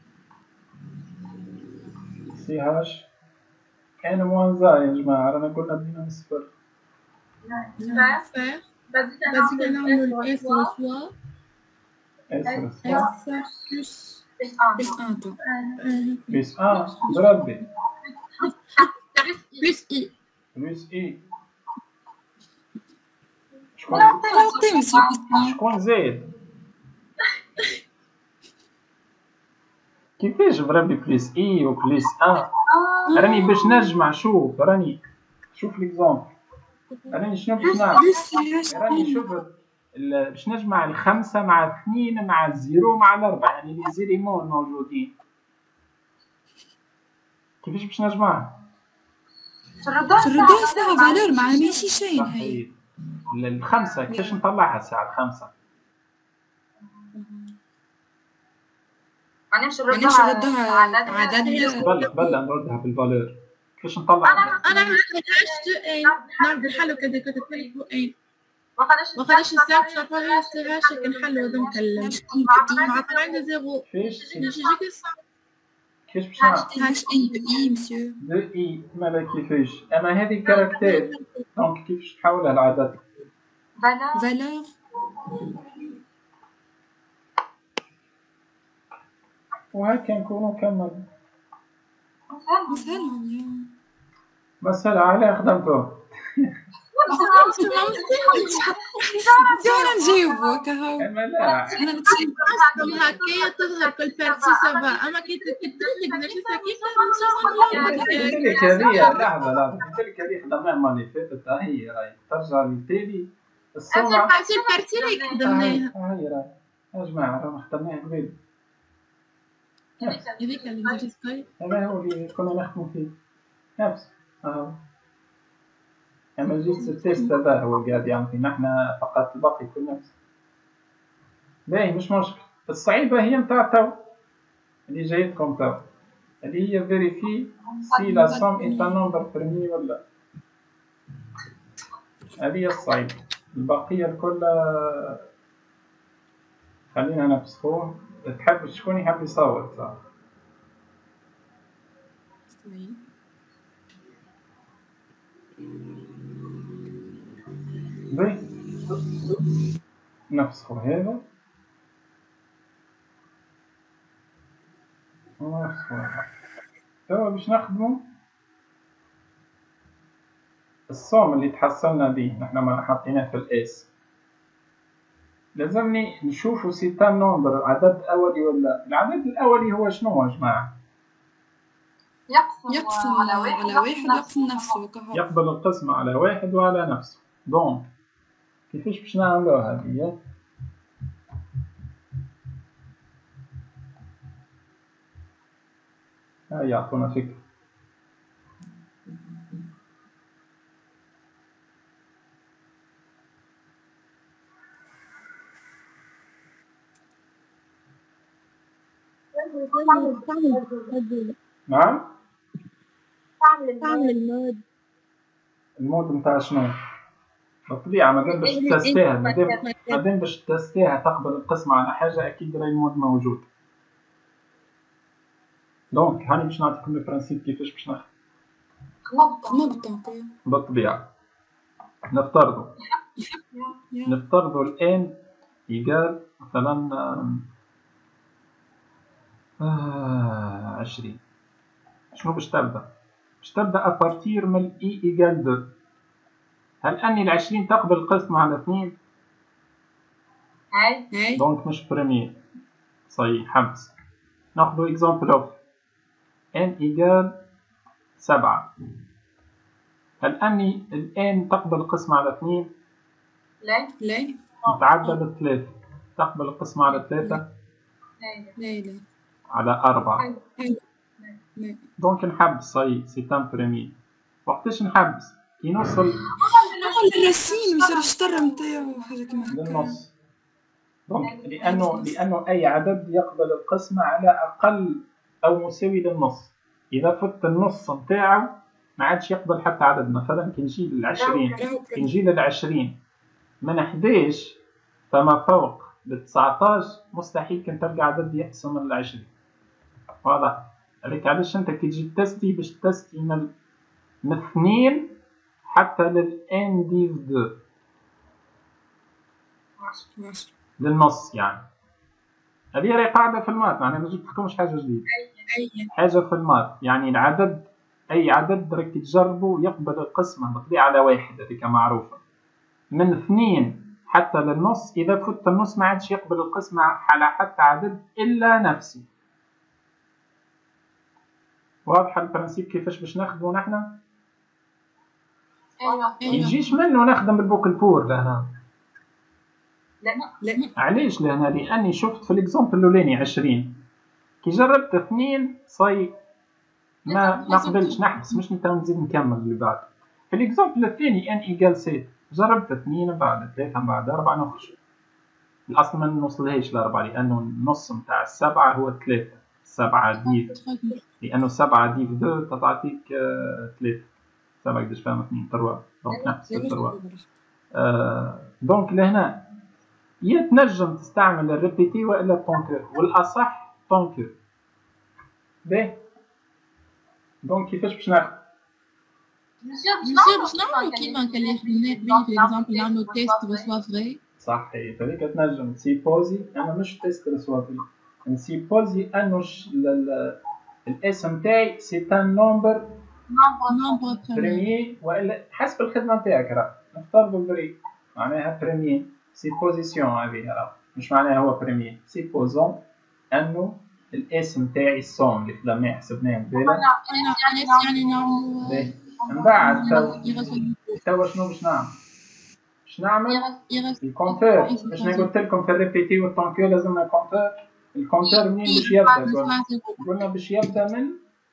سي هاش ان موان زا يا جماعة، رانا قلنا بدينا من صفر. faire. Vas-y, on a le S reçoit اس S plus Plus un temps. euh, بلس ان ضربي plus I. بلس اي. شكون Raté, monsieur Piston. شكون زايد؟ كيفاش بربي بلس اي وبلس ان؟ راني باش نجمع، شوف راني شوف ليكزومبل، راني شنو باش نعمل؟ Plus C H راني P. شوف ال- باش نجمع الخمسة مع اثنين مع الزيرو مع الأربعة، يعني لي زيليمون موجودين. كيفاش باش نجمعها؟ في الرداء ساعة فالور مع ماشي شيء هي. صحيح. ال- الخمسة كيفاش نطلعها الساعة الخمسة؟ مانيش نردوها عدد. قبل قبل نردها بالفالور، كيفاش نطلعها؟ أنا مش هاش إيه نعرف الحل وكذا كذا كذا إيه ما خلاش الساعة مش عارفة هي الساعة شكل نحل وذا نكلم مع طلعنا زيرو كيفاش يجي يجيك الساعة كيفاش باش نعمل؟ H I B I monsieur. دو اي مالا كيفاش؟ اما هذه كاركتير، دونك كيفاش تحولها لعدد؟ Valeur. وهكا نكونو كمل. مثلا يا. مسألة على خدمته. أنا نجاوبو كهو. اما لا أنا نتسيب. هكايا تظهر كل بارتي سافا أما كي تدخل نفس كيف قلت لك هذه لحظة لحظة، قلت لك هذه خدمناها المرة اللي فاتت، هي راهي ترجع للتالي الصومعة. بارتي البارتي اللي خدمناها هاي راهي يا جماعة رانا خدمناها قبيل. هذيك اللي نجي سكاي هذا هو اللي كنا نخدمو فيه نفس اهو. اما جيت التيست هذا هو قاعد يعمل فينا احنا فقط، الباقي يكون نفس. باهي مش مشكل. الصعيبة هي متاع تو اللي جايتكم تو، اللي هي فيريفي سي لا سوم ايت ان نومبر بريمي ولا. هذه هي الصعيبة، البقية الكل خلينا نفسخوه. تحب شكون يحب يصور صح؟ باهي نفسخو هذا ونفسخو هذا. توا باش نخدمو الصوم اللي تحصلنا بيه، نحنا ما حطيناه في الاس. لازمني نشوفو سيتان نومبر عدد أولي ولا. العدد الأولي هو شنو يا جماعة؟ يقسم على واحد يقسم نفسه كهو. يقبل القسمة على واحد وعلى نفسه. دونك كيفاش باش نعملوها هذه؟ هاي يعطونا فكرة. نعم؟ تعمل المود المود نتاع شنو؟ بالطبيعة مادام باش تستيها، مادام مادام باش تستيها تقبل القسمة على حاجة أكيد راهي المود موجود. دونك هاني باش نعطيكم البرانسيب كيفاش باش نخدم. نبض. بالطبيعة نفترضوا نفترضوا الآن إيجال مثلا آه عشرين. شنو باش تبدا؟ باش تبدا أبارتير من الإي إيجال دو. هل أني العشرين تقبل القسمة على اثنين؟ هاي. دونك مش بريمير صحيح. حبس. ناخذ إكزامبل أوف n إيجال سبعة. هل أني الآن تقبل القسمة على اثنين؟ لا لا. متعدد ثلاثة تقبل القسمة على ثلاثة؟ لا لا. على أربعة. لا. دونك نحبس صحيح سيتان بريمير. وقتاش نحبس؟ كي نوصل الرسيم يصير الشطر نتاعو حاجة كيما هكا. للنص. دونك لأنه لأنه أي عدد يقبل القسمة على أقل أو مساوي للنص. إذا فت النص نتاعو ما عادش يقبل حتى عدد. مثلا كي نجي للعشرين كي نجي للعشرين من حداش فما فوق لتسعطاش مستحيل كان تلقى عدد يقسم من العشرين. واضح؟ عليك علاش انت كي تجي تستي باش تستي من من اثنين حتى للان ديف دو للنص. يعني هذه راهي قاعدة في المات، يعني ما جبتلكمش حاجة جديدة. حاجة في المات يعني العدد أي عدد راك تجربوا يقبل القسمة بطبيعة على واحد، هذيك معروفة. من اثنين حتى للنص إذا فت النص ما عادش يقبل القسمة على حتى عدد إلا نفسي. واضح البرنسيب كيفاش باش نخدمو نحنا؟ ايوه يجيش منه نخدم بالبوك البور لهنا. لا لا علاش لهنا؟ لأني شفت في الإكزامبل الأولاني عشرين كي جربت اثنين صاي ما ما قبلتش نحبس، مش نزيد نكمل اللي بعد. في الإكزامبل الثاني ان ايكال سيت جربت اثنين من بعد ثلاثة من بعد أربعة نخرج. الأصل ما نوصلهاش لأربعة لأنه النص متاع السبعة هو ثلاثة. سبعة ديف لأنه سبعة ديف دو تعطيك آه ثلاثة. سبعة قداش فاهم اثنين تروا دونك نفس التروا. آه دونك لهنا يا تنجم تستعمل الريبيتي والا طونكور، والأصح طونكور. باهي دونك كيفاش باش ناخد؟ مسيو باش نعملو كيما كان اللي خدمناه قبيل في اكزامبل نعملو تيست ريسوا فري. صحيح هذيك تنجم تسيبوزي. انا مش تيست ريسوا فري، نسيبوزي انه الاسم تاعي سي ان نومبر نومبر بريميي والا حسب الخدمه نتاعك. راه نفترضوا بري معناها بريميي سيبوزيسيون هذه راه مش معناها هو بريميي. سيبوزون انه الاسم تاعي الصوم اللي خدمناه حسبناه قبيله. يعني نعملو من بعد توا شنو باش نعمل؟ باش نعمل الكونتور. باش انا قلت لكم في الريبيتي والطونكور لازمنا كونتور. الكونتور منين باش يبدا؟ قلنا باش يبدا من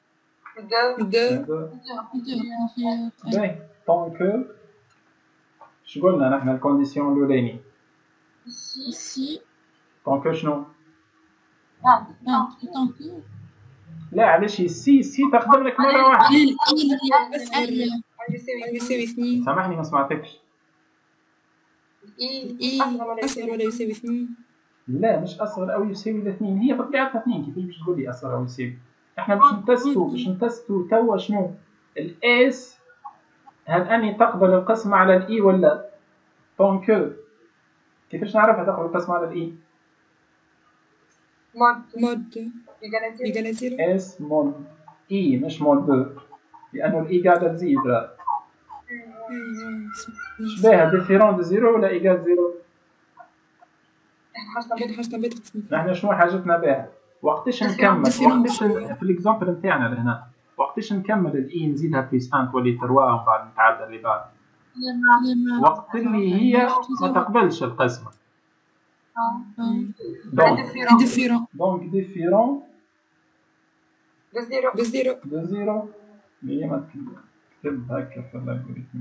دو باهي طونكور. اش قلنا نحن الكونديسيون الاولاني؟ سي طونكور شنو؟ نعم طونكور لا علاش سي سي تخدم لك مره واحده. يساوي اثنين. سامحني ما سمعتكش. اي اصغر ولا يساوي اثنين؟ لا مش اصغر او يساوي الاثنين، هي بطبيعتها اثنين. كيف باش تقول لي اصغر او يساوي؟ احنا باش نتستو باش نتستو توا شنو الاس، هل اني تقبل القسمه على الاي ولا طونكو. كيفاش نعرفها تقبل القسمه على الاي؟ مود مود يقال زيرو. اس مود اي مش مود دو، لانه الاي قاعده تزيد. راه شباها ديفيرون دو زيرو ولا ايكال زيرو؟ نحن شنو حاجتنا بها؟ وقتاش نكمل؟ وقتاش في الاكزامبل نتاعنا لهنا وقتاش نكمل الاي نزيدها بليس واحد تولي تروا ومن بعد نتعدى اللي بعد؟ وقت اللي هي ما تقبلش القسمه. دونك ديفيرون دونك ديفيرون دو زيرو دو زيرو اللي هي ما تكتب هكا في الالغوريثم.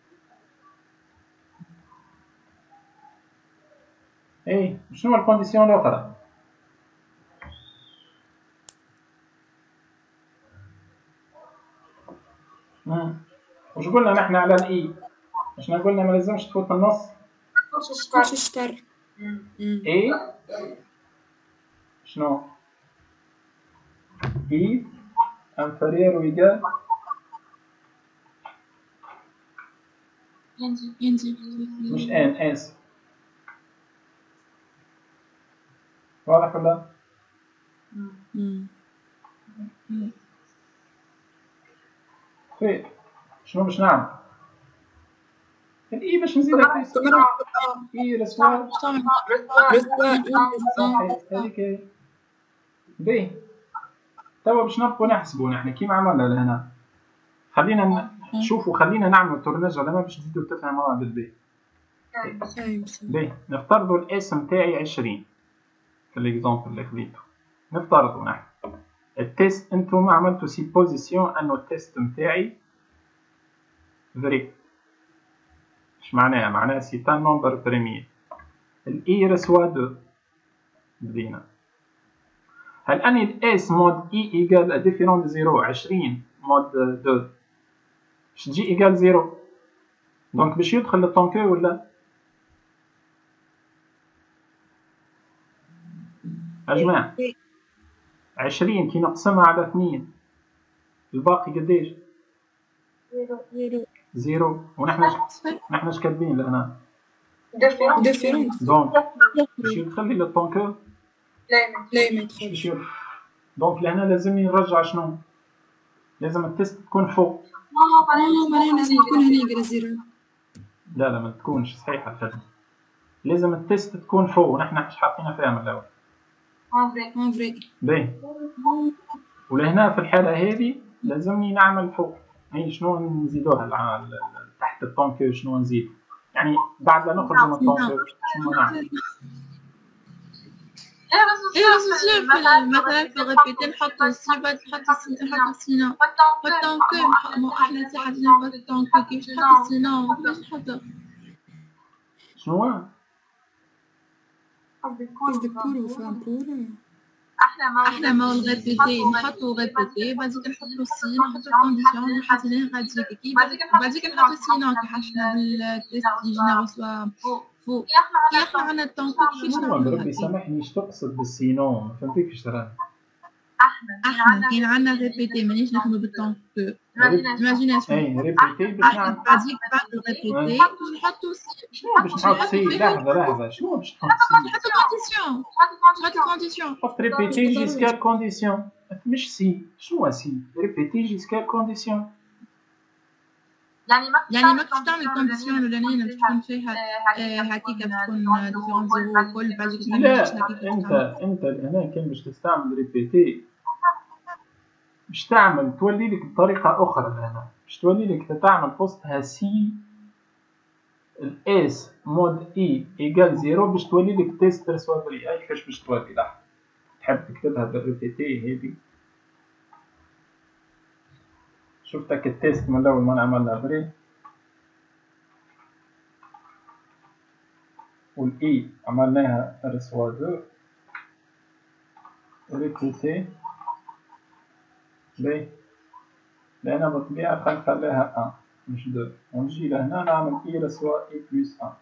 ايه شنو الكونديسيون الاخرى؟ امم وش قلنا نحن على الاي؟ اش قلنا ما لازمش تفوت النص. خش الشطر. اي شنو؟ اي انفيريور ويجال ينزل ينزل مش ان اس. واضح ولا؟ خير شنو باش نعمل؟ الاي باش نزيدها في السرعة. اي رسوة هذيك باهي. توا باش نبقوا نحسبوا نحن كيما عملنا لهنا. خلينا نشوفوا خلينا نعملوا تورنج على ما باش تزيدوا تفهموها بالباهي. باهي نفترضوا الاسم تاعي عشرين في الاكزامبل اللي خديته. نفترضوا نحن التيست انتم عملتوا سيبوزيسيون انه التيست نتاعي فري. اش معناها؟ معناها سي ان نومبر بريمير. الاي رسوا دو. بدينا. هل اني الاس مود اي ايكال ديفيرون دو زيرو عشرين مود دو باش تجي ايكال زيرو. دونك باش يدخل للطونكو ولا أجمع عشرين كي نقسمها على اثنين الباقي قديش؟ زيرو زيرو. ونحن نحن اش كاتبين لهنا؟ ديفيرونس. دونك باش يدخل لي للطونكو لا ما باش يدخلش. يدخل. دونك لهنا لازمني نرجع شنو؟ لازم التيست تكون فوق. اه معناها لازم تكون هنا يقرا زيرو. لا لا ما تكونش صحيحة الخدمة. لازم التيست تكون فوق ونحن اش حاطينها فيها من الأول. ان فري. باهي. ولهنا في الحالة هذه لازمني نعمل فوق. هي شنو نزيدوها تحت الطونكو شنو نزيد؟ يعني بعد لا نخرج من الطونكو شنو نعمل؟ ايه بس شوف مثلا في الريبيتي نحطو سي بعد نحطو سي نحطو سينا فالطونكو مو احنا سي حاطين الطونكو كيفاش نحطو سينا كيفاش نحطو شنو؟ قصدك بور وفهم بور. احنا ما الريبيتي نحطو ريبيتي بعديك نحطو سي نحطو الكونديسيون اللي حاطينها غاديك كي بعديك نحطو سينا كي حشنا بالتيست يجينا رسوا فوق كي احنا عندنا الطونكو كيفاش شنو نعملو بربي سامحني اش تقصد بالسينو؟ ما فهمتكش ترى. احنا كاين عندنا ريبيتي مانيش نخدمو بالطونكو ايماجيناسيون اي ريبيتي باش احنا نعمل. بعديك بعد الريبيتي باش نحطو سي شنو باش نحط سي؟ لحظة لحظة شنو باش تحط سي؟ نحطو كونديسيون نحطو كونديسيون حط ريبيتي جيسكا كونديسيون مش سي. شنو سي؟ ريبيتي جيسكا كونديسيون. يعني ما كنتش تعمل كونديسيون الاولانيه باش تكون فيها هكيكا تكون ديفيرون زيرو كل بعديك تعمل لا انت انت هنا كان باش تستعمل ريبيتي باش تعمل تولي لك بطريقة أخرى. هنا باش تولي لك تعمل وسطها سي الاس مود اي ايكال زيرو باش تولي لك تيست ريسوافري. هاي كيفاش باش تولي. لحظة تحب تكتبها بالريبيتي هذي. شفتك التيست من الأول ما نعملها فري والاي عملناها ريسوافر ريبيتي باهي. لأن بالطبيعة خلي نخليها ان مش دو ونجي لهنا نعمل اي رسوا اي بلس ان.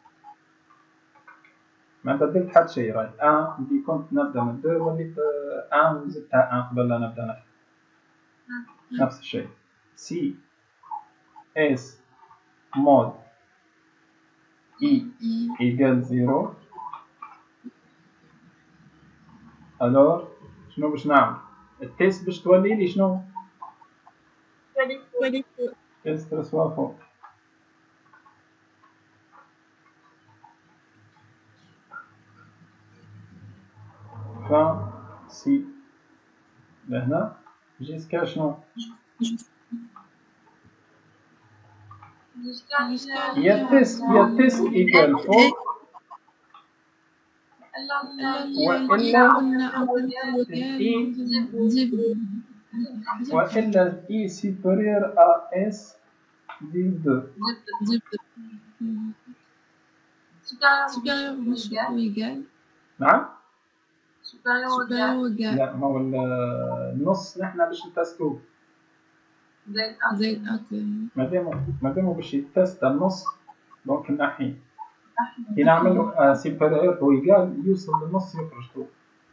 ما بدلت حتى شي راي. ان اللي كنت نبدا من دو وليت ان وزدتها ان قبل لا نبدا نحكي. نفس الشيء سي اس مود اي ايكال زيرو. الور شنو باش نعمل؟ التيست باش تولي لي شنو؟ تيست رسوا فوق. ف سي لهنا جيسكا شنو؟ يا تيست يا تيست ايكال فوق وإلا الاي وإلا الاي سوبيريور ا اس دي دو. سوبيريور مش ايكال. نعم؟ سوبيريور ايكال لا ما هو النص نحن باش نتستو. زائد اوكي مادامو مادامو باش يتست النص دونك نحي كي نعملو سوبيريور او ايكال يوصل للنص يخرج فوق.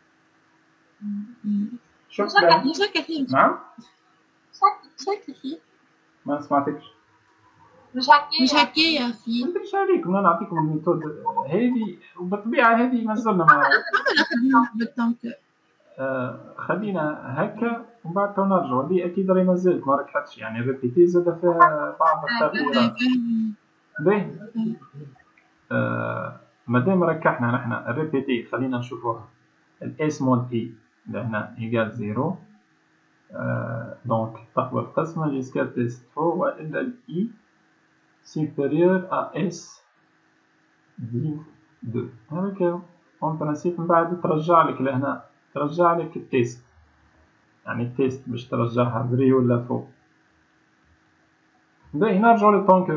شفت؟ مش هكا فيه نعم؟ مش هكا فيه ما سمعتكش. مش هكايا فيه. قلتلكش عليكم انا نعطيكم الميثود هذه وبالطبيعة هذه مازلنا ما نخدمو بالطونكو. آه خلينا هكا ومن بعد تو نرجعوا اللي اكيد راهي مازالت ما ركحتش يعني الريبيتي زاد فيها بعض التغييرات. باهي آه مادام ركحنا نحن الريبيتي خلينا نشوفوها. الاس مود اي لهنا ايكال زيرو. آه دونك تقوى القسمة جيسكا تيست فوق وإلا الاي سوبيريور ا اس دي دو. هذاك اون برانسيب من بعد ترجع لك لهنا ترجع لك التيست يعني التيست باش ترجعها فري ولا فوق. باهي نرجعو للطونكو.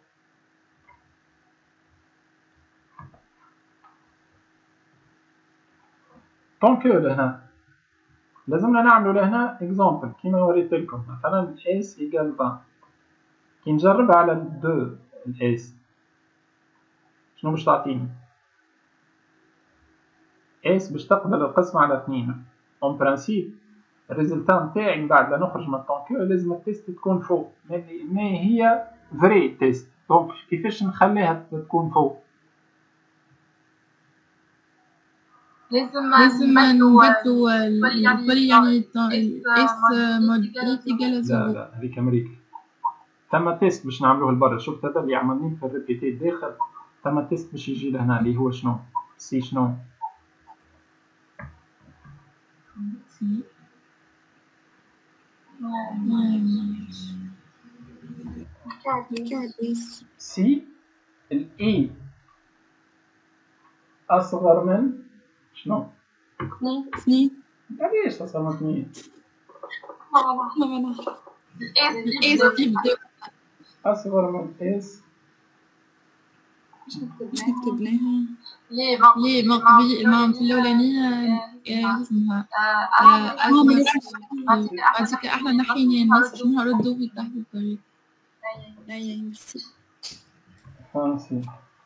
طونكو لهنا لازمنا نعملو لهنا اكزامبل كيما وريتلكم مثلا اس ايكال عشرين كي نجربها على دو الاس شنو باش تعطيني؟ اس باش تقبل القسم على اثنين. اون برانسيب الريزلتا نتاعي من بعد لا نخرج من الطونكو لازم التيست تكون فوق، ما هي فري تيست. دونك كيفاش نخليها تكون فوق؟ لازم لازم نبدلو الفري يعني الاس مود ايت ايكال لا لا هذيك امريكا. ثم تيست باش نعملوه لبرا. شفت هذا اللي عملناه في الريبيتي داخل، ثم تيست باش يجي لهنا اللي هو شنو؟ سي شنو؟ سي سي الاي اصغر من شنو؟ اثنين. علاش اصغر من اثنين؟ ما معناها الاس يبدا اصغر من اس. باش نكتبناها ليه ما قبل ما في الاولانيه اسمها هذيك احنا نحينا الناس باش نردوا في تحت الطريق. اي ميرسي. فرنسي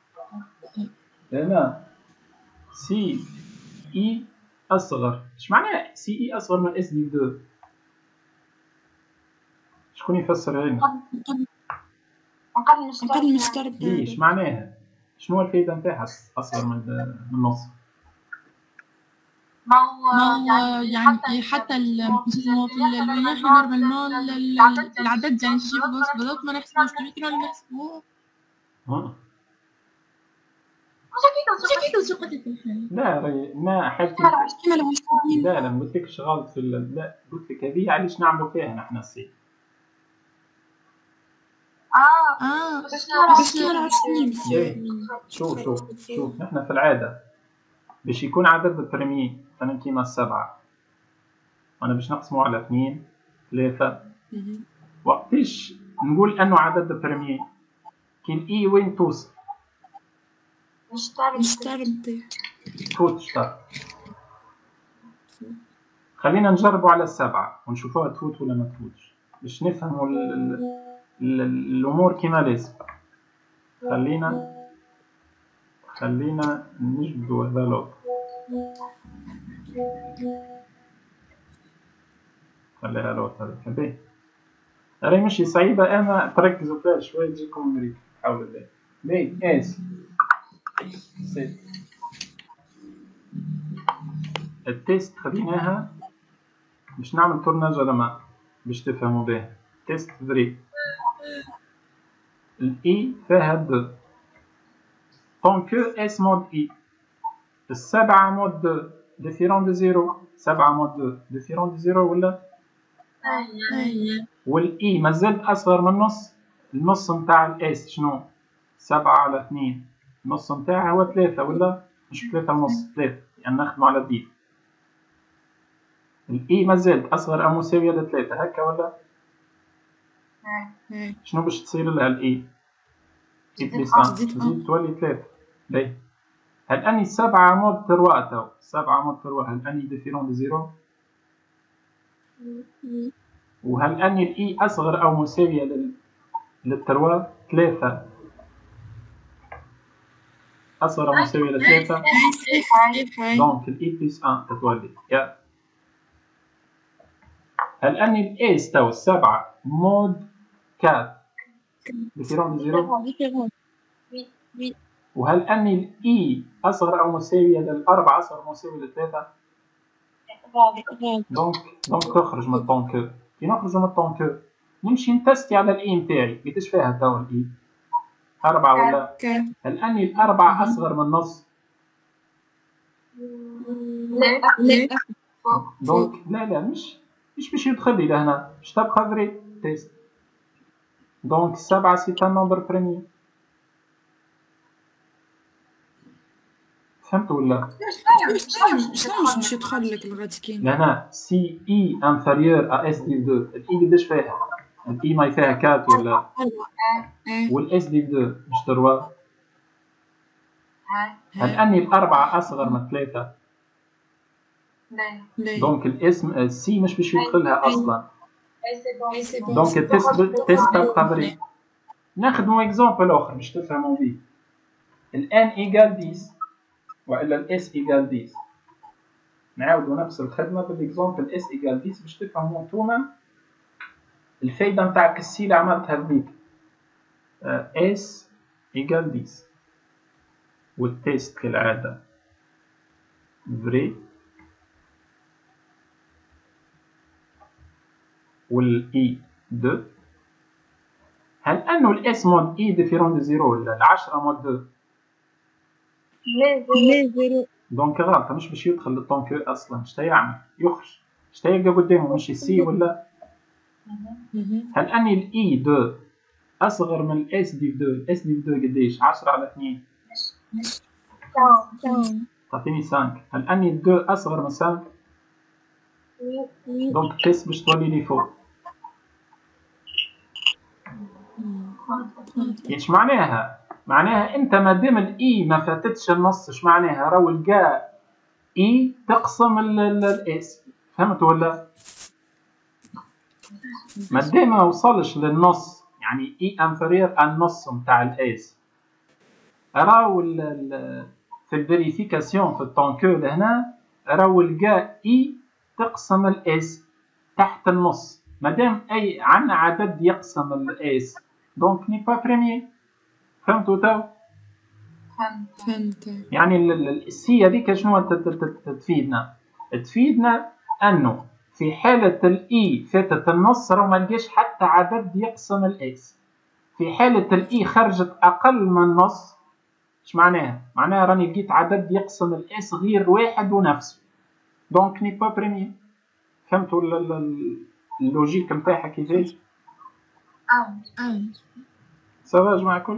هنا سي اي اصغر. اش معناها سي اي اصغر من اس دي دو؟ شكون يفسرها لنا؟ نقل مسترب. ليش معناها؟ شنو الفايدة نتاعها أصغر من النص؟ ما هو يعني حتى في الولايات نورمالمون العدد يعني تجيب بس بالضبط ما نحسبوش كيما كانوا نحسبوه. ها؟ شكيتو شو قلت لك؟ لا راهي ما حاجتي كيما لو لا لا ما قلتلكش غلط في ال... لا قلت لك هذه علاش نعملوا فيها نحن السي. اه اه باش نلعب سنين. شوف شوف شوف نحن في العادة باش يكون عدد البريمي مثلا كيما السبعة، أنا باش نقسمه على اثنين ثلاثة. وقتاش نقول أنه عدد البريمي؟ كي الإي وين توصل؟ نشترب تفوت شطر. خلينا نجربوا على السبعة ونشوفوها تفوت ولا ما تفوتش باش نفهموا ال ال الأمور كما لازم. خلينا خلينا نجبدوا هذا لوط. خليها لوط هذا كبير. راهي ماشي صعيبة، أما تركزوا فيها شوية تجيكم أمريكا. حول الله. باهي آسف. سيت. التيست خديناها باش نعمل تورناج على ما باش تفهموا بيه. تيست فري الاي فيها دو طونكو اس مود اي السبعة مود دو ديفيرون دو زيرو. سبعة مود دو ديفيرون دو زيرو ولا؟ اييه. والاي مازالت اصغر من النص. النص نتاع الاس شنو؟ سبعة على اثنين. النص نتاعها هو ثلاثة ولا؟ مش ثلاثة ونص ثلاثة لأن نخدمو على دي. الاي مازالت اصغر او مساويه لثلاثة هكا ولا؟ شنو باش تصير لها الاي؟ اي بلس واحد تزيد تولي ثلاثة. باهي هل اني سبعة مود تروا تو سبعة مود تروا هل اني ديفيرون دو زيرو؟ وهل اني الاي اصغر او مساويه لل للتروا؟ ثلاثة اصغر او مساويه لثلاثة. دونك الاي بلس واحد تتولي يا هل أني الإيس تو السبعة مود كات ديفيرون دو زيرو؟ وهل أني الإي أصغر أو مساوية للأربعة أصغر أو مساوية للثلاثة؟ دونك دونك تخرج من الطونكو. كي نخرج من الطونكو نمشي نتستي على الإي نتاعي قداش فيها تو الإي؟ أربعة ولا؟ هل أني الأربعة أصغر من النص؟ لا دونك لا لا مش مش باش يدخل لي لهنا باش تبقى فري تيست. دونك سبعة سي ان نومبر بريمي. فهمت ولا؟ شنو باش يدخل لك لغاية كاين؟ لهنا سي اي انفيريور ا اس دي دو الاي قداش فيها؟ الاي ما فيها كات ولا؟ والاس دي دو مش تروا؟ هل اني الأربعة أصغر من ثلاثة؟ دونك الاسم السي مش باش يدخلها اصلا. دونك التيست تيست تبقى فري. ناخدمو اكزومبل اخر باش تفهموا بيه. الان ايكال عشرة والا الاس ايكال عشرة. نعاودو نفس الخدمه بالاكزومبل اس ايكال عشرة باش تفهموا نتوما الفايده نتاع السي اللي عملتها هذيك. اس ايكال عشرة والتيست كالعاده فري والاي اثنين. هل انه الاس مود اي ديفيرون دو زيرو ولا العشرة مود اثنين؟ لا زيرو. دونك غلط، مش باش يدخل للطونكو اصلا. شتا يعمل؟ يخرج. شتا يلقى قدامه؟ مش السي ولا؟ هل اني الاي اثنين اصغر من الاس دي اثنين؟ الاس دي اثنين قديش؟ عشرة على اثنين تعطيني خمسة. هل اني اثنين اصغر من خمسة؟ دونك تيست باش تولي لي فوق. ايش معناها؟ معناها انت مادام الاي ما فاتتش النص، اش معناها؟ راهو لقى اي تقسم الاس. فهمت ولا؟ مادام ما وصلش للنص، يعني اي انفيرير النص نتاع الاس، راهو في الفيريفيكاسيون في الطونكو لهنا راهو لقى اي تقسم الاس تحت النص. مادام اي عندنا عدد يقسم الاس دونك ني با بريمير. فهمتوا تو؟ فهمت. يعني السي هذيك شنو تفيدنا؟ تفيدنا انه في حالة الاي فاتت النص راهو ما لقاش حتى عدد يقسم الاس. في حالة الاي خرجت اقل من النص، اش معناها؟ معناها راني لقيت عدد يقسم الاس غير واحد ونفسه، دونك ني با بريمير. فهمتوا اللوجيك نتاعها كيفاش؟ اه سافا جماعة الكل؟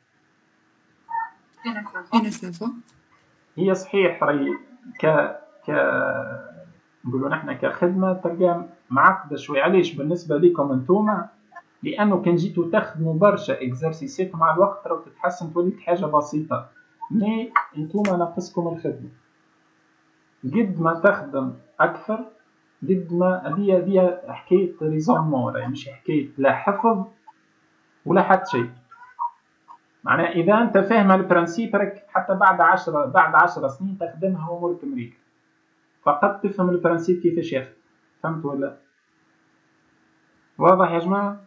انا سافا. هي صحيح راهي ك ك نقولوا نحنا كخدمه تلقى معقده شوي. علاش؟ بالنسبه لكم انتوما، لانه كان جيتوا تخدموا برشا اكزرسيسات مع الوقت راهو تتحسن تولي حاجه بسيطه، مي انتوما ناقصكم الخدمه. قد ما تخدم اكثر قد ما هذه هذه حكايه ريزونمون، راهي مش حكايه لا حفظ ولا حتى شيء. معناها اذا انت فاهم البرانسيب راك حتى بعد عشرة بعد عشر سنين تخدمها وامورك مريكه، فقط تفهم البرانسيب كيفاش يخدم. فهمت ولا؟ واضح يا جماعه؟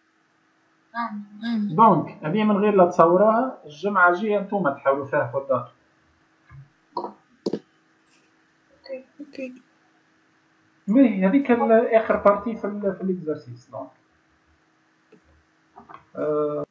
دونك هذه من غير لا تصوروها، الجمعه الجايه انتوما تحاولوا فيها في الدار. اوكي. مي هذيك اخر بارتي في الاكزرسيس. دونك